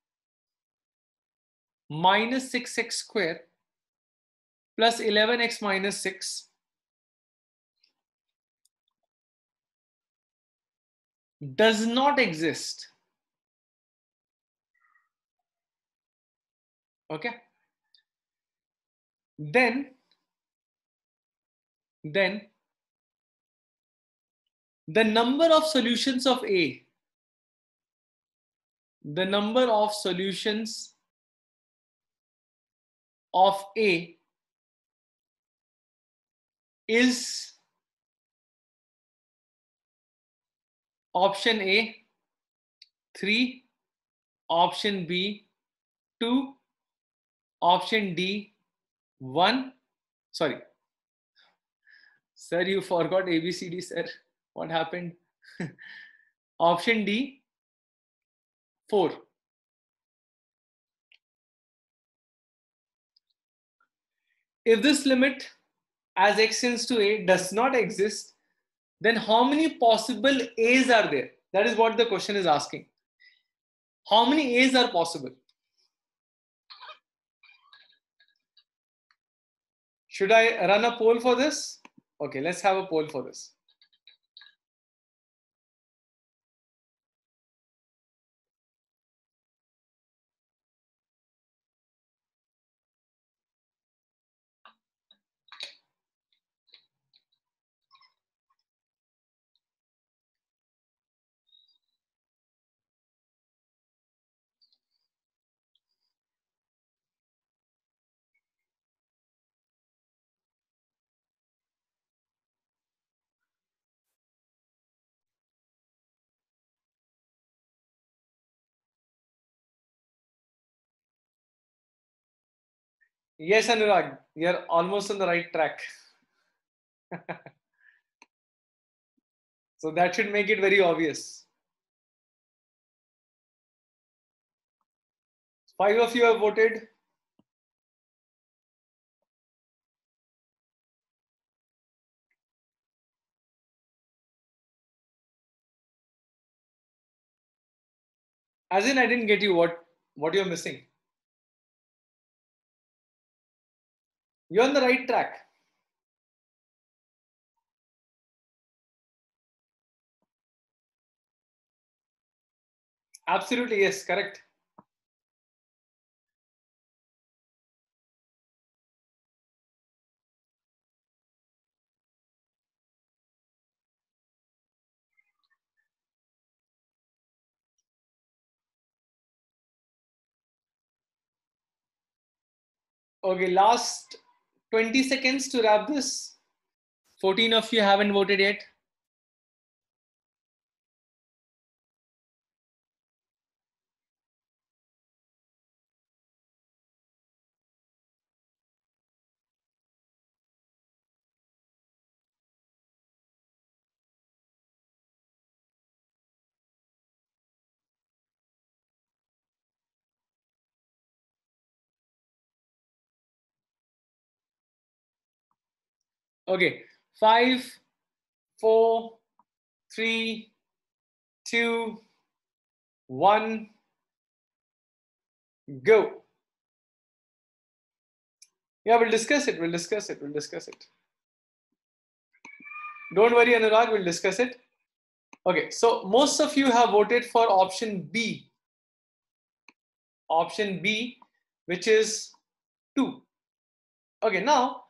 minus six x square plus eleven x minus six does not exist. Okay. Then, then The number of solutions of A, the number of solutions of A is option A, three, option B, two, option D, one. Sorry. Sir, you forgot A B C D, sir. What happened? Option D, four. If this limit as x tends to A does not exist, then how many possible A's are there? That is what the question is asking. How many A's are possible? Should I run a poll for this? Okay, let's have a poll for this. Yes, Anurag, you're almost on the right track. So that should make it very obvious. Five of you have voted. As in, I didn't get you what, what you're missing. You're on the right track. Absolutely, yes, correct. Okay, last twenty seconds to wrap this. fourteen of you haven't voted yet. Okay, five, four, three, two, one, go. Yeah, we'll discuss it. We'll discuss it. We'll discuss it. Don't worry, Anurag, we'll discuss it. Okay, so most of you have voted for option B. Option B, which is two. Okay, now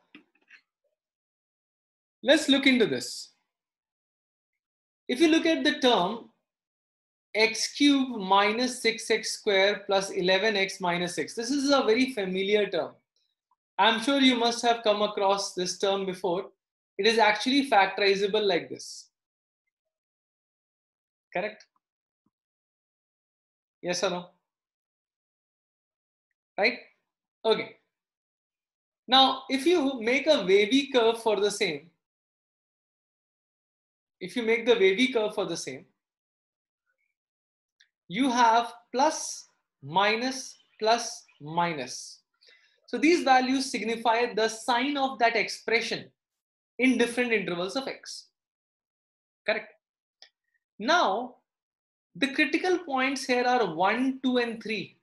let's look into this. If you look at the term x cube minus six x square plus eleven x minus six, this is a very familiar term. I'm sure you must have come across this term before. It is actually factorizable like this. Correct? Yes or no? Right? Okay. Now, if you make a wavy curve for the same, if you make the wavy curve for the same, you have plus, minus, plus, minus. So these values signify the sign of that expression in different intervals of x. Correct? Now, the critical points here are one, two, and three.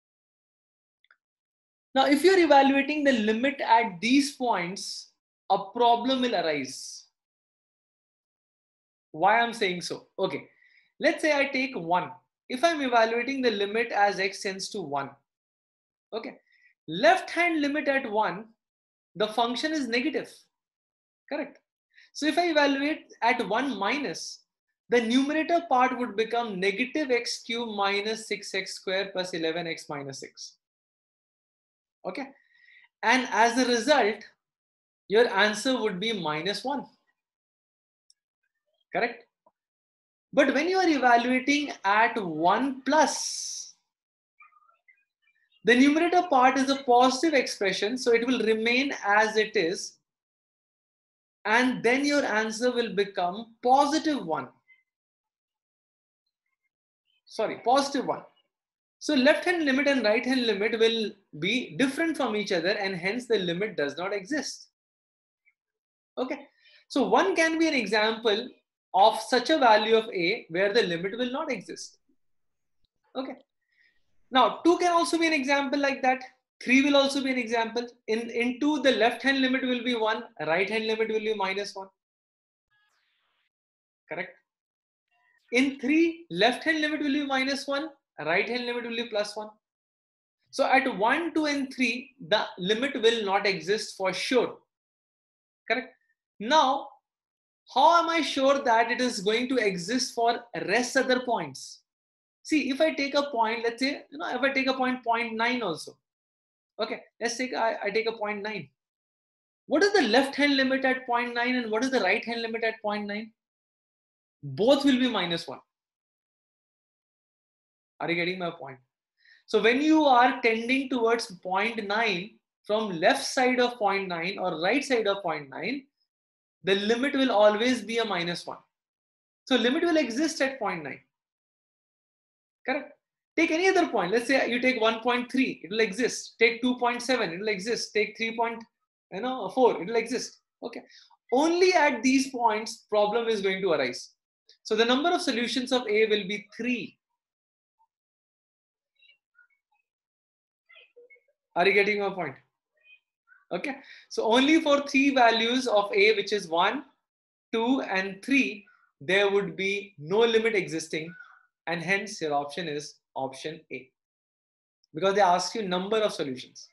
Now, if you're evaluating the limit at these points, a problem will arise. Why I'm saying so? Okay, let's say I take one. If I'm evaluating the limit as x tends to one, okay, left hand limit at one, the function is negative. Correct? So if I evaluate at one minus, the numerator part would become negative x cube minus six x square plus eleven x minus six. Okay. And as a result, your answer would be minus one. Correct? But when you are evaluating at one plus, the numerator part is a positive expression, so it will remain as it is. And then your answer will become positive one. Sorry, positive one. So left hand limit and right hand limit will be different from each other, and hence the limit does not exist. Okay. So one can be an example of such a value of a where the limit will not exist. Okay. Now two can also be an example like that. three will also be an example. In, in two, the left hand limit will be one, right hand limit will be minus one. Correct? In three, left hand limit will be minus one, right hand limit will be plus one. So at one, two, and three, the limit will not exist for sure. Correct? Now, how am I sure that it is going to exist for rest other points? See, if I take a point, let's say, you know, if I take a point zero point nine also. Okay, let's take, I, I take a zero point nine. What is the left hand limit at zero point nine and what is the right hand limit at zero point nine? Both will be minus one. Are you getting my point? So when you are tending towards zero point nine from left side of zero point nine or right side of zero point nine, the limit will always be a minus one. So limit will exist at zero point nine. Correct? Take any other point. Let's say you take one point three, it will exist. Take two point seven, it will exist. Take three point four, it will exist. Okay. Only at these points, problem is going to arise. So the number of solutions of A will be three. Are you getting my point? Okay. So only for three values of A, which is one, two, and three, there would be no limit existing. And hence your option is option A. Because they ask you number of solutions.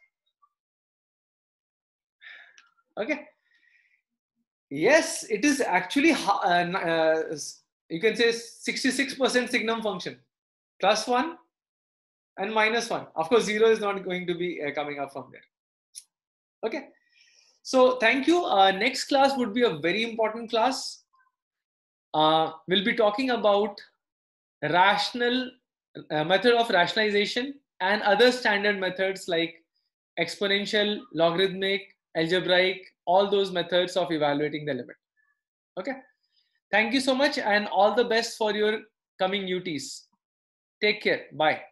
Okay. Yes, it is actually, uh, uh, you can say sixty-six percent signum function. Plus one and minus one. Of course, zero is not going to be uh, coming up from there. Okay. So thank you. Uh, next class would be a very important class. Uh, we'll be talking about rational uh, method of rationalization and other standard methods like exponential, logarithmic, algebraic, all those methods of evaluating the limit. Okay. Thank you so much and all the best for your coming U Ts. Take care. Bye.